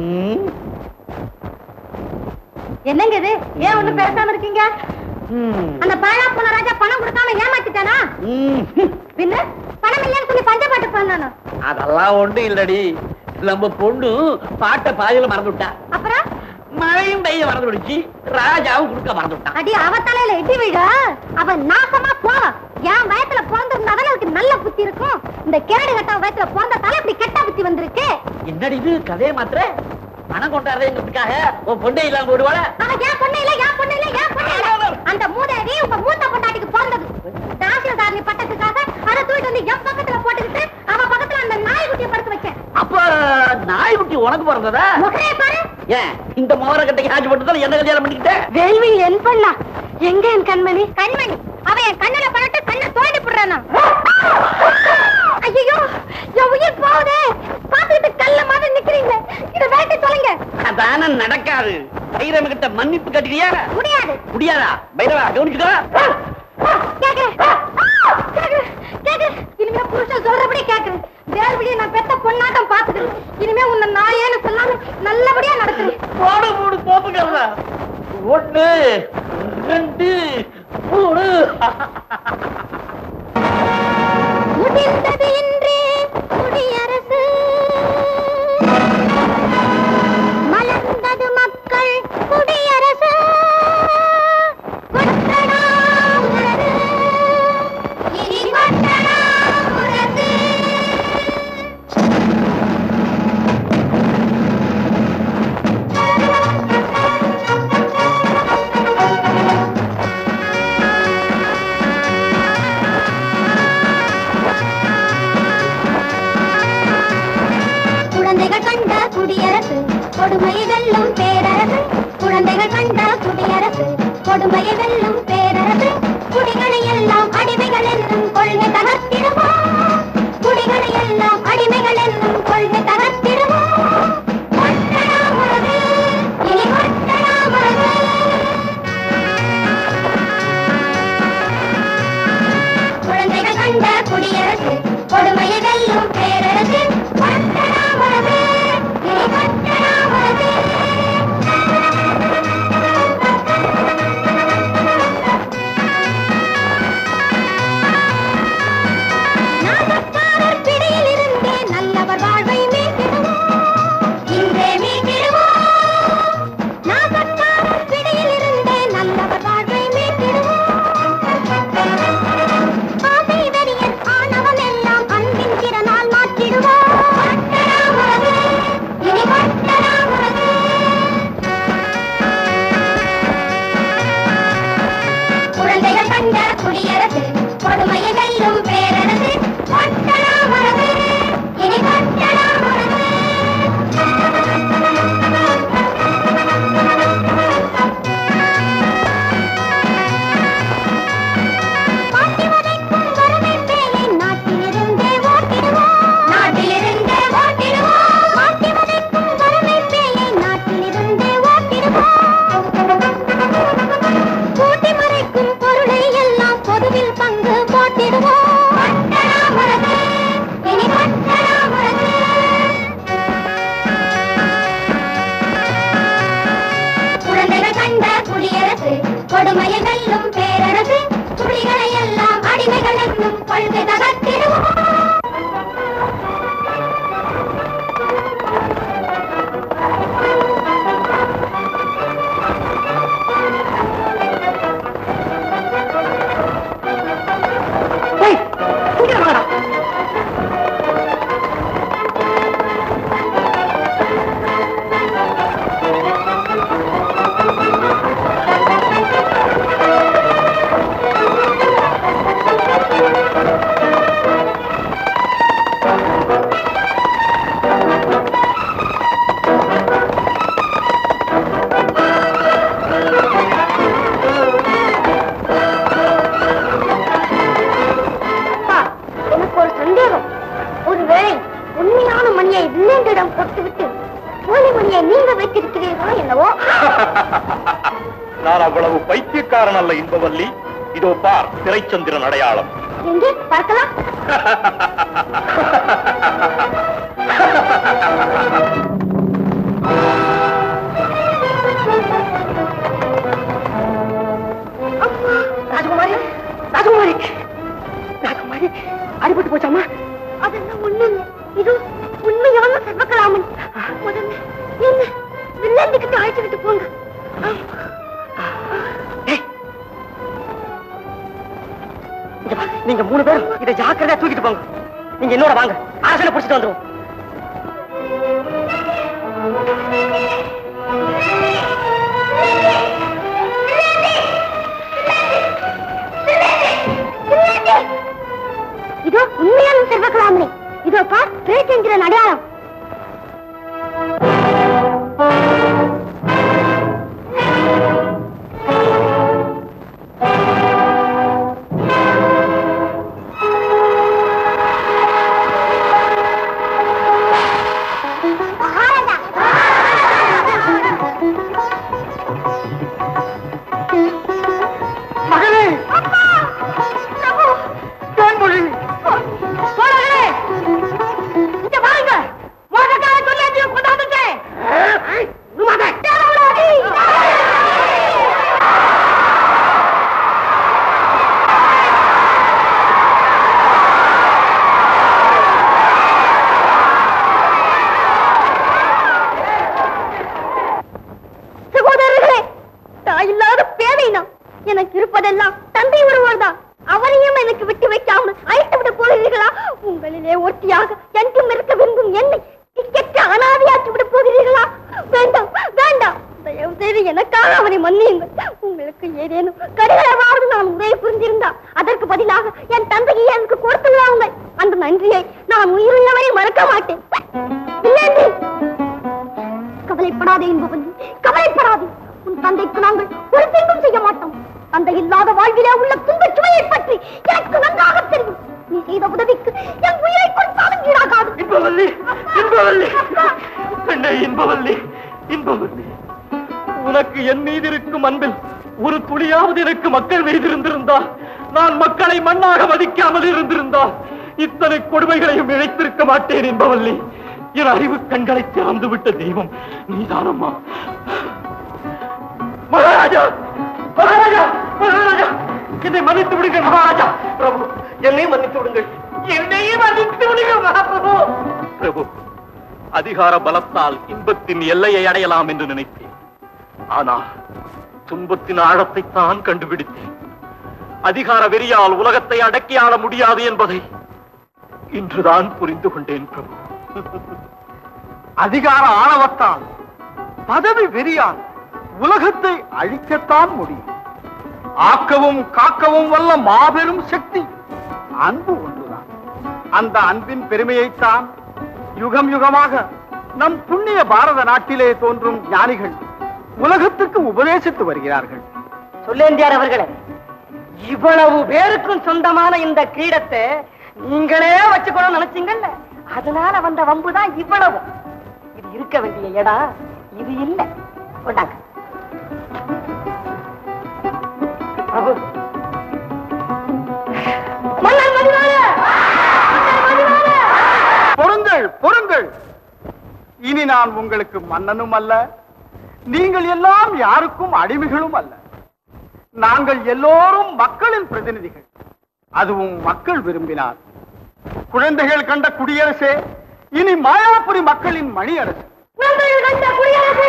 [SPEAKER 6] என்னங்க இது? ஏன் ஒண்ணு பேசாம இருக்கீங்க? அந்த பாழா போன ராஜா பணம் கொடுக்காம ஏமாத்திட்டானா? பின்ன பணம் இல்லைன்னு சொல்லி பஞ்சப்பாட்டு பண்ணானோ?
[SPEAKER 3] அதெல்லாம் ஒண்ணு இல்லடி, நம்ம பொண்ணு பாட்டை பாதியில மறந்து விட்டா.
[SPEAKER 6] அப்புறம்
[SPEAKER 3] மழையும் பெய்ய மறந்து விடுச்சு, ராஜாவும் கொடுக்க மறந்து விட்டான்.
[SPEAKER 6] அடி அவ தலையில எட்டி விழ. அவன் நாசமா போவ. என் வயத்துல பிறந்திருந்தா அவனுக்கு நல்ல புத்தி இருக்கும். இந்த கேடு கட்ட வயத்துல பிறந்த தலை இப்படி கெட்ட புத்தி வந்திருக்கு.
[SPEAKER 3] என்னடி இது கதையை மாத்திர? பணம் கொண்டாடுறதுக்காக உன் பொண்ணை இல்லாம விடுவாள?
[SPEAKER 6] என் பொண்ணு இல்ல, என் பொண்ணு இல்ல, என் பொண்ணு இல்ல. அந்த மூதேவி உங்க மூத்த பொண்டாட்டிக்கு பிறந்தது. தாசில்தாரணி பட்டத்துக்காக அதை தூக்கிட்டு வந்து என் பக்கத்துல போட்டுக்கிட்டு அவ பக்கத்துல அந்த நாய்க்குட்டியை படுத்து வச்சேன்.
[SPEAKER 3] அப்ப நாய்க்குட்டி உனக்கு பிறந்ததா?
[SPEAKER 6] முகரே பாரு.
[SPEAKER 3] ஏன் இந்த மோர கட்டைக்கு ஆட்சி போட்டு என்ன கல்யாணம் பண்ணிக்கிட்ட?
[SPEAKER 6] வேள்வி என் பண்ணா எங்க என் கண்மணி? கண்மணி அவ என் கண்ணுல படட்டு கண்ணை தோண்டி போடுறானா? ஐயோ, என் உயிர் போகுதே. பாத்துக்கிட்டு கல்ல மாதிரி நிக்கிறீங்க. இத வேட்டி சொல்லுங்க.
[SPEAKER 3] அதான நடக்காது. பைரவ கிட்ட மன்னிப்பு கட்டிக்கியா?
[SPEAKER 6] முடியாது.
[SPEAKER 3] முடியாதா? பைரவா கவனிச்சுக்கோ.
[SPEAKER 6] கேக்குறேன் கேக்குறேன் கேக்குறேன். இனிமே புருஷன் சொல்றபடி கேக்குறேன். வேல்விடிய நான் பெத்த பொண்ணாட்டம் பாத்துக்கிறேன். இனிமே உன்னை நாயேன்னு சொல்லாம நல்லபடியா நடத்துறேன்.
[SPEAKER 3] போடு மூடு தோப்புக்கிறதா? ஒண்ணு ரெண்டு மூணு.
[SPEAKER 6] முடிந்தது இன்றே குடியரசு, மலர்ந்தது மக்கள் குடியரசு. கொட்டடா உரசு, இனி கொட்டடா உரசு. குழந்தைகள் கண்ட குடியரசு, கொடுமையை வெல்லும் பேரரசு. குழந்தைகள் கண்ட குடியரசு, கொடுமையை வெல்லும் பேரரசு. குடிகளை எல்லாம் அடிமைகள் என்னும் கொள்கை தகர்த்திடுவோம். குடிகளை எல்லாம் அடிமைகள் என்னும் கொள்கை தகர்த்திடுவோம். கொட்டடா உறவு, இனி கொட்டடா உறவு. குழந்தைகள் கண்ட குடியரசு, கொடுமையை வெல்லும் பேரரசு. கொட்டடா உறவு, இனி கொட்டடா உறவு.
[SPEAKER 8] கொடுமையை வெல்லும் பேரரசு துளிகளை எல்லாம் அடிமைகள் என்னும் கொள்கை தகர்த்திடுவோம்.
[SPEAKER 2] நான் அவ்வளவு பைத்தியக்காரன் அல்ல இன்பவல்லி. இதோ பார் திரைச்சந்திரன் அடையாளம்.
[SPEAKER 8] எங்கே பார்க்கலாம்?
[SPEAKER 5] ராஜகுமாரி ராஜகுமாரி ராஜகுமாரி அடிபட்டு போச்சாமா?
[SPEAKER 8] அதெல்லாம் ஒண்ணு இது உண்மையான சர்வகலாமன். முதல்ல என்ன வில்லந்திக்கிட்டு அழைச்சுக்கிட்டு போங்க.
[SPEAKER 5] நீங்க மூணு பேரும் இதை ஜாக்கிரதையா தூக்கிட்டு போங்க. நீங்க என்னோட வாங்க, அரசனை பிடிச்சிட்டு வந்துருவோம்.
[SPEAKER 8] இதோ உண்மையான சர்வகலாமனை. இதோ பார் திரைச்சந்திரன் அடையாளம். எனக்கு இருப்பதெல்லாம் தந்தை ஒருவர் தான். அவரையும் எனக்கு விட்டு வைக்காமல் அழைத்து விட போகிறீர்களா? உங்களிலே ஒட்டியாக என்றும் இருக்க விரும்பும் என்னை திக்கற்ற அனாதையாக்கி விட போகிறீர்களா? வேண்டாம் வேண்டாம், தயவு செய்து எனக்காக அவனை மன்னியுங்கள். உங்களுக்கு ஏதேனும் கடிதமாவது நான் உதவி புரிந்திருந்தால் அதற்கு பதிலாக என் தந்தையை எனக்கு கொடுத்து விடாங்கள். அந்த நன்றியை நான் உயிருள்ளவரை மறக்க மாட்டேன். கவலைப்படாதே என்பவன், கவலைப்படாதே. உன் தந்தைக்கு நாங்கள் ஒரு தீங்கும் செய்ய மாட்டோம். தந்தை இல்லாத வாழ்விலே உள்ள துன்பச் சுமையை பற்றி எனக்கு நன்றாக தெரியும். நீ செய்த உதவிக்கு என் உயிரை கொடுத்தாலும் ஈடாகாது.
[SPEAKER 2] இன்பவல்லி, இன்பவல்லி, பெண்ணே இன்பவல்லி, இன்பவல்லி, உனக்கு என் மீது இருக்கும் அன்பில் ஒரு துளியாவது எனக்கு மக்கள் மீது இருந்திருந்தால், நான் மக்களை மண்ணாக மதிக்காமல் இருந்திருந்தால் இத்தனை கொடுமைகளையும் இழைத்திருக்க மாட்டேன். இன்பவல்லி, என் அறிவு கண்களை திறந்து விட்ட தெய்வம் நீதானம்மா. மகாராஜா, மகாராஜா, மகாராஜா, என்னை மன்னித்து விடுங்கள் மகாராஜா. பிரபு, என்னை மன்னித்து விடுங்கள், என்னையே மன்னித்து விடுங்கள் மகாபிரபு. பிரபு, அதிகார பலத்தால் இன்பத்தின் எல்லையை அடையலாம் என்று நினைத்தேன். ஆனால் துன்பத்தின் ஆழத்தை தான் கண்டுபிடித்தேன். அதிகார வெறியால் உலகத்தை அடக்கி ஆள முடியாது என்பதை இன்றுதான் புரிந்து கொண்டேன் பிரபு.
[SPEAKER 9] அதிகார ஆணவத்தால், பதவி வெறியால் உலகத்தை அழிக்கத்தான் முடியும். ஆக்கவும் காக்கவும் வல்ல மாபெரும் சக்தி அன்பு ஒன்றுதான். அந்த அன்பின் பெருமையைத்தான் யுகம் யுகமாக நம் புண்ணிய பாரத நாட்டிலே தோன்றும் ஞானிகள் உலகத்துக்கு உபதேசித்து வருகிறார்கள்.
[SPEAKER 5] சொல்லேந்தியார் அவர்களே, இவ்வளவு பேருக்கும் சொந்தமான இந்த கிரீடத்தை நீங்களே வச்சுக்கணும் நினைச்சீங்கல்ல, அதனால வந்த வம்புதான் இவ்வளவு. இது இருக்க வேண்டிய இடம் இது இல்ல. கொண்டாங்க பிரபு. மன்னர் மதிவாள,
[SPEAKER 9] பொறுங்கள் பொறுங்கள். இனி நான் உங்களுக்கு மன்னனும் அல்ல, நீங்கள் எல்லாம் யாருக்கும் அடிமைகளும் அல்ல. நாங்கள் எல்லோரும் மக்களின் பிரதிநிதிகள். அதுவும் மக்கள் விரும்பினார். குழந்தைகள் கண்ட குடியரசே இனி மாயாபுரி மக்களின் மணி அரசு.
[SPEAKER 8] குழந்தைகள் கண்ட குடியரசு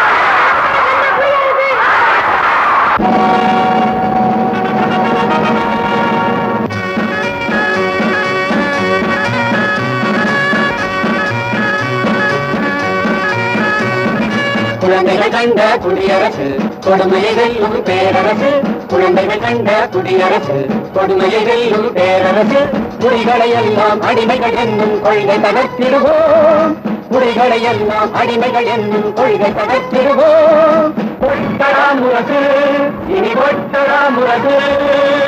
[SPEAKER 3] குழந்தைகள் கண்ட குடியரசு கொடுமையை வெல்லும் பேரரசு. குழந்தைகள் கண்ட குடியரசு கொடுமையை வெல்லும் பேரரசு. குடிகளை எல்லாம் அடிமைகள் என்னும் கொள்கை தகர்த்திடுவோம். குடிகளை எல்லாம் அடிமைகள் என்னும் கொள்கை தகர்த்திடுவோம். கொட்டடா முரசு இனி கொட்டடா முரசு.